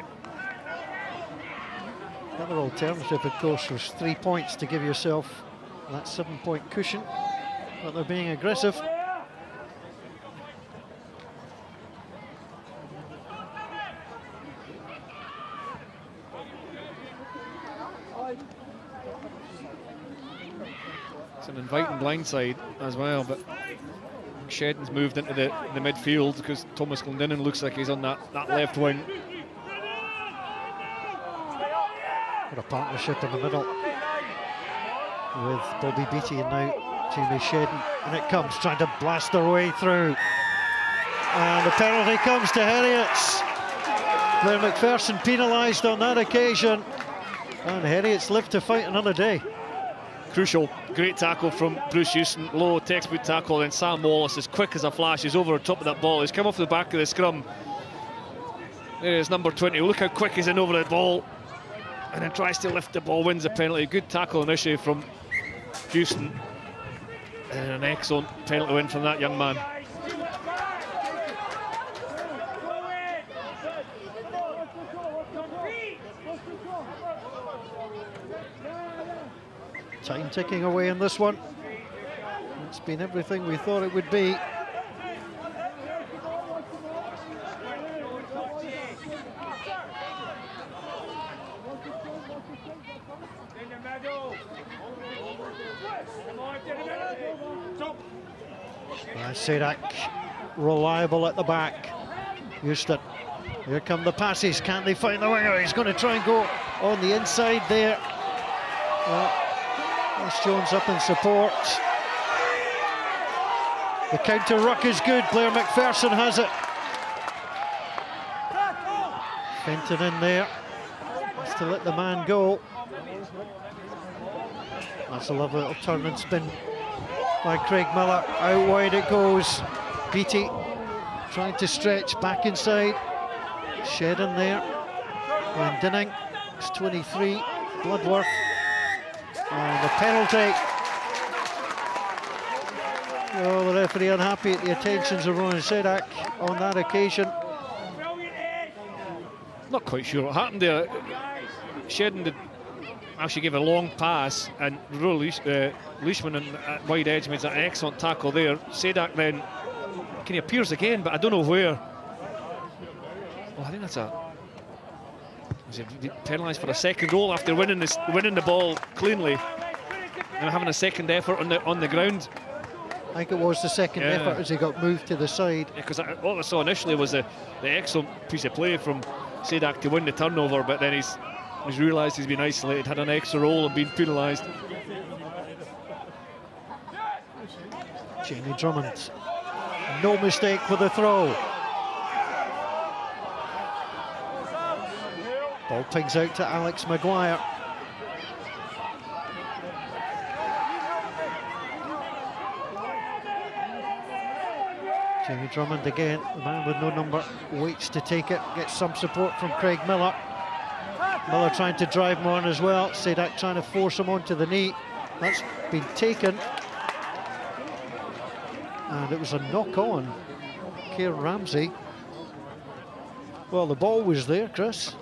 The other alternative, of course, was 3 points to give yourself that 7-point cushion, but they're being aggressive. It's an inviting blindside as well, but Shedden's moved into the midfield because Thomas Glendinning looks like he's on that left wing. What a partnership in the middle with Bobby Beattie and now Jamie Shedden, and it comes trying to blast their way through, and the penalty comes to Heriot's. Blair McPherson penalised on that occasion, and Heriot's live to fight another day. Crucial, great tackle from Bruce Houston, low textbook tackle, and Sam Wallace, as quick as a flash, is over the top of that ball. He's come off the back of the scrum. There's number 20, look how quick he's in over the ball, and then tries to lift the ball, wins the penalty. Good tackle initially from Houston, and an excellent penalty win from that young man. Time ticking away in this one. It's been everything we thought it would be. Sedak reliable at the back. Houston. Here come the passes. Can they find the winger? He's going to try and go on the inside there. Ross Jones up in support. The counter ruck is good. Blair McPherson has it. Fenton in there. Has to let the man go. That's a lovely little turn and spin by Craig Miller. Out wide it goes. Beattie trying to stretch back inside. Shedden there. Glendinning. It's 23. Bloodworth. And the penalty. Oh, the referee unhappy at the attentions of Ronan Sedak on that occasion. Not quite sure what happened there. Shedden did actually gave a long pass, and Leishman at wide edge made an excellent tackle there. Sedak then he appears again, but I don't know where. Oh, I think that's a. Was he penalised for a second goal after winning the ball cleanly and having a second effort on the ground? I think it was the second effort as he got moved to the side. Because all I saw initially was the excellent piece of play from Sedak to win the turnover, but then he's realised he's been isolated, had an extra role and been penalised. Jamie Drummond, no mistake with the throw. Ball pings out to Alex Maguire. Jamie Drummond again, the man with no number, waits to take it, gets some support from Craig Miller. Miller trying to drive him on as well. Sedak trying to force him onto the knee. That's been taken. And it was a knock on Kieran Ramsey. Well, the ball was there, Chris.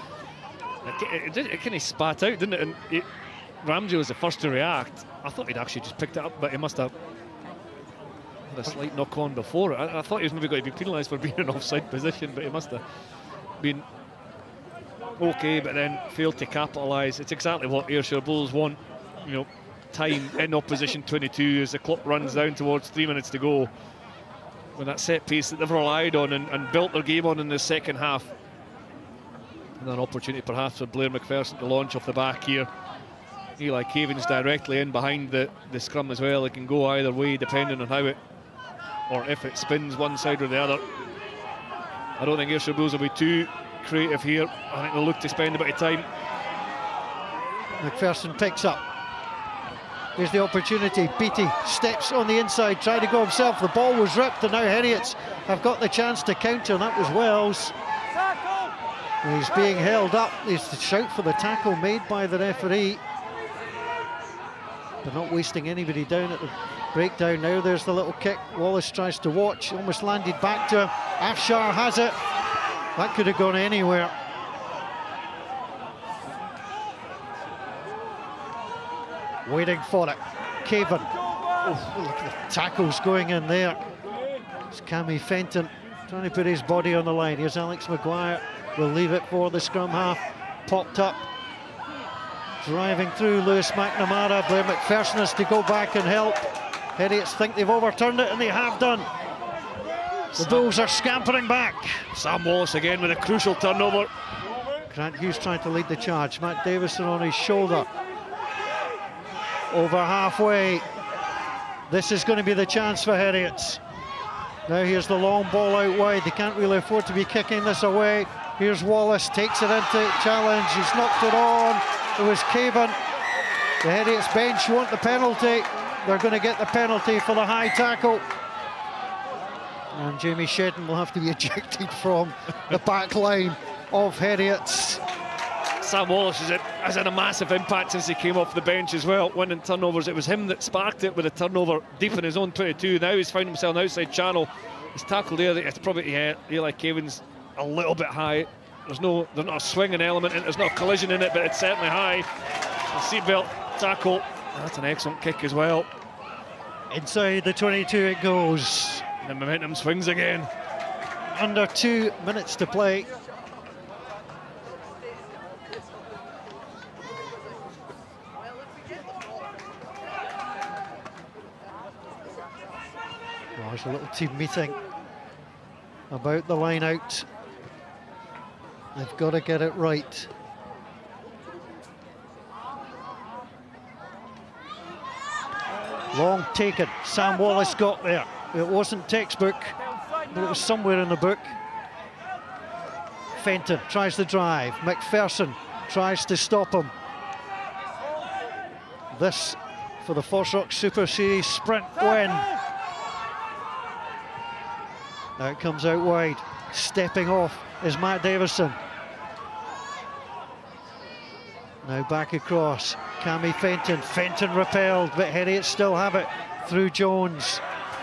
It kind of spat out, didn't it? And Ramsey was the first to react. I thought he'd actually just picked it up, but he must have had a slight knock on before it. I thought he was maybe going to be penalised for being in offside position, but he must have been okay, but then failed to capitalise. It's exactly what Ayrshire Bulls want, you know, time in opposition 22 as the clock runs down towards 3 minutes to go. With that set piece that they've relied on and built their game on in the second half. And an opportunity perhaps for Blair McPherson to launch off the back here. Eli Caven's directly in behind the scrum as well. It can go either way depending on how it, or if it spins one side or the other. I don't think Ayrshire Bulls will be too creative here. I think they'll look to spend a bit of time. McPherson picks up. Here's the opportunity. Beattie steps on the inside, trying to go himself. The ball was ripped, and now Heriots have got the chance to counter, and that was Wells. He's being held up. He's to shout for the tackle made by the referee. They're not wasting anybody down at the breakdown now. There's the little kick. Wallace tries to watch, almost landed back to him. Afshar has it. That could have gone anywhere. Waiting for it. Cavan. Oh, look at the tackles going in there. It's Cammy Fenton trying to put his body on the line. Here's Alex Maguire. We'll leave it for the scrum half. Popped up. Driving through Lewis McNamara. Blair McPherson has to go back and help. Heriots think they've overturned it, and they have done. The Bulls are scampering back. Sam Wallace again with a crucial turnover. Grant Hughes trying to lead the charge. Matt Davison on his shoulder. Over halfway. This is going to be the chance for Heriots. Now here's the long ball out wide. They can't really afford to be kicking this away. Here's Wallace, takes it into challenge. He's knocked it on. It was Cavan. The Heriots bench want the penalty. They're going to get the penalty for the high tackle. And Jamie Shedden will have to be ejected from the back line of Heriots. Sam Wallace has had a massive impact since he came off the bench as well, winning turnovers. It was him that sparked it with a turnover deep in his own 22. Now he's found himself on the outside channel. He's tackled there. It's probably Eli Cavan's a little bit high. There's not a swinging element, and there's not a collision in it, but it's certainly high. A seatbelt tackle. That's an excellent kick as well. Inside the 22 it goes. The momentum swings again. Under 2 minutes to play. There's a little team meeting about the line out. They've got to get it right. Long taken. Sam Wallace got there. It wasn't textbook, but it was somewhere in the book. Fenton tries to drive. McPherson tries to stop him. This for the FOSROC Super Series Sprint win. Now it comes out wide. Stepping off is Matt Davison. Now back across. Cammy Fenton. Fenton repelled, but Heriot still have it through Jones.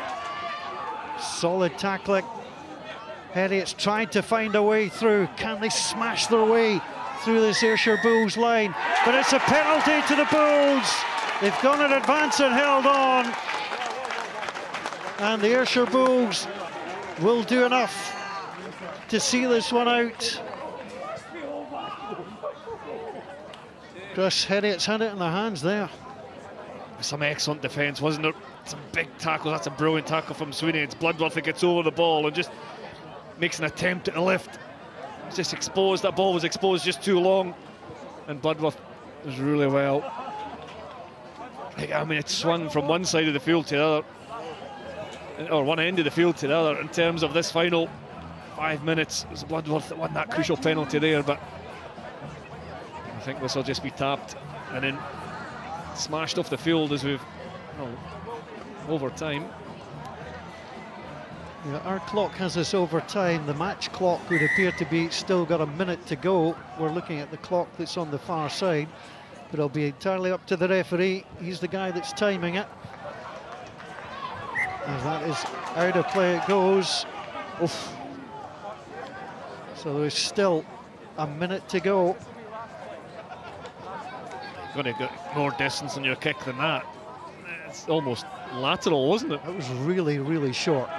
Solid tackling. Heriot's trying to find a way through. Can they smash their way through this Ayrshire Bulls line? But it's a penalty to the Bulls. They've gone in advance and held on. And the Ayrshire Bulls will do enough to see this one out. Chris, Heriot's had it in their hands there. Some excellent defence, wasn't there? Some big tackles. That's a brilliant tackle from Sweeney. It's Bloodworth that gets over the ball and just makes an attempt at the lift. It's just exposed. That ball was exposed just too long, and Bloodworth does really well. I mean, it swung from one side of the field to the other, or one end of the field to the other. In terms of this final 5 minutes, it was Bloodworth that won that crucial penalty there, but I think this will just be tapped and then smashed off the field as we've over time. Yeah, our clock has us over time. The match clock would appear to be still got a minute to go. We're looking at the clock that's on the far side, but it'll be entirely up to the referee. He's the guy that's timing it. As that is out of play it goes. Oof. So there's still a minute to go. You've got to get more distance in your kick than that. It's almost lateral, wasn't it? That was really, really short.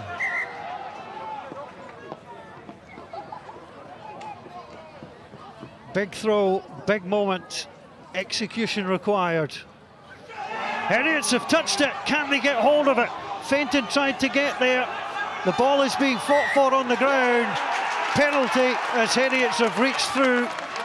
Big throw, big moment, execution required. Heriots have touched it, can they get hold of it? Fenton tried to get there. The ball is being fought for on the ground. Penalty as Heriots have reached through.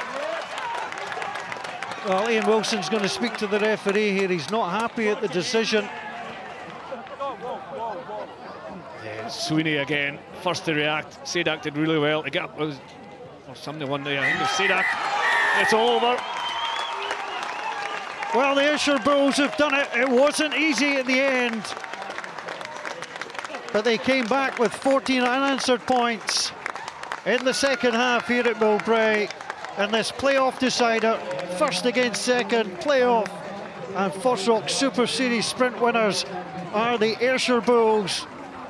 Well, Ian Wilson's going to speak to the referee here. He's not happy at the decision. Yeah, Sweeney again, first to react. Sadak did really well to get up. Or somebody won there. I think it was Sadak. It's all over. Well, the Ayrshire Bulls have done it. It wasn't easy at the end, but they came back with 14 unanswered points in the second half here at Millbrae. And this playoff decider, first against second, playoff and FOSROC Super Series Sprint winners are the Ayrshire Bulls.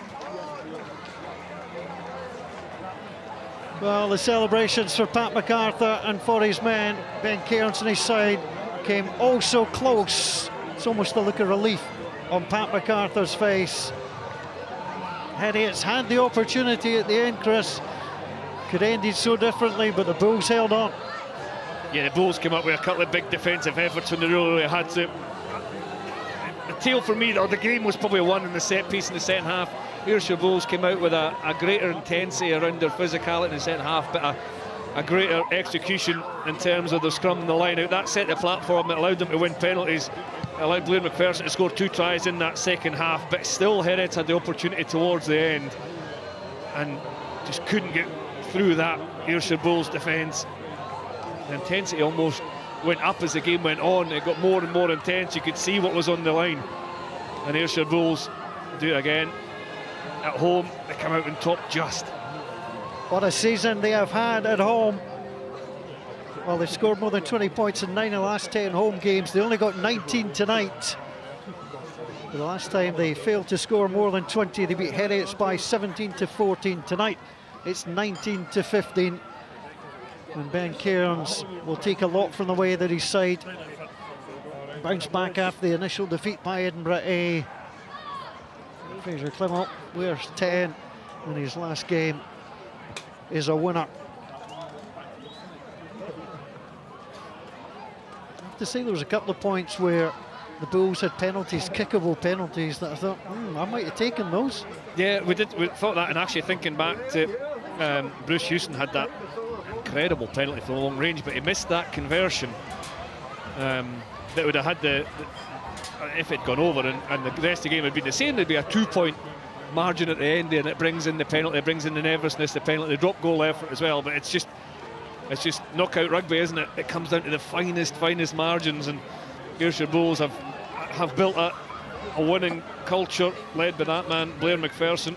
Well, the celebrations for Pat MacArthur and for his men, Ben Cairns on his side, came oh so close. It's almost a look of relief on Pat MacArthur's face. Heriot's had the opportunity at the end, Chris. Could have ended so differently, but the Bulls held on. Yeah, the Bulls came up with a couple of big defensive efforts when they really had to. The tale for me, though, the game was probably won in the set piece in the second half. Ayrshire Bulls came out with a greater intensity around their physicality in the second half, but a greater execution in terms of the scrum and the line out. That set the platform, it allowed them to win penalties. It allowed Blair McPherson to score 2 tries in that second half, but still Heriot had the opportunity towards the end and just couldn't get through that Ayrshire Bulls defence. The intensity almost went up as the game went on. It got more and more intense. You could see what was on the line. And Ayrshire Bulls do it again. At home, they come out on top just. What a season they have had at home. Well, they've scored more than 20 points in 9 of the last 10 home games. They only got 19 tonight. The last time they failed to score more than 20, they beat Heriot by 17-14. Tonight, it's 19-15. And Ben Cairns will take a lot from the way that his side bounced back after the initial defeat by Edinburgh A. Fraser Clement wears 10 in his last game, is a winner. I have to say there was a couple of points where the Bulls had penalties, kickable penalties, that I thought, I might have taken those. Yeah, we thought that, and actually thinking back to Bruce Houston had that incredible penalty from long range, but he missed that conversion that would have had if it'd gone over and the rest of the game had been the same. There'd be a 2-point margin at the end there, and it brings in the penalty, it brings in the nervousness, the penalty, the drop goal effort as well. But it's just knockout rugby, isn't it? It comes down to the finest margins, and Ayrshire Bulls have built a winning culture led by that man Blair McPherson.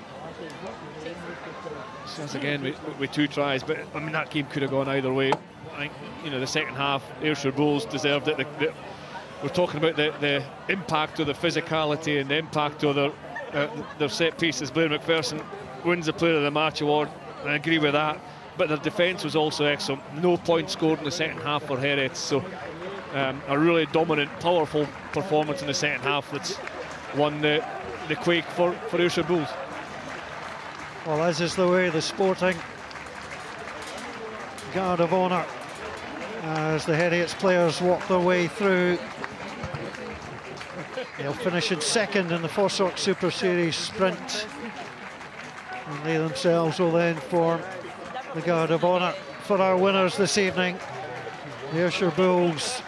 So that's again with 2 tries, but I mean that game could have gone either way. I think, you know, the second half Ayrshire Bulls deserved it. We're talking about the impact of the physicality and the impact of their set pieces. Blair McPherson wins the Player of the Match award, and I agree with that. But their defence was also excellent. No points scored in the second half for Heriot. So a really dominant, powerful performance in the second half that's won the quake for Ayrshire Bulls. Well, as is the way, the Sporting Guard of Honour as the Heriot's players walk their way through. They'll finish in second in the FOSROC Super Series Sprint, and they themselves will then form the Guard of Honour for our winners this evening. The Ayrshire Bulls,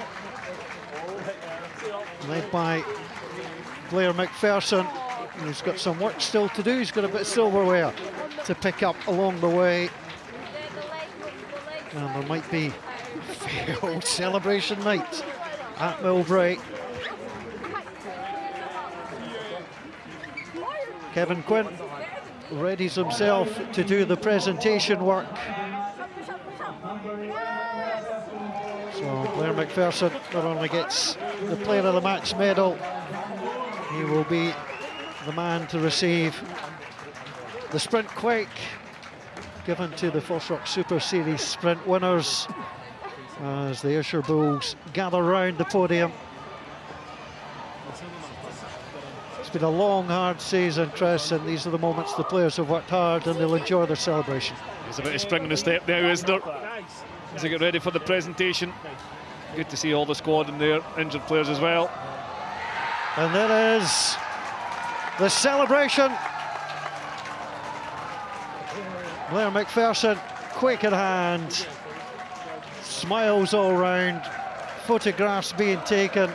led by Blair McPherson, who's got some work still to do. He's got a bit of silverware to pick up along the way, and there might be a failed celebration night at Millbrae. Kevin Quinn readies himself to do the presentation work. So Blair McPherson not only gets the Player of the Match medal, he will be the man to receive the Sprint Quake given to the FOSROC Super Series Sprint winners as the Ayrshire Bulls gather round the podium. It's been a long, hard season, Chris, and these are the moments the players have worked hard, and they'll enjoy their celebration. There's a bit of spring in the step now, isn't there? As they get ready for the presentation. Good to see all the squad and their injured players as well. And there is the celebration. Blair McPherson, quake in hand, smiles all round, photographs being taken.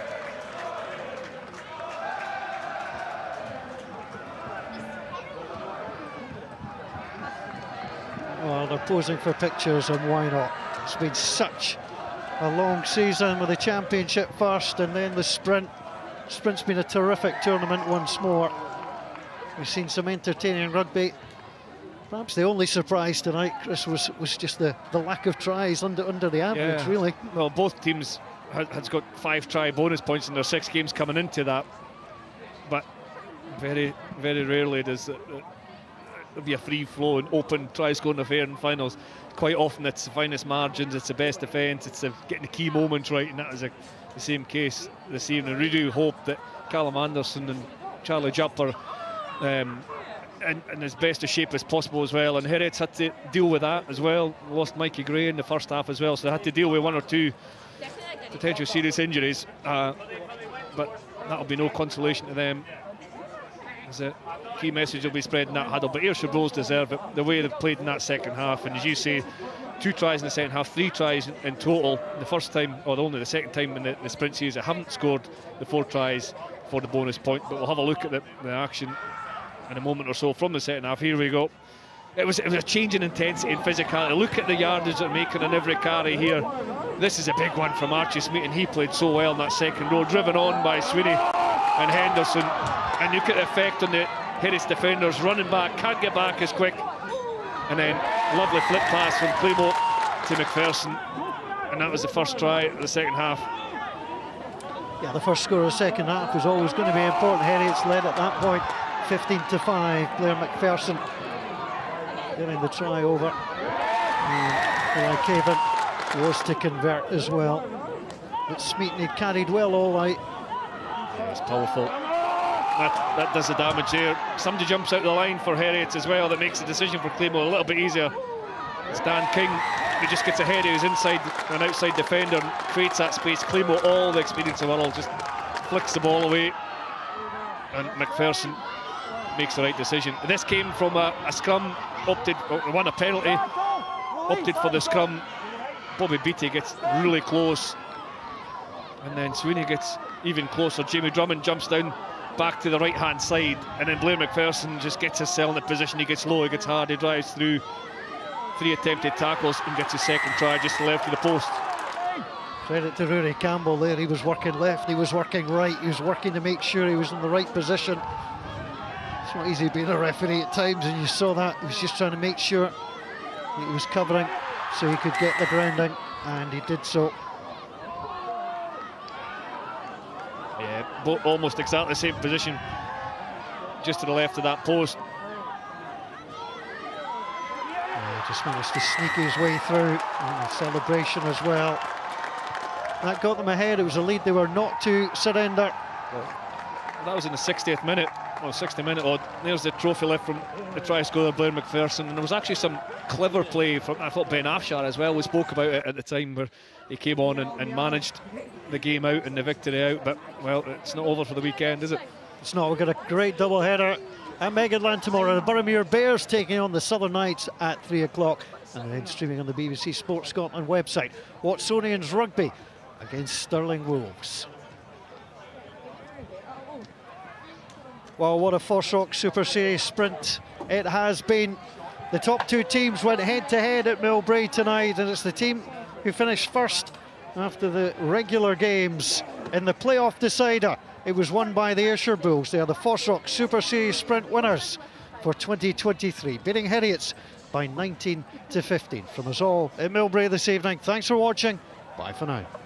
they're posing for pictures, and why not? It's been such a long season with the championship first and then the sprint. Sprint's been a terrific tournament once more. We've seen some entertaining rugby. Perhaps the only surprise tonight, Chris, was just the lack of tries under the average, really. Well, both teams has got 5 try bonus points in their 6 games coming into that, but very, very rarely does there'll be a free-flowing, open try-scoring affair in finals. Quite often it's the finest margins, it's the best defence, it's getting the key moments right, and that was the same case this evening. We do hope that Callum Anderson and Charlie Jupp are in as best a shape as possible as well, and Heriot's had to deal with that as well. Lost Mikey Gray in the first half as well, so they had to deal with 1 or 2 potential serious injuries, but that'll be no consolation to them. As a key message will be spread in that huddle, but Ayrshire Bulls deserve it, the way they've played in that second half, and as you say, 2 tries in the second half, 3 tries in total. The first time, or only the second time in the sprint series, they haven't scored the 4 tries for the bonus point, but we'll have a look at the action in a moment or so from the second half. Here we go. It was a change in intensity and physicality. Look at the yardage they're making on every carry here. This is a big one from Archie Smith, and he played so well in that second row, driven on by Sweeney and Henderson. And look at the effect on the Heriot's defenders, running back, can't get back as quick. And then lovely flip pass from Claymore to McPherson, and that was the first try of the second half. Yeah, the first score of the second half was always going to be important. Heriot's led at that point, 15-5. Blair McPherson getting the try over. And Cavan was to convert as well. But Smeaton carried well all right. It's powerful. That does the damage there. Somebody jumps out the line for Heriot as well. That makes the decision for Claymore a little bit easier. It's Dan King who just gets ahead of his inside and outside defender and creates that space. Claymore, all the experience of the world, just flicks the ball away, and McPherson makes the right decision. This came from a scrum, won a penalty, opted for the scrum. Bobby Beattie gets really close, and then Sweeney gets even closer. Jamie Drummond jumps down back to the right hand side, and then Blair McPherson just gets his cell in the position. He gets low, he gets hard, he drives through 3 attempted tackles and gets his second try just to the left of the post. Credit to Rory Campbell there. He was working left, he was working right, he was working to make sure he was in the right position. It's not easy being a referee at times, and you saw that. He was just trying to make sure he was covering so he could get the grounding, and he did so. Yeah, almost exactly the same position, just to the left of that post. Yeah, just managed to sneak his way through, and the celebration as well. That got them ahead. It was a lead they were not to surrender. That was in the 60th minute, or 60th minute odd. There's the trophy left from the try scorer Blair McPherson, and there was actually some clever play from, I thought, Ben Afshar as well. We spoke about it at the time, where he came on and managed the game out and the victory out, but well, it's not over for the weekend, is it? It's not. We've got a great double header at Megadland tomorrow. The Boroughmuir Bears taking on the Southern Knights at 3 o'clock, and then streaming on the BBC Sports Scotland website. Watsonians Rugby against Stirling Wolves. Well, what a FOSROC Super Series Sprint it has been. The top 2 teams went head-to-head at Millbrae tonight, and it's the team who finished first after the regular games in the playoff decider. It was won by the Ayrshire Bulls. They are the FOSROC Super Series Sprint winners for 2023, beating Heriots by 19-15. From us all at Millbrae this evening, thanks for watching. Bye for now.